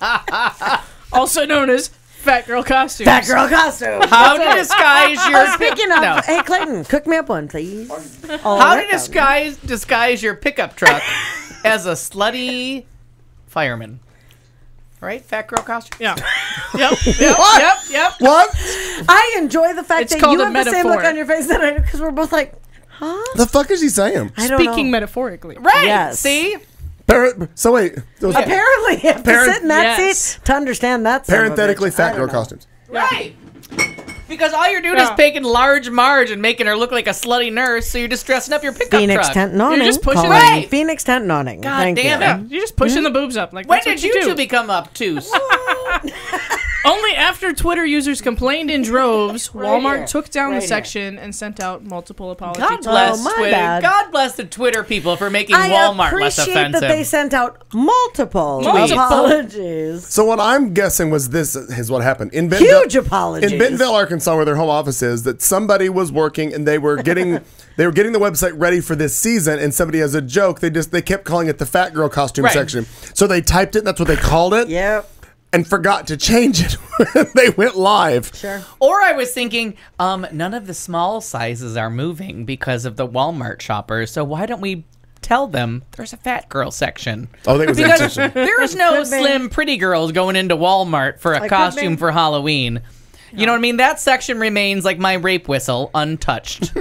also known as Fat Girl Costumes. Fat girl costume. How to disguise your Oh, speaking of, No. hey Clayton, cook me up one, please. Oh, How that to disguise disguise your pickup truck as a slutty fireman? Right? Fat girl costume? Yeah. Yep. Yep. What? Yep. Yep. What? I enjoy the fact It's that called you a have the same look metaphor. on your face that I do because we're both like, huh? The fuck is he saying? I don't Speaking know. metaphorically. Right. Yes. See? Par- so wait, those Apparently, you have Parent- to sit in that Yes. seat to understand that. son of a parenthetically bitch. I fat don't girl know. costumes. Right. Because all you're doing Yeah. is taking large Marge and making her look like a slutty nurse, so you're just dressing up your pickup Phoenix truck. tent nodding. You're just pushing- calling Right. Phoenix tent nodding. God Thank damn you. it. Yeah, you're just pushing the boobs up. Like When that's what did you do. two become obtuse? Only after Twitter users complained in droves, Walmart here. took down Right the here. section and sent out multiple apology God tweets. bless Oh, my Twitter. bad. God bless the Twitter people for making I Walmart less appreciate offensive. that they sent out multiple Multiple. apologies. So what I'm guessing was this is what happened in Bentonville. Huge apologies. In Bentonville, Arkansas, where their home office is, that somebody was working and they were getting they were getting the website ready for this season, and somebody as a joke they just they kept calling it the fat girl costume Right. section. So they typed it, and that's what they called it, Yep. and forgot to change it when they went live. Sure. Or I was thinking, um, none of the small sizes are moving because of the Walmart shoppers, so why don't we tell them there's a fat girl section? Oh, I think it was Because intentional. there is no Could be. slim pretty girls going into Walmart for a could costume be. for Halloween. You know what I mean? That section remains like my rape whistle, untouched.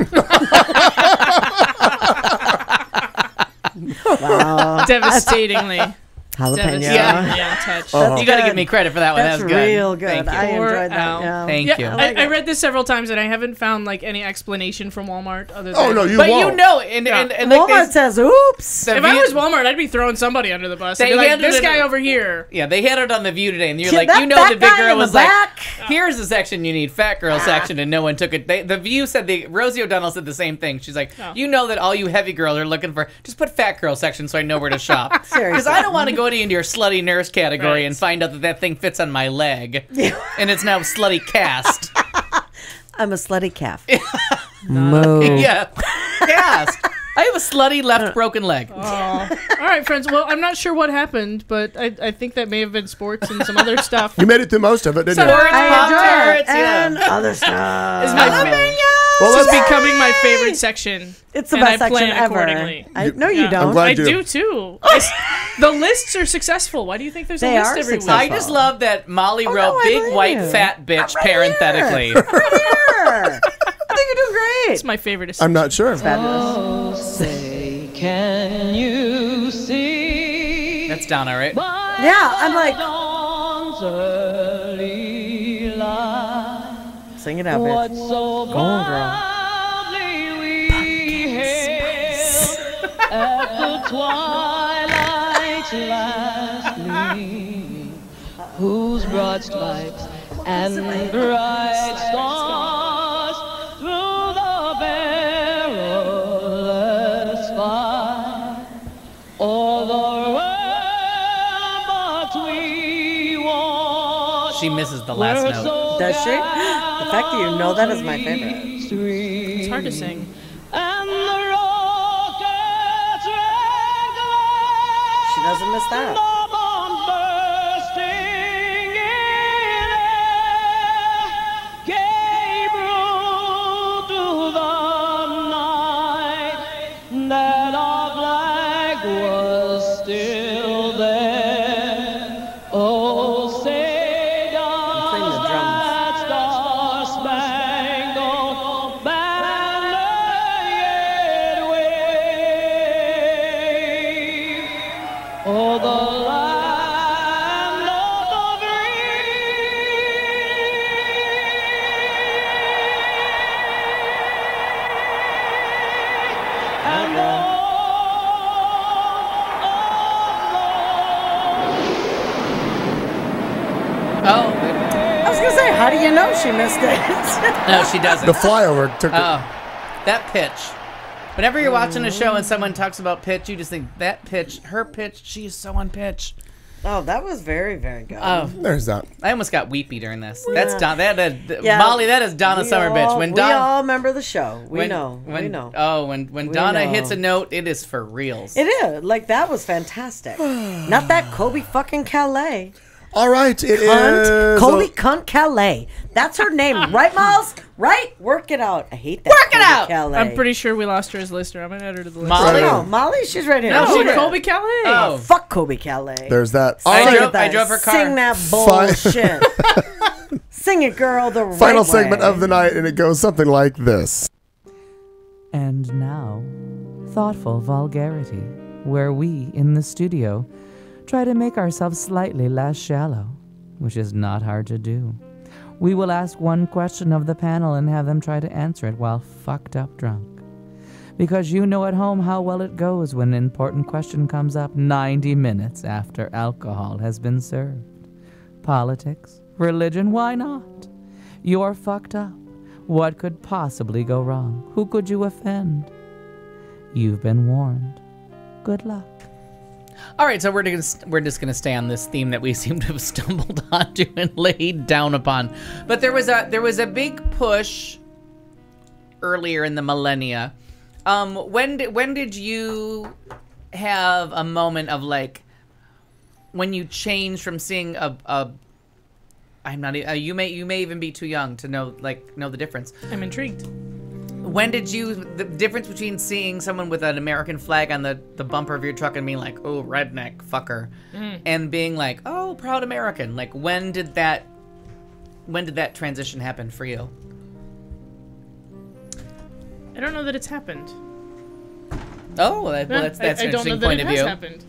Wow. Devastatingly. Jalapeno. Devastatingly Yeah. untouched. You got to good. give me credit for that one. That's That's good. real good. Thank you. I Pour enjoyed that. out. Yeah. Thank Yeah, you. I, like I it. read this several times and I haven't found like any explanation from Walmart other than. Oh no, you But won't. you know, and, Yeah. and, and like Walmart they- says, "Oops." the If I view- was Walmart, I'd be throwing somebody under the bus. I'd They be like, handed this it- guy over here. Yeah, they had it on the View today, and you're Yeah, like, that you know, fat the big guy girl in the was like, back. here's the section you need, fat girl section, and no one took it. They, the View said, the Rosie O'Donnell said the same thing. She's like, Oh. you know that all you heavy girls are looking for, just put fat girl section so I know where to shop. Because Seriously. I don't want to go to into your slutty nurse category Right. and find out that that thing fits on my leg, and it's now slutty cast. I'm a slutty calf. Moo. Yeah, cast. I have a slutty left broken leg. Oh. All right, friends. Well, I'm not sure what happened, but I, I think that may have been sports and some other stuff. You made it through most of it, didn't you? Sports, I Pop enjoy it. Tarts, yeah. And other stuff. It's my favorite. Well, This is let's- becoming my favorite section. It's the and best I plan section ever. accordingly. I, no, you Yeah. don't. I'm glad I you do too. It's- the lists are successful. Why do you think there's They a list are every week? successful. I just love that Molly Oh, wrote no, I big believe white you. fat bitch right parenthetically. Right here. I think you're doing great. It's my favorite. I'm not sure. Fabulous. Say, can you see? That's Donna, right? Yeah, I'm like, Dawn's early light. sing it out, What bitch. so Go on, girl. proudly we hailed at the twilight's last gleam, whose broad stripes and bright stars through the perilous fight o'er the ramparts we watched. She misses the last were note. so Does she? The fact that you know that is my favorite. It's hard to sing. And the rockets red glare She doesn't miss that. above Oh, I was gonna say, how do you know she missed it? no, she doesn't. The flyover took. Oh, that pitch. Whenever you're watching a show and someone talks about pitch, you just think that pitch, her pitch, she is so on pitch. Oh, that was very, very good. Oh, There's that. I almost got weepy during this. That's Don. That is, Yeah. Molly. That is Donna We Summer all- bitch. When we Don, all remember the show. We when, know. When, we know. Oh, when when We Donna know. hits a note, it is for reals. It is. Like, that was fantastic. Not that Kobe fucking Calais. All right, it Cunt. is. Kobe Cunt Calais. That's her name. Right, Miles? Right? Work it out. I hate that. Work it Kobe out! Calais. I'm pretty sure we lost her as lister. I'm gonna add her to the list. Molly? No, Molly, she's right here. No, Oh, she did. Colby Calais. Oh. Fuck Kobe Calais. There's that. All I right, drove- I drove her car. Sing that Fine. bullshit. Sing it, girl, the right final segment way. of the night, and it goes something like this. And now, thoughtful vulgarity, where we, in the studio, try to make ourselves slightly less shallow, which is not hard to do. We will ask one question of the panel and have them try to answer it while fucked up drunk. Because you know at home how well it goes when an important question comes up ninety minutes after alcohol has been served. Politics, religion, why not? You're fucked up. What could possibly go wrong? Who could you offend? You've been warned. Good luck. All right, so we're gonna, we're just going to stay on this theme that we seem to have stumbled onto and laid down upon. But there was a there was a big push earlier in the millennia. Um, when did when did you have a moment of like when you changed from seeing a, a I'm not e- uh, you may you may even be too young to know like know the difference. I'm intrigued. When did you, the difference between seeing someone with an American flag on the, the bumper of your truck and being like, oh, redneck fucker, Mm. and being like, oh, proud American, like when did that, when did that transition happen for you? I don't know that it's happened. Oh, that, well, Yeah, that's, that's I, an I don't know interesting that point it of has view. happened.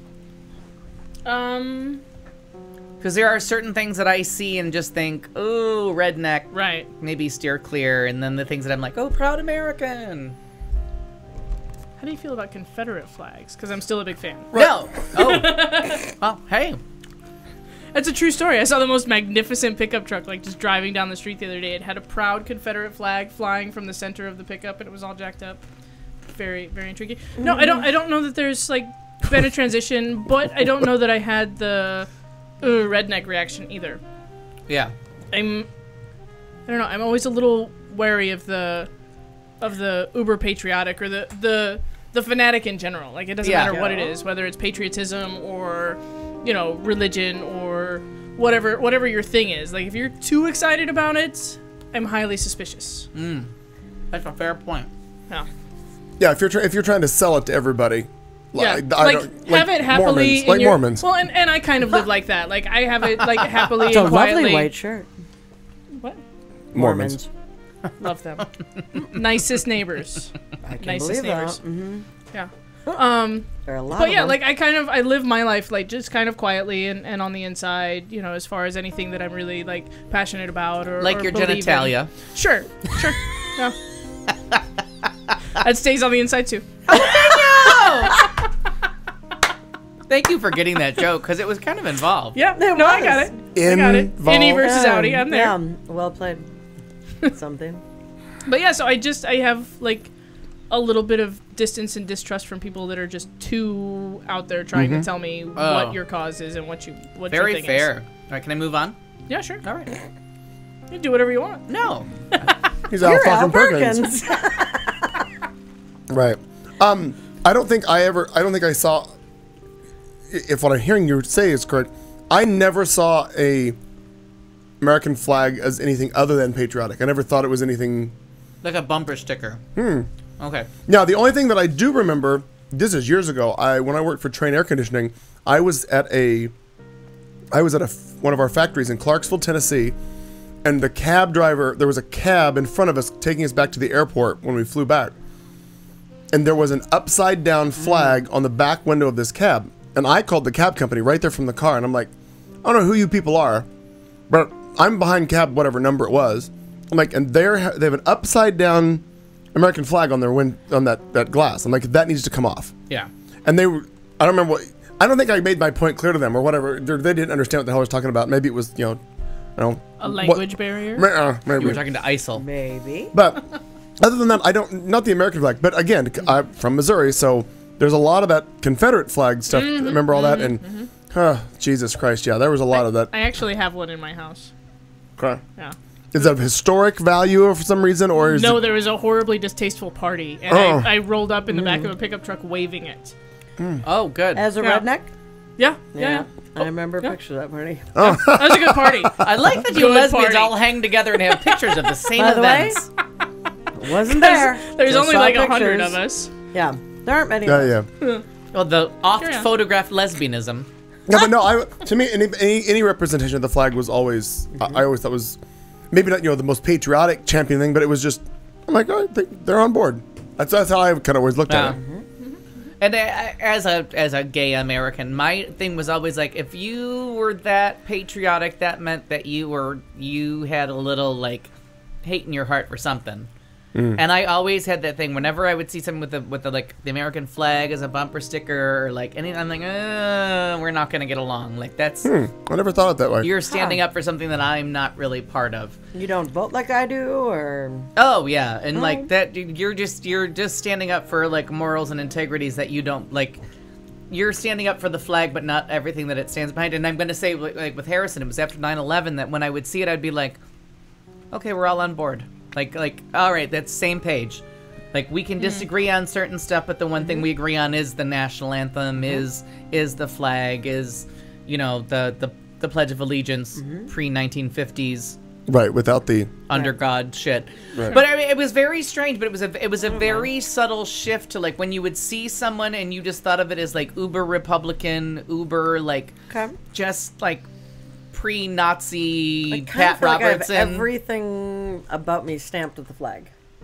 Um, Because there are certain things that I see and just think, oh, redneck, right. maybe steer clear, and then the things that I'm like, oh, proud American. How do you feel about Confederate flags? Because I'm still a big fan. No. Oh. Well, hey. That's a true story. I saw the most magnificent pickup truck, like just driving down the street the other day. It had a proud Confederate flag flying from the center of the pickup, and it was all jacked up. Very, very intriguing. No, I don't. I don't know that there's like been a transition, but I don't know that I had the uh, redneck reaction either. Yeah. I'm. I don't know. I'm always a little wary of the of the uber patriotic or the the the fanatic in general. Like it doesn't Yeah. matter what it is, whether it's patriotism or you know religion or whatever whatever your thing is. Like if you're too excited about it, I'm highly suspicious. Mm. That's a fair point. Yeah. Yeah, if you're try- if you're trying to sell it to everybody, Yeah, like, I like don't- have like it happily Mormons, in like your, Mormons. Well, and, and I kind of live like that. Like I have it like happily It's a and quietly. lovely white shirt. What? Mormons. Love them. Nicest neighbors. I can Nicest believe neighbors. that. Mm-hmm. Yeah. Um. There are a lot But of yeah, them. like I kind of I live my life like just kind of quietly and, and on the inside, you know, as far as anything that I'm really like passionate about or Like or your believe in. genitalia. Sure, sure. Yeah. That stays on the inside too. Thank you for getting that joke because it was kind of involved. Yeah, It no, I was. got it. I got it. Involved. Innie versus Yeah, Audi, I'm there. Yeah, well played. Something. But yeah, so I just I have like a little bit of distance and distrust from people that are just too out there trying to tell me Oh. what your cause is and what you what your Very thing fair. is. All right, can I move on? Yeah, sure. All right. You do whatever you want. No. He's Al You're Al fucking Perkins. Perkins. Right. Um, I don't think I ever. I don't think I saw. If what I'm hearing you say is correct, I never saw a American flag as anything other than patriotic. I never thought it was anything. Like a bumper sticker. Hmm. Okay. Now, the only thing that I do remember, this is years ago. I when I worked for Train Air Conditioning, I was at a, I was at a f- one of our factories in Clarksville, Tennessee, and the cab driver. There was a cab in front of us taking us back to the airport when we flew back, and there was an upside down flag on the back window of this cab. And I called the cab company right there from the car, and I'm like, I don't know who you people are, but I'm behind cab whatever number it was. I'm like, and they're they have an upside down American flag on their win on that, that glass. I'm like, that needs to come off. Yeah. And they were, I don't remember what, I don't think I made my point clear to them or whatever. They're, they didn't understand what the hell I was talking about. Maybe it was, you know, know, A language barrier? Ma- uh, maybe. You were talking to I S I L. Maybe. But other than that, I don't. Not the American flag, but again, I'm from Missouri, so there's a lot of that Confederate flag stuff. Mhm, Remember all that? mhm, And mhm. huh, Jesus Christ, yeah, there was a lot of that. I actually have one in my house. Okay. Yeah. Is that of historic value for some reason, or is No, it, there was a horribly distasteful party, and Oh. I, I rolled up in the back Mm. of a pickup truck waving it. Oh, good. As a Yeah. redneck? Yeah, yeah. yeah. I remember a picture of that party. Oh. That was a good party. I like that you Good lesbians party. all hang together and have pictures of the same By the way, events. Wasn't there. There's Just only saw like a hundred pictures. of us. Yeah. There aren't many Yeah, of us. yeah. Well, the oft Carry on. photographed lesbianism. No, but no. I to me, any, any any representation of the flag was always. Mm-hmm. I, I always thought was maybe not you know the most patriotic champion thing, but it was just. I'm like, oh, they, they're on board. That's that's how I kind of always looked Yeah. at it. And uh, as a as a gay American, my thing was always like, if you were that patriotic, that meant that you were you had a little like hate in your heart for something. Mm. And I always had that thing. Whenever I would see something with the with the like the American flag as a bumper sticker or like anything, I'm like, uh, we're not gonna get along. Like that's Hmm. I never thought of it that way. you're standing up for something that I'm not really part of. You don't vote like I do, or Oh yeah, and Oh. like that, you're just you're just standing up for like morals and integrities that you don't like. You're standing up for the flag, but not everything that it stands behind. And I'm gonna say, like, like with Harrison, it was after nine eleven that when I would see it, I'd be like, okay, we're all on board. Like like all right, that's same page. Like we can disagree on certain stuff, but the one thing we agree on is the national anthem, is is the flag, is you know the the the Pledge of Allegiance, pre nineteen fifties. Right, without the Under God shit. Right. But I mean, it was very strange, but it was a it was a very subtle shift to like when you would see someone and you just thought of it as like uber Republican, uber like okay. just like pre-Nazi I kind Pat of feel like I have Robertson. everything about me stamped with the flag.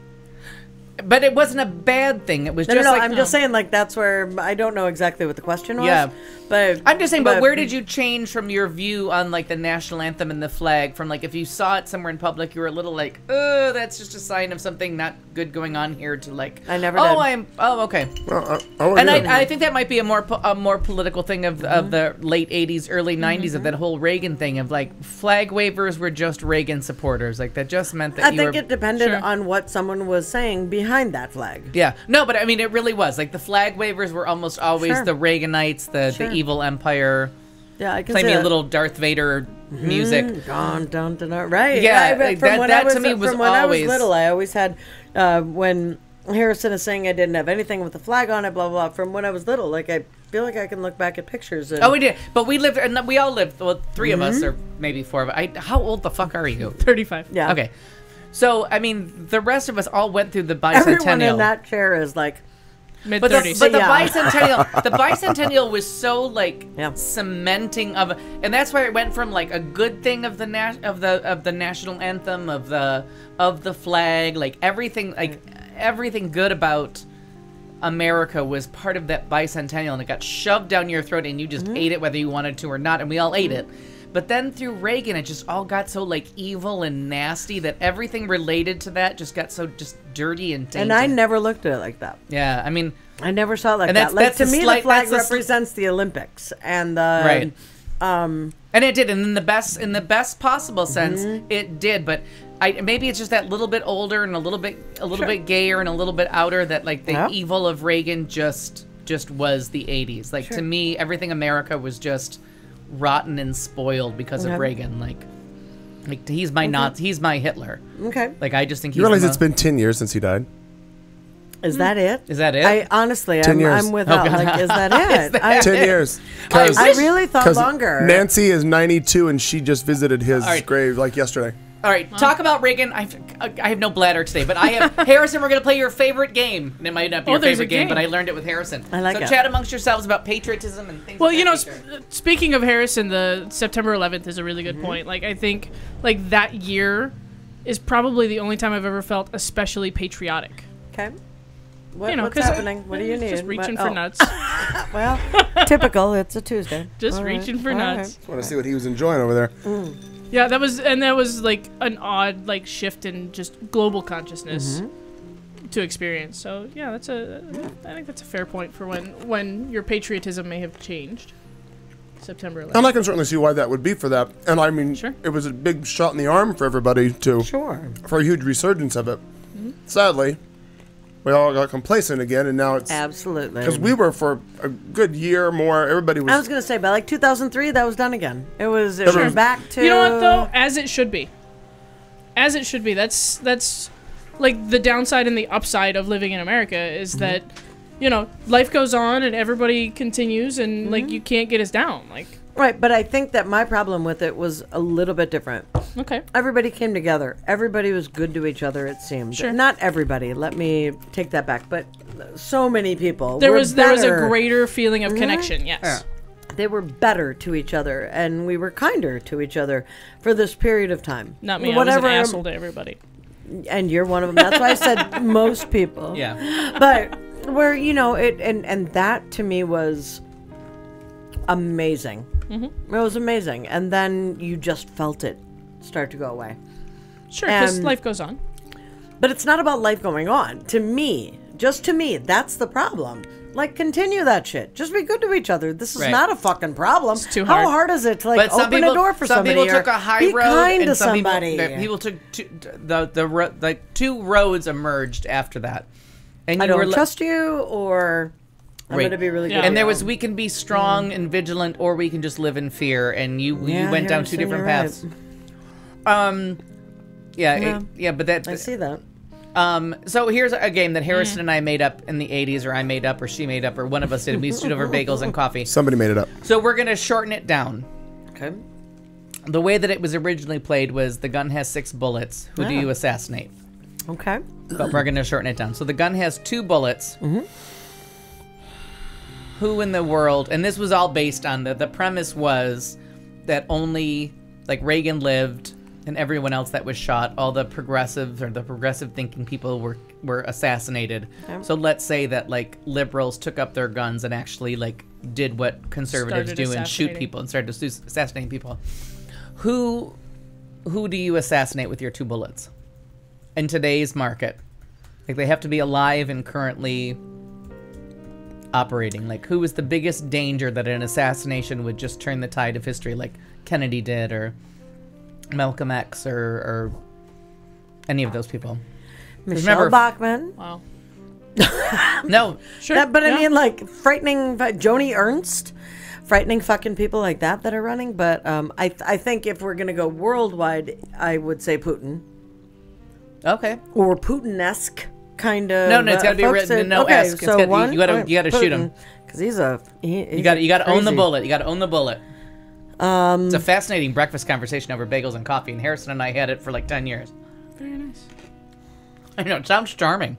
But it wasn't a bad thing. It was No, just no, no. like I'm just saying, like that's where I don't know exactly what the question was. Yeah. but I'm just saying, but, where did you change from your view on like the national anthem and the flag? From like if you saw it somewhere in public, you were a little like, oh, that's just a sign of something not good going on here. To like, I never Oh, did. I'm. Oh, okay. Well, uh, oh, And yeah. I, I think that might be a more po- a more political thing of of the late eighties, early nineties of that whole Reagan thing of like flag wavers were just Reagan supporters. Like that just meant that I you think were. it depended Sure. on what someone was saying behind that flag. Yeah, no, but I mean, it really was like the flag wavers were almost always Sure. the Reaganites, the Sure. the evil empire. Yeah, I can Play see me a that. little Darth Vader music. Dun, dun, dun, dun. Right. Yeah, I- like from that- when that I was, to me was from when I always- was little, I always had uh, when Harrison is saying I didn't have anything with the flag on it, blah blah blah. From when I was little, like I feel like I can look back at pictures. And, Oh, we did, but we lived, and we all lived. Well, 3 of Mm-hmm. us, or maybe four of us. I, how old the fuck are you? thirty-five. yeah. Okay, so I mean, the rest of us all went through the Everyone bicentennial. in that chair is like, Mid But the, thirties. but the Yeah. bicentennial, the bicentennial was so like Yeah. cementing of, and that's where it went from like a good thing of the na- of the of the national anthem, of the of the flag, like everything, like everything good about America was part of that bicentennial, and it got shoved down your throat, and you just ate it whether you wanted to or not, and we all ate it. But then through Reagan, it just all got so like evil and nasty that everything related to that just got so just dirty and tainted. and I never looked at it like that. yeah, I mean, I never saw it like And that. that's- Like that's to the me, slight- the flag that's the sl- represents the Olympics and the Right. Um, and it did, and in the best in the best possible sense, Mm-hmm. it did. But I maybe it's just that little bit older and a little bit a little Sure. bit gayer and a little bit outer that like the Yeah. evil of Reagan just just was the eighties. Like Sure. to me, everything America was just rotten and spoiled because Okay. of Reagan. Like like he's my not he's my Hitler. okay, Like I just think he's You realize the it's mo- been ten years since he died? is that it? Is that it? I honestly, Ten I'm, years. I'm without. Oh, God. like, is that it? Is that I, Ten years. I Because I really thought longer. Nancy is ninety-two and she just visited his All right. grave like yesterday. All right, talk about Reagan. I, I have no bladder today, but I have Harrison. We're gonna play your favorite game. And it might not be Oh, your there's favorite a game, game. but I learned it with Harrison. I like so it. chat amongst yourselves about patriotism and things. Well, of you that know, nature. sp- speaking of Harrison, the September eleventh is a really good point. Like, I think, like, that year is probably the only time I've ever felt especially patriotic. Okay. What, You know, what's 'cause happening? What do you it's need? Just reaching What- for oh. nuts. Well, typical. It's a Tuesday. Just All right, reaching for all nuts. I want to see what he was enjoying over there. Yeah, that was, and that was like an odd, like, shift in just global consciousness to experience. So yeah, that's a, I think that's a fair point for when when your patriotism may have changed. September eleventh. And I can certainly see why that would be for that. And I mean, Sure. it was a big shot in the arm for everybody to Sure. for a huge resurgence of it. Sadly, we all got complacent again, and now it's Absolutely. because we were for a good year more. Everybody was. I was gonna say by like two thousand three, that was done again. It was. It Sure. was back to. You know what though? As it should be. As it should be. That's that's like the downside and the upside of living in America is Mm-hmm. that, you know, life goes on and everybody continues and Mm-hmm. like you can't get us down. Like Right, but I think that my problem with it was a little bit different. okay. Everybody came together. Everybody was good to each other. It seemed. Sure. Not everybody. Let me take that back. But so many people. There were was there was a better. greater feeling of connection, yes. They were better to each other, and we were kinder to each other for this period of time. Not me, Whatever. I was an asshole to everybody. And you're one of them. That's why I said most people. Yeah. But where you know it, and and that to me was amazing. Mm-hmm. It was amazing, and then you just felt it start to go away. Sure, because And- life goes on. But it's not about life going on. To me, just to me, that's the problem. Like, continue that shit. Just be good to each other. This is Right. not a fucking problem. It's too How hard. hard is it to like But some open people, a door for some somebody? people or took a high be road, kind and to some somebody. people people took two, the the ro- like two roads emerged after that. And I you were don't li- trust you, or I'm Right. going to be really Yeah. good. And there to was you. we can be strong and vigilant, or we can just live in fear. And you you Yeah, went down two Harrison, different you're paths. Um, yeah, Yeah. it- yeah, but that I see that. Um, so here's a game that Mm. Harrison and I made up in the eighties, or I made up, or she made up, or one of us did. We stood over bagels and coffee. Somebody made it up. So we're gonna shorten it down. Okay. The way that it was originally played was the gun has six bullets. Who do Ah. you assassinate? Okay. But we're gonna shorten it down. So the gun has two bullets. Mm-hmm. Who in the world? And this was all based on the the premise was that only like Reagan lived, and everyone else that was shot, all the progressives or the progressive thinking people were were assassinated. Okay. So let's say that like liberals took up their guns and actually like did what conservatives Started do and shoot assassinating. people and started to s- assassinating people. Who who do you assassinate with your two bullets in today's market? Like they have to be alive and currently operating. Like who is the biggest danger that an assassination would just turn the tide of history, like Kennedy did, or Malcolm X, or, or any of those people? Michelle remember- Bachmann. Wow. No, Sure. That, but I yeah. mean, like frightening Joni Ernst, frightening fucking people like that that are running. But um, I I think if we're gonna go worldwide, I would say Putin okay. or Putin-esque kind of. No, no, it's gotta be folks written- that- no okay, esque. It's So gotta- you- one, you gotta- alright, you gotta shoot him. because he's a he, You got you got to own the crazy. bullet. You got to own the bullet. Um, It's a fascinating breakfast conversation over bagels and coffee, and Harrison and I had it for like ten years. Very nice. I know, it sounds charming.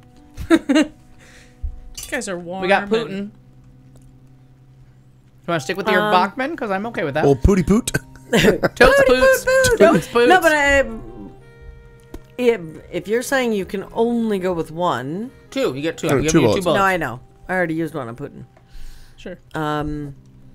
You guys are warm. We got and- Putin. You want to stick with your Um, Bachman? Because I'm okay with that. Old Pooty Poot. Totes Poots. Totes Poots. No, but I, if, if you're saying you can only go with one, Two. You get two. Oh, I'm giving two you two bullets. bullets. no, I know. I already used one on Putin. Sure. Um,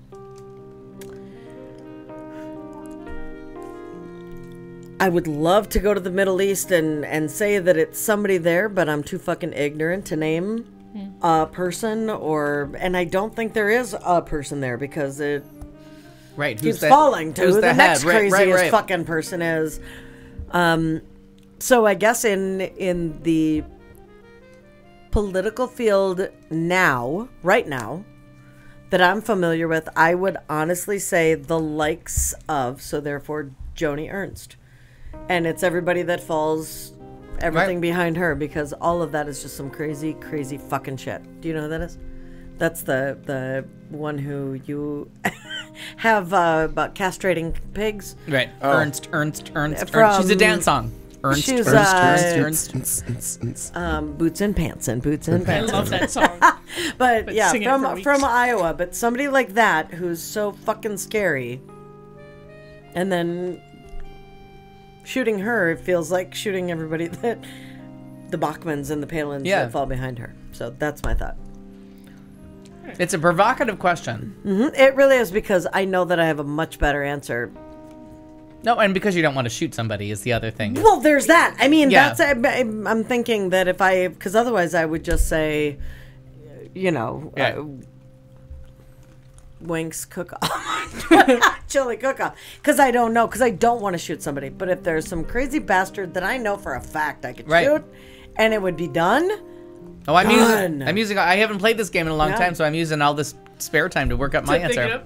I would love to go to the Middle East and, and say that it's somebody there, but I'm too fucking ignorant to name a person, or and I don't think there is a person there because it Right. Who's keeps the, falling to who's who the, the next head? Right, craziest right, right. fucking person is. Um, so I guess in in the political field now, right now, that I'm familiar with, I would honestly say the likes of, so therefore Joni Ernst. And it's everybody that falls, everything Right. behind her, because all of that is just some crazy, crazy fucking shit. Do you know who that is? That's the the one who you have uh, about castrating pigs. Right. Ernst, Ernst, Ernst, From- Ernst. She's a dance song. Ernst, She's, Ernst, uh, Ernst, Ernst. Um, boots and pants and boots and I pants. love that song. But, But yeah, sing it from for weeks. from Iowa. But somebody like that who's so fucking scary, and then shooting her, it feels like shooting everybody that the Bachmans and the Palins Yeah. that fall behind her. So that's my thought. It's a provocative question. hmm It really is, because I know that I have a much better answer. No, and because you don't want to shoot somebody is the other thing. Well, there's that. I mean, Yeah. that's. I, I'm thinking that if I, because otherwise I would just say, you know, Yeah. uh, Winks cook-off. Chili cook-off. Because I don't know. Because I don't want to shoot somebody. But if there's some crazy bastard that I know for a fact I could Right. shoot, and it would be done. Oh, I'm Done. using. I'm using. I haven't played this game in a long Yeah. time, so I'm using all this spare time to work up my To pick it answer. up.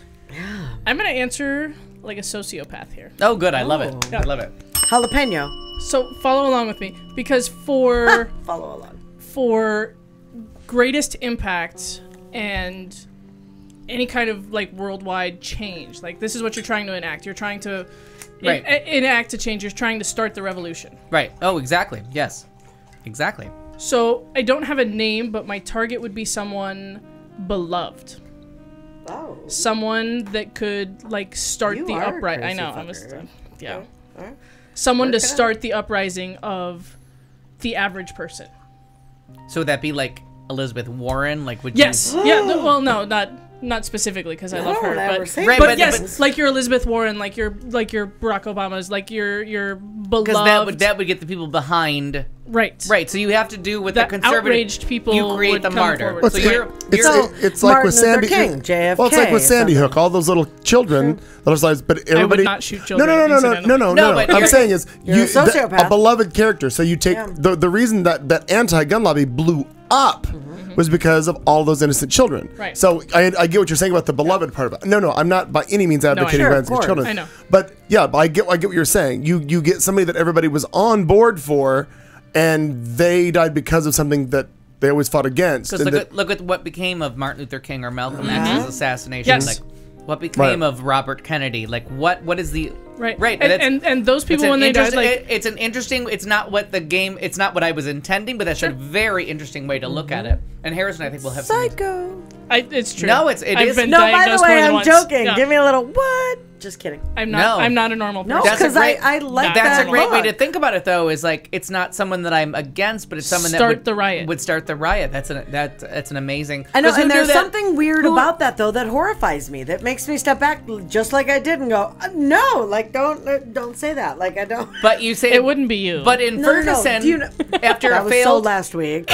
I'm gonna answer like a sociopath here. Oh, good. I love it. Oh. I love it. Jalapeno. So follow along with me because for Follow along. for greatest impact and any kind of like worldwide change, like this is what you're trying to enact. You're trying to en- Right. en- enact a change. You're trying to start the revolution. Right. Oh, exactly. Yes. Exactly. So I don't have a name, but my target would be someone beloved. Oh. Someone that could like start You the are a uprising. I crazy know. I'm a, fucker. yeah. Alright. Someone to Work it out. start the uprising of the average person. So would that be like Elizabeth Warren? Like, would Yes. you? yeah. th- well, no, not not specifically because I love her, Don't ever but say Right, but, but- yes, but- like your Elizabeth Warren, like your like your Barack Obama's, like your your beloved. Because that would that would get the people behind. right. Right. So you have to do what That the conservative. outraged people You create would the come martyr. forward. Well, So it's, you're. it's, you're it- it's like Martin with Luther Sandy. King, J F K, well, it's like with Sandy something. Hook. All those little children. Those lives, but everybody. not shoot No, children, no, no, no, no, no, incidentally. no, no. No, no. but I'm you're- saying is you're a you the- sociopath. a beloved character. So you take Yeah. the the reason that that anti-gun lobby blew up was because of all those innocent children. Right. So I, I get what you're saying about the beloved part of it. No, no, I'm not by any means advocating Sure, of violence against course. children. I know. But yeah, but I get I get what you're saying. You you get somebody that everybody was on board for, and they died because of something that they always fought against. Because and look that- at look at what became of Martin Luther King or Malcolm Mm-hmm. X's assassination. Yes. Like, what became Right. of Robert Kennedy? Like, what what is the Right. Right. And, that's- and and those It's people an when they died, interest- like it- it's an interesting. It's not what the game. It's not what I was intending, but that's a very interesting way to look Mm-hmm. at it. And Harrison, I think, will have. some- Psycho. I, it's true. No, it's- it I've is- Been No, by the diagnosed way, more than I'm once. joking. Yeah. Give me a little what? Just kidding. I'm not. No. I'm not a normal person. No, That's a because I, great- I like That's that a great way look. to think about it, though. Is like it's not someone that I'm against, but it's someone that Start would, the riot. Would start the riot. That's an that that's an amazing. I know, 'cause who and knew there's that- something weird who- about that though that horrifies me. That makes me step back, just like I did, and go, "Uh, "No, like don't uh, don't say that." Like I don't. But you say It wouldn't be you. But in No, no, no. Ferguson, Do you know- after that a was so failed last week.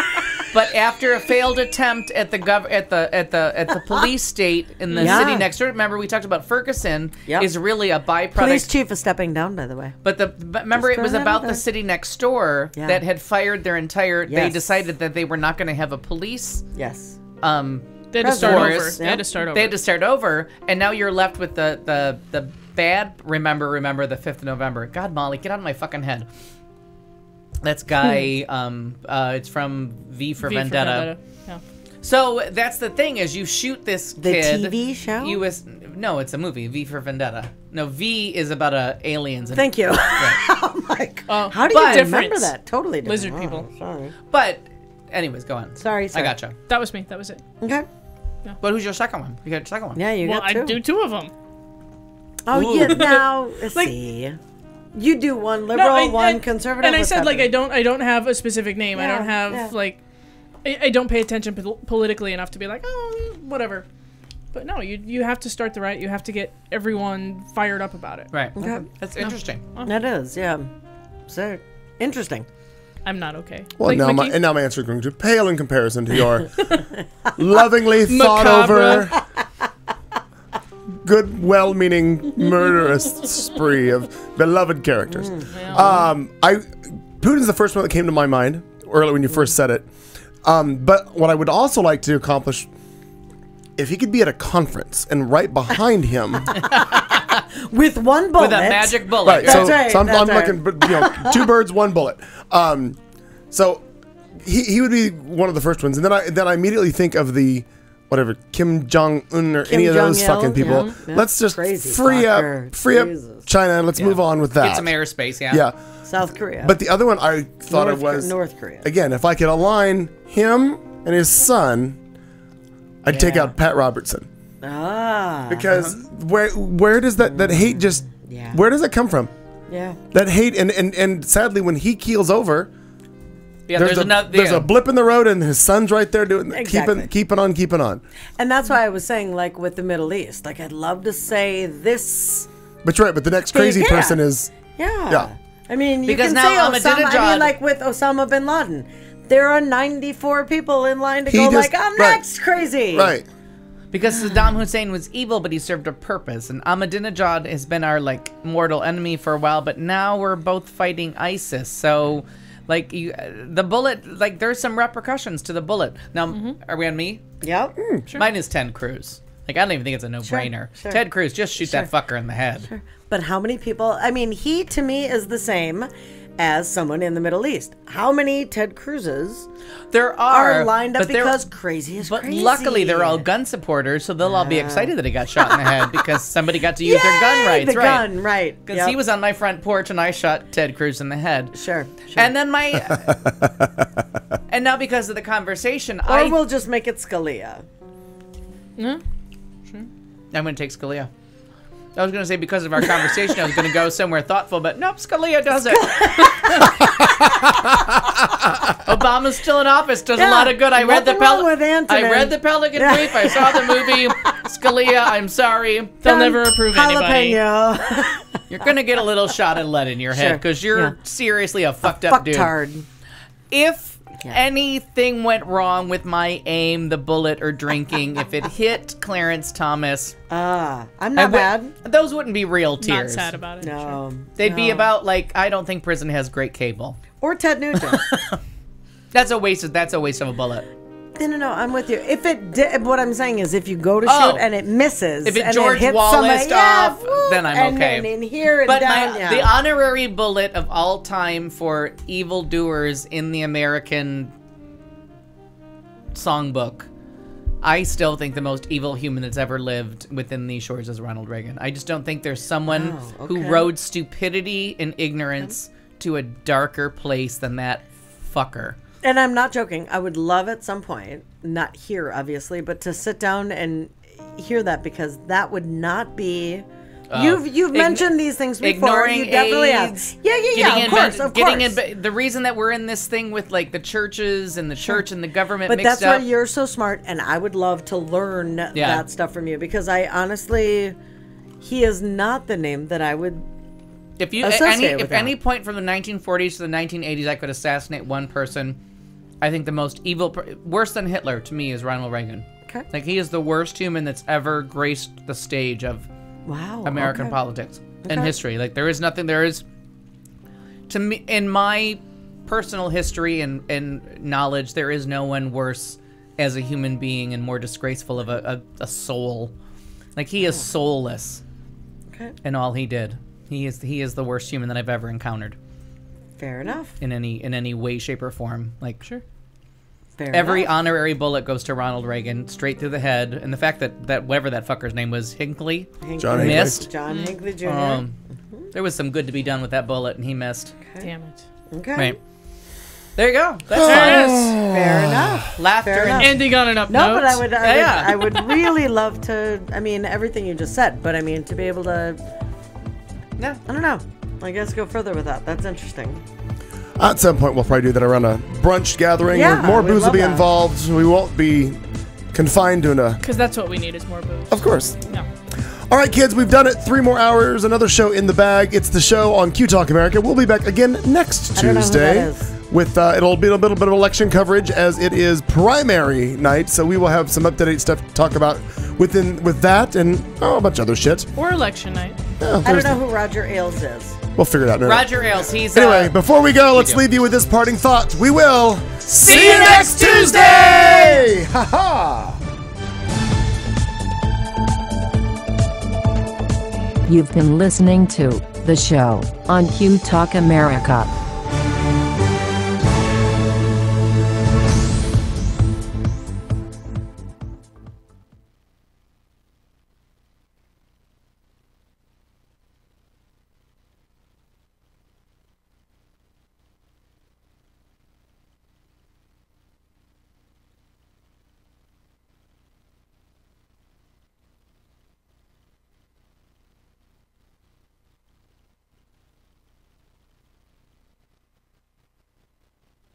But after a failed attempt at the gov at the at the at the police state in the Yeah. city next door, remember we talked about Ferguson Yep. is really a byproduct. Police chief is stepping down, by the way. But the but remember Just it was throwing that about out the there. city next door Yeah. that had fired their entire. They Yes. decided that they were not going to have a police. Yes. Um, they had to start President. over. Force, They had to start over. They had to start over, and now you're left with the the the bad. Remember, remember the fifth of November. God, Molly, get out of my fucking head. That's Guy. um, uh, it's from V for V for Vendetta. Vendetta. Yeah. So that's the thing is you shoot this The kid. T V show? U S No, it's a movie. V for Vendetta. No, V is about uh, aliens. And, Thank you. Right. I'm like, Oh, how do but- you remember Difference. that? Totally different. Lizard Oh, people. sorry. But, anyways, go on. Sorry, I sorry. gotcha. That was me. That was it. Okay. But who's your second one? You got your second one. Yeah, you well, got I two. do two of them. Oh, Ooh. yeah. Now, let's Like- see. You do one liberal, I- one and- conservative. And I what's said like I happening? don't. I don't have a specific name. I Yeah, don't have yeah. like. I, I don't pay attention pol- politically enough to be like, oh, whatever. But no, you you have to start the riot. You have to get everyone fired up about it. Right. Okay. That's interesting. That is, yeah. So interesting. I'm not okay. Well, Like, now my, Mickey? and now my answer is going to pale in comparison to your lovingly thought over, good, well-meaning, murderous spree of beloved characters. Um, I Putin's the first one that came to my mind earlier when you first said it. Um, but what I would also like to accomplish, if he could be at a conference and right behind him, With one bullet. With a magic bullet. right? So, That's right, so I'm, that's I'm right. looking, but you know, two birds, one bullet. Um, so he, he would be one of the first ones, and then I then I immediately think of the whatever Kim Jong Un or Kim any of those Jong-il, fucking people. yeah, yeah. Let's just Crazy free fucker. up, free Jesus. up China, and let's move on with that. Get some airspace, yeah. Yeah, South Korea. but the other one I thought North it was Kor- North Korea. again. If I could align him and his son, I'd take Yeah. out Pat Robertson. Ah. Because where where does that, that hate just Yeah. where does it come from? Yeah. That hate and, and, and sadly when he keels over, Yeah, there's, there's, a, another. there's yeah. a blip in the road and his son's right there doing Exactly. keeping keeping on keeping on. And that's why I was saying, like with the Middle East, like I'd love to say this. But you're right, but the next crazy Yeah. person is Yeah. Yeah. I mean, you Because can now say Osama. I Ahmadinejad- mean, like with Osama bin Laden, there are ninety-four people in line to He go. just- like I'm right. next, crazy. right. Because Saddam Hussein was evil, but he served a purpose. And Ahmadinejad has been our, like, mortal enemy for a while, but now we're both fighting ISIS. So, like, you, the bullet, like, there's some repercussions to the bullet. Now, mm-hmm. are we on me? Yep. Mm, sure. Mine is Ted Cruz. Like, I don't even think it's a no-brainer. Sure, sure. Ted Cruz, just shoot sure. that fucker in the head. Sure. But how many people, I mean, he, to me, is the same as someone in the Middle East. How many Ted Cruzes there are, are lined up because crazy is but crazy? But luckily, they're all gun supporters, so they'll uh, all be excited that he got shot in the head because somebody got to use yay, their gun rights. The right. gun, right. Because yep. he was on my front porch and I shot Ted Cruz in the head. Sure. sure. And then my... and now because of the conversation, or I... Or we'll just make it Scalia. Yeah, sure. I'm going to take Scalia. I was going to say because of our conversation, I was going to go somewhere thoughtful, but nope, Scalia does it. Obama's still in office, does yeah, a lot of good. I read the Pel- I read the Pelican yeah. Brief. I saw the movie Scalia. I'm sorry, they'll Done. never approve anybody. You're going to get a little shot of lead in your head because sure. you're yeah. seriously a fucked a up dude. Fucktard. If Yeah. anything went wrong with my aim, the bullet, or drinking, if it hit Clarence Thomas, ah, I'm not bad. Those wouldn't be real tears. Not sad about it. No, sure. they'd no. be about like I don't think prison has great cable. Or Ted Nugent. That's a waste. Of, that's a waste of a bullet. No, no, no. I'm with you. If it, di- what I'm saying is, if you go to oh, shoot and it misses, if it and George it hits Wallace somebody, off, yeah, then I'm and okay. Then in here and but down, my, yeah. the honorary bullet of all time for evildoers in the American songbook, I still think the most evil human that's ever lived within these shores is Ronald Reagan. I just don't think there's someone oh, okay. who rode stupidity and ignorance to a darker place than that fucker. And I'm not joking. I would love at some point, not here obviously, but to sit down and hear that, because that would not be... Uh, you've you've ign- mentioned these things before. You definitely AIDS, have. Yeah, yeah, yeah. Of course, of getting course. In, the reason that we're in this thing with like the churches and the sure. church and the government but mixed that's up. why you're so smart, and I would love to learn yeah. that stuff from you, because I honestly, he is not the name that I would. If you any if that. any point from the nineteen forties to the nineteen eighties, I could assassinate one person, I think the most evil, worse than Hitler to me, is Ronald Reagan. Okay. Like he is the worst human that's ever graced the stage of. Wow, American okay. politics okay. and history. Like there is nothing. There is, to me, in my personal history and, and knowledge, there is no one worse as a human being and more disgraceful of a, a, a soul. Like he is soulless okay. in all he did. He is he is the worst human that I've ever encountered. Fair enough. In any in any way, shape, or form. Like sure. Fair Every enough. honorary bullet goes to Ronald Reagan, straight through the head. And the fact that, that whatever that fucker's name was, Hinckley, Hinckley. John missed. John Hinckley Junior Um, mm-hmm. There was some good to be done with that bullet, and he missed. Okay. Damn it. Okay. Right. There you go. That's oh. Fair enough. Laughter Fair and enough. ending on an up No, note. but I would, I, yeah, would, yeah. I would really love to, I mean, everything you just said, but I mean, to be able to, Yeah. I don't know. I guess go further with that. That's interesting. At some point, we'll probably do that around a brunch gathering. Yeah, More we'd booze will love be that. involved. We won't be confined to a... Because that's what we need is more booze. Of course. No. All right, kids, we've done it. Three more hours. Another show in the bag. It's the show on Q Talk America. We'll be back again next I don't know who Tuesday. that is. With uh, it'll be a little bit of election coverage as it is primary night, so we will have some up-to-date stuff to talk about within with that and oh, a bunch of other shit. Or election night. Yeah, I don't know who Roger Ailes is. We'll figure it out. No, no. Roger Ailes, he's... Anyway, uh, before we go, let's do. leave you with this parting thought. We will See you next Tuesday! Ha ha! You've been listening to the show on Q Talk America.